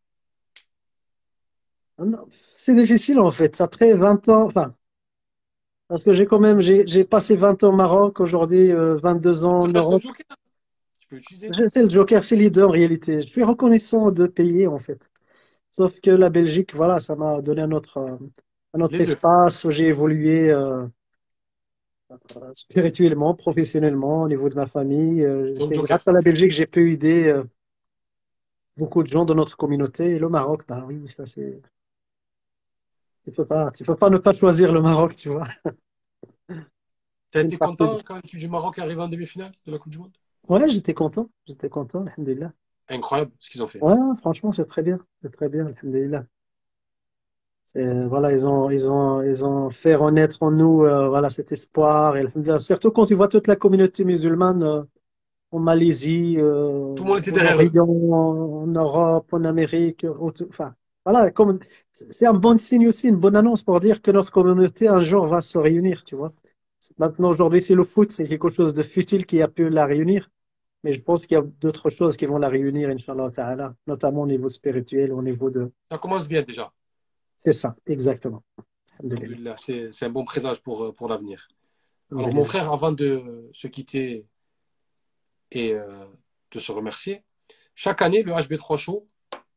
Ah non, c'est difficile en fait. Après vingt ans, enfin, parce que j'ai quand même, j'ai j'ai passé vingt ans au Maroc, aujourd'hui euh, deux ans Il en te reste un Europe. joker. Tu peux l'utiliser. Je- C'est le joker, c'est les deux en réalité. Je suis reconnaissant de payer en fait. Sauf que la Belgique, voilà, ça m'a donné un autre, euh, un autre Les deux. espace où j'ai évolué euh, spirituellement, professionnellement, au niveau de ma famille. Euh, Donc c'est grâce joker. à la Belgique que j'ai pu aider euh, beaucoup de gens de notre communauté. Et le Maroc, bah oui, ça c'est. Tu peux pas, tu peux pas ne pas choisir le Maroc, tu vois. Tu as C'est une été partie de- content quand l'équipe du Maroc est arrivée en demi-finale de la Coupe du Monde? Ouais, j'étais content, j'étais content, alhamdulillah. Incroyable ce qu'ils ont fait. Ouais, franchement, c'est très bien, c'est très bien, alhamdulillah. Et voilà, ils ont, ils ont, ils ont fait renaître en nous, euh, voilà, cet espoir. Et alhamdulillah, surtout quand tu vois toute la communauté musulmane euh, en Malaisie, euh, Tout le monde était en derrière eux. Orient, en, en Europe, en Amérique, au- enfin, voilà, comme c'est un bon signe aussi, une bonne annonce pour dire que notre communauté un jour va se réunir, tu vois. Maintenant, aujourd'hui, c'est le foot, c'est quelque chose de futile qui a pu la réunir. Mais je pense qu'il y a d'autres choses qui vont la réunir, Inch'Allah Ta'ala, notamment au niveau spirituel, au niveau de. Ça commence bien déjà. C'est ça, exactement. Alhamdulillah. Alhamdulillah, c'est c'est un bon présage pour, euh, pour l'avenir. Alors, mon Alhamdulillah. frère, avant de se quitter et euh, de se remercier, chaque année, le H B trois Show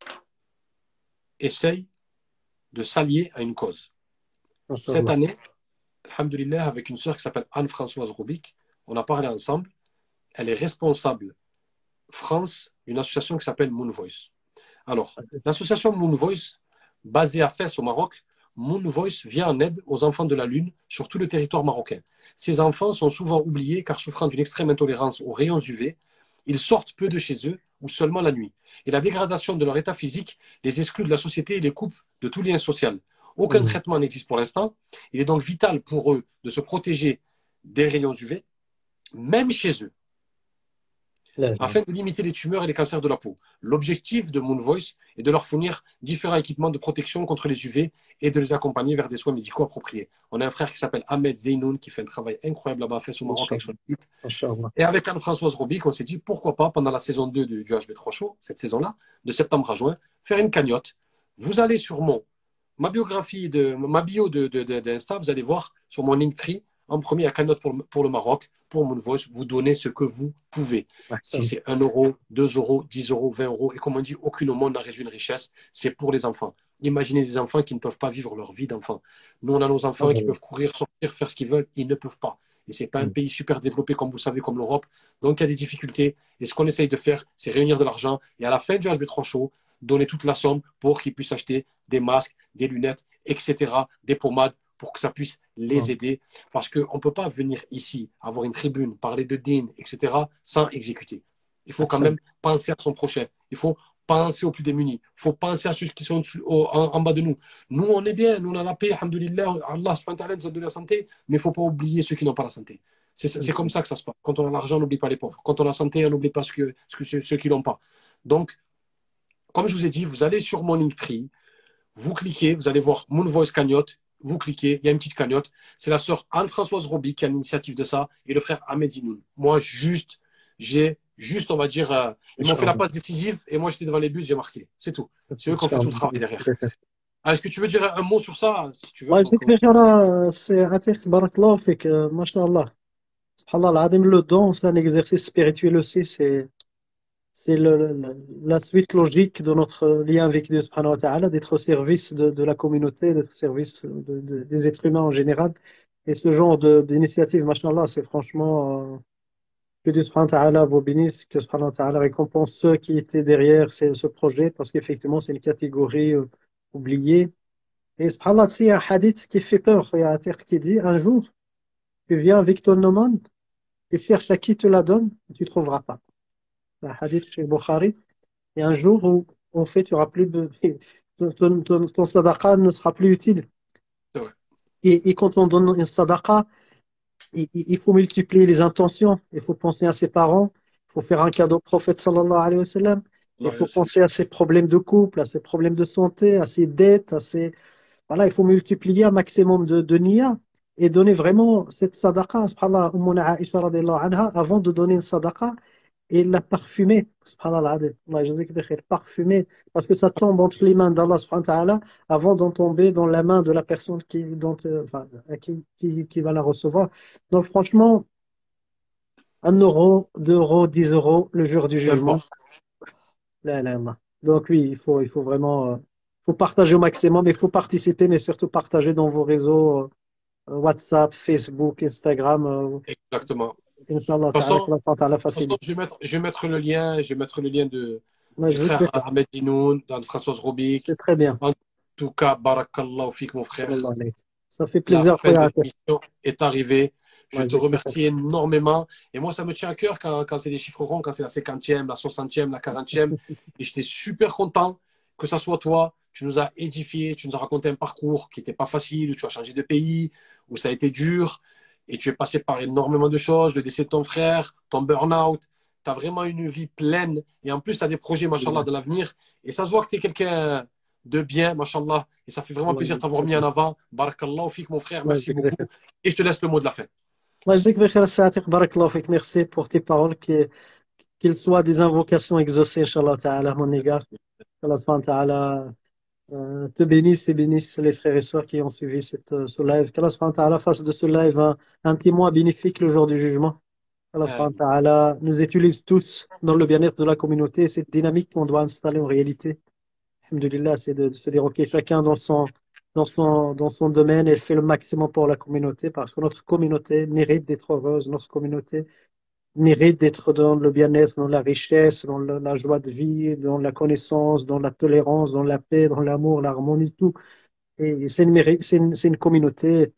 essaye de s'allier à une cause. Cette Inch'Allah. année, alhamdulillah, avec une sœur qui s'appelle Anne-Françoise Robic, on a parlé ensemble. Elle est responsable France d'une association qui s'appelle Moon Voice. Alors, l'association Moon Voice, basée à Fès au Maroc, Moon Voice vient en aide aux enfants de la Lune sur tout le territoire marocain. Ces enfants sont souvent oubliés car souffrant d'une extrême intolérance aux rayons U V, ils sortent peu de chez eux ou seulement la nuit. Et la dégradation de leur état physique les exclut de la société et les coupe de tout lien social. Aucun Mhm. traitement n'existe pour l'instant. Il est donc vital pour eux de se protéger des rayons U V, même chez eux, Là, là. afin de limiter les tumeurs et les cancers de la peau. L'objectif de Moon Voice est de leur fournir différents équipements de protection contre les U V et de les accompagner vers des soins médicaux appropriés. On a un frère qui s'appelle Ahmed Zeynoun qui fait un travail incroyable là-bas, fait au Maroc avec son équipe. Inch'Allah. Et avec Anne-Françoise Robic, on s'est dit pourquoi pas, pendant la saison deux du, du H B trois Show, cette saison-là, de septembre à juin, faire une cagnotte. Vous allez sur mon, ma biographie, de, ma bio de, de, de, d'Insta, vous allez voir sur mon Linktree, en premier, la cagnotte pour, pour le Maroc, pour Moon Voice, vous donnez ce que vous pouvez. Si Ahsan. c'est un euro, deux euros, dix euros, vingt euros, et comme on dit, aucune au monde n'a réduit une richesse, c'est pour les enfants. Imaginez des enfants qui ne peuvent pas vivre leur vie d'enfant. Nous, on a nos enfants qui Alhamdulillah. peuvent courir, sortir, faire ce qu'ils veulent, ils ne peuvent pas. Et ce n'est pas un Mhm. pays super développé, comme vous savez, comme l'Europe. Donc, il y a des difficultés. Et ce qu'on essaye de faire, c'est réunir de l'argent. Et à la fin du H B trois Show, donner toute la somme pour qu'ils puissent acheter des masques, des lunettes, et cetera, des pommades, pour que ça puisse les Mhm. aider. Parce qu'on ne peut pas venir ici, avoir une tribune, parler de din, et cetera, sans exécuter. Il faut quand Ahsan. même penser à son prochain. Il faut penser aux plus démunis. Il faut penser à ceux qui sont en, en bas de nous. Nous, on est bien. Nous, on a la paix. Alhamdulillah. Allah subhanahu wa ta'ala nous a donné la santé. Mais il ne faut pas oublier ceux qui n'ont pas la santé. C'est c'est comme ça que ça se passe. Quand on a l'argent, on n'oublie pas les pauvres. Quand on a la santé, on n'oublie pas ce que, ce que, ceux, ceux qui ne l'ont pas. Donc, comme je vous ai dit, vous allez sur mon Linktree, vous cliquez, vous allez voir Moon Voice Cagnotte, vous cliquez, il y a une petite cagnotte. C'est la sœur Anne-Françoise Roby qui a l'initiative de ça et le frère Ahmed Zinoun. Moi, juste, j'ai juste, on va dire, euh, ils m'ont fait la Inch'Allah. passe décisive et moi, j'étais devant les buts, j'ai marqué. C'est tout. C'est eux qui ont fait tout le travail derrière. Inch'Allah. Ah, est-ce que tu veux dire un mot sur ça, si tu veux Ouais, qu'on- c'est qu'on- clair, là, c'est Atik, barakallah fik, euh, mashallah. Subhanallah, العظيم, le don, c'est un exercice spirituel aussi, c'est c'est le, le- la suite logique de notre lien avec Dieu subhanahu wa ta'ala, d'être au service de, de la communauté, d'être au service de- de- des êtres humains en général. Et ce genre de- d'initiative, mashallah, c'est franchement euh, Que Dieu subhanahu wa ta'ala vous bénisse, que subhanahu wa ta'ala récompense ceux qui étaient derrière ce, ce projet, parce qu'effectivement, c'est une catégorie euh, oubliée. Et subhanallah, il y a un hadith qui fait peur, il y a un terre qui dit, un jour, tu viens avec ton aumône, tu cherches à qui te la donne, tu ne trouveras pas. Un hadith chez Bukhari. Et un jour où, en fait, tu auras plus de, ton, ton, ton, ton sadaqa ne sera plus utile. C'est vrai. Et, et quand on donne une sadaqa, il, il faut multiplier les intentions. Il faut penser à ses parents. Il faut faire un cadeau au prophète sallallahu alayhi wa sallam. Il faut penser à ses problèmes de couple, à ses problèmes de santé, à ses dettes, à ses... Voilà, il faut multiplier un maximum de, de niya et donner vraiment cette sadaqa. Subhanallah, Ummuna Aisha radiallahu anha, avant de donner une sadaqa, et la parfumer. Subhanallah, Allah jazaك bikhair, parfumer, parce que ça tombe entre les mains d'Allah subhanahu wa ta'ala avant d'en tomber dans la main de la personne qui, dont, euh, enfin, à qui, qui, qui va la recevoir. Donc franchement, un euro, deux euros, dix euros le jour du Peu jugement. importe. Là, là, là. Donc oui, il faut, il faut vraiment, euh, faut partager au maximum, il faut participer, mais surtout partager dans vos réseaux euh, WhatsApp, Facebook, Instagram. Euh, Exactement. Inch'Allah De toute ta'ala, façon, que Allah ta'ala de toute façon, facilite. je vais mettre, je vais mettre le lien, je vais mettre le lien de, Ouais, du je sais frère que Ahmed Dinoun, de Françoise Robic. c'est très bien. En tout cas, barakallahu fik, mon frère. Sallallahu alayhi. Ça fait La plaisir. fin de l'émission est arrivée. Je Ouais, te je sais que- remercie énormément. Et moi, ça me tient à cœur quand, quand c'est des chiffres ronds, quand c'est la cinquantième, la soixantième, la quarantième. Et j'étais super content que ça soit toi. Tu nous as édifié, tu nous as raconté un parcours qui n'était pas facile, où tu as changé de pays, où ça a été dur. Et tu es passé par énormément de choses, le décès de ton frère, ton burn-out. Tu as vraiment une vie pleine. Et en plus, tu as des projets, machallah, de l'avenir. Et ça se voit que tu es quelqu'un de bien, machallah. Et ça fait vraiment plaisir de t'avoir mis en avant. Barakallahu fik, mon frère. Ouais, Merci je sais que- beaucoup. Et je te laisse le mot de la fin. Ouais, je sais que Bikhair Sa'atiq, barakallahu fik. Merci pour tes paroles, que- qu'ils soient des invocations exaucées, Inch'Allah ta'ala, à mon égard. Allah subhanahu wa ta'ala euh, te bénisse et bénisse les frères et sœurs qui ont suivi cette, euh, ce live. Qu'Allah subhanahu wa ta'ala fasse de ce live un, un témoin bénéfique le jour du jugement. Allah subhanahu wa ta'ala nous utilise tous dans le bien-être de la communauté. Cette dynamique qu'on doit installer en réalité. Alhamdulillah, c'est de, de se dire, OK, chacun dans son, dans son, dans son domaine, elle fait le maximum pour la communauté parce que notre communauté mérite d'être heureuse, notre communauté mérite d'être dans le bien-être, dans la richesse, dans le- la joie de vie, dans la connaissance, dans la tolérance, dans la paix, dans l'amour, l'harmonie, tout. Et c'est une, méri- c'est une, c'est une communauté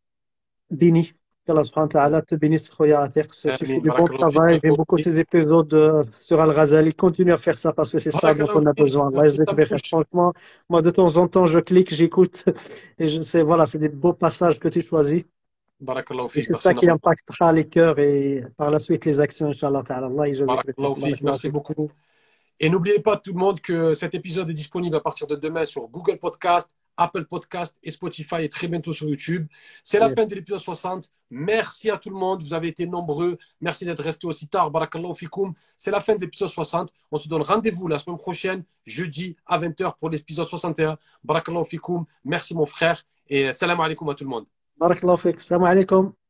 bénie. Qu'Allah subhanahu wa ta'ala te bénisse, Khoya Atex. Tu fais Amin. du bon Barakallahu fik. travail. J'aime Toi beaucoup aussi. tes épisodes euh, sur Al-Ghazali. Continue à faire ça parce que c'est ça dont Barakallahu on a fik. besoin. Allah Merci, yajzak ça me bikhair. touche. Franchement, moi, de temps en temps, je clique, j'écoute. Et je sais, voilà, c'est des beaux passages que tu choisis. Barakallahu Et fik. c'est ça Merci qui énormément. impactera les cœurs et par la suite les actions, Inch'Allah ta'ala. Allah yajzak bikhair. Barakallahu fik. Barakallahu Merci fik. beaucoup. Et n'oubliez pas tout le monde que cet épisode est disponible à partir de demain sur Google Podcast, Apple Podcast et Spotify et très bientôt sur YouTube. C'est la Yes. fin de l'épisode soixante. Merci à tout le monde. Vous avez été nombreux. Merci d'être restés aussi tard. Barakallahu fikoum. C'est la fin de l'épisode soixante. On se donne rendez-vous la semaine prochaine, jeudi à vingt heures pour l'épisode soixante et un. Barakallahu fikoum. Merci mon frère et salam alaikum à tout le monde. Barakallahu fik. Salam alaikum.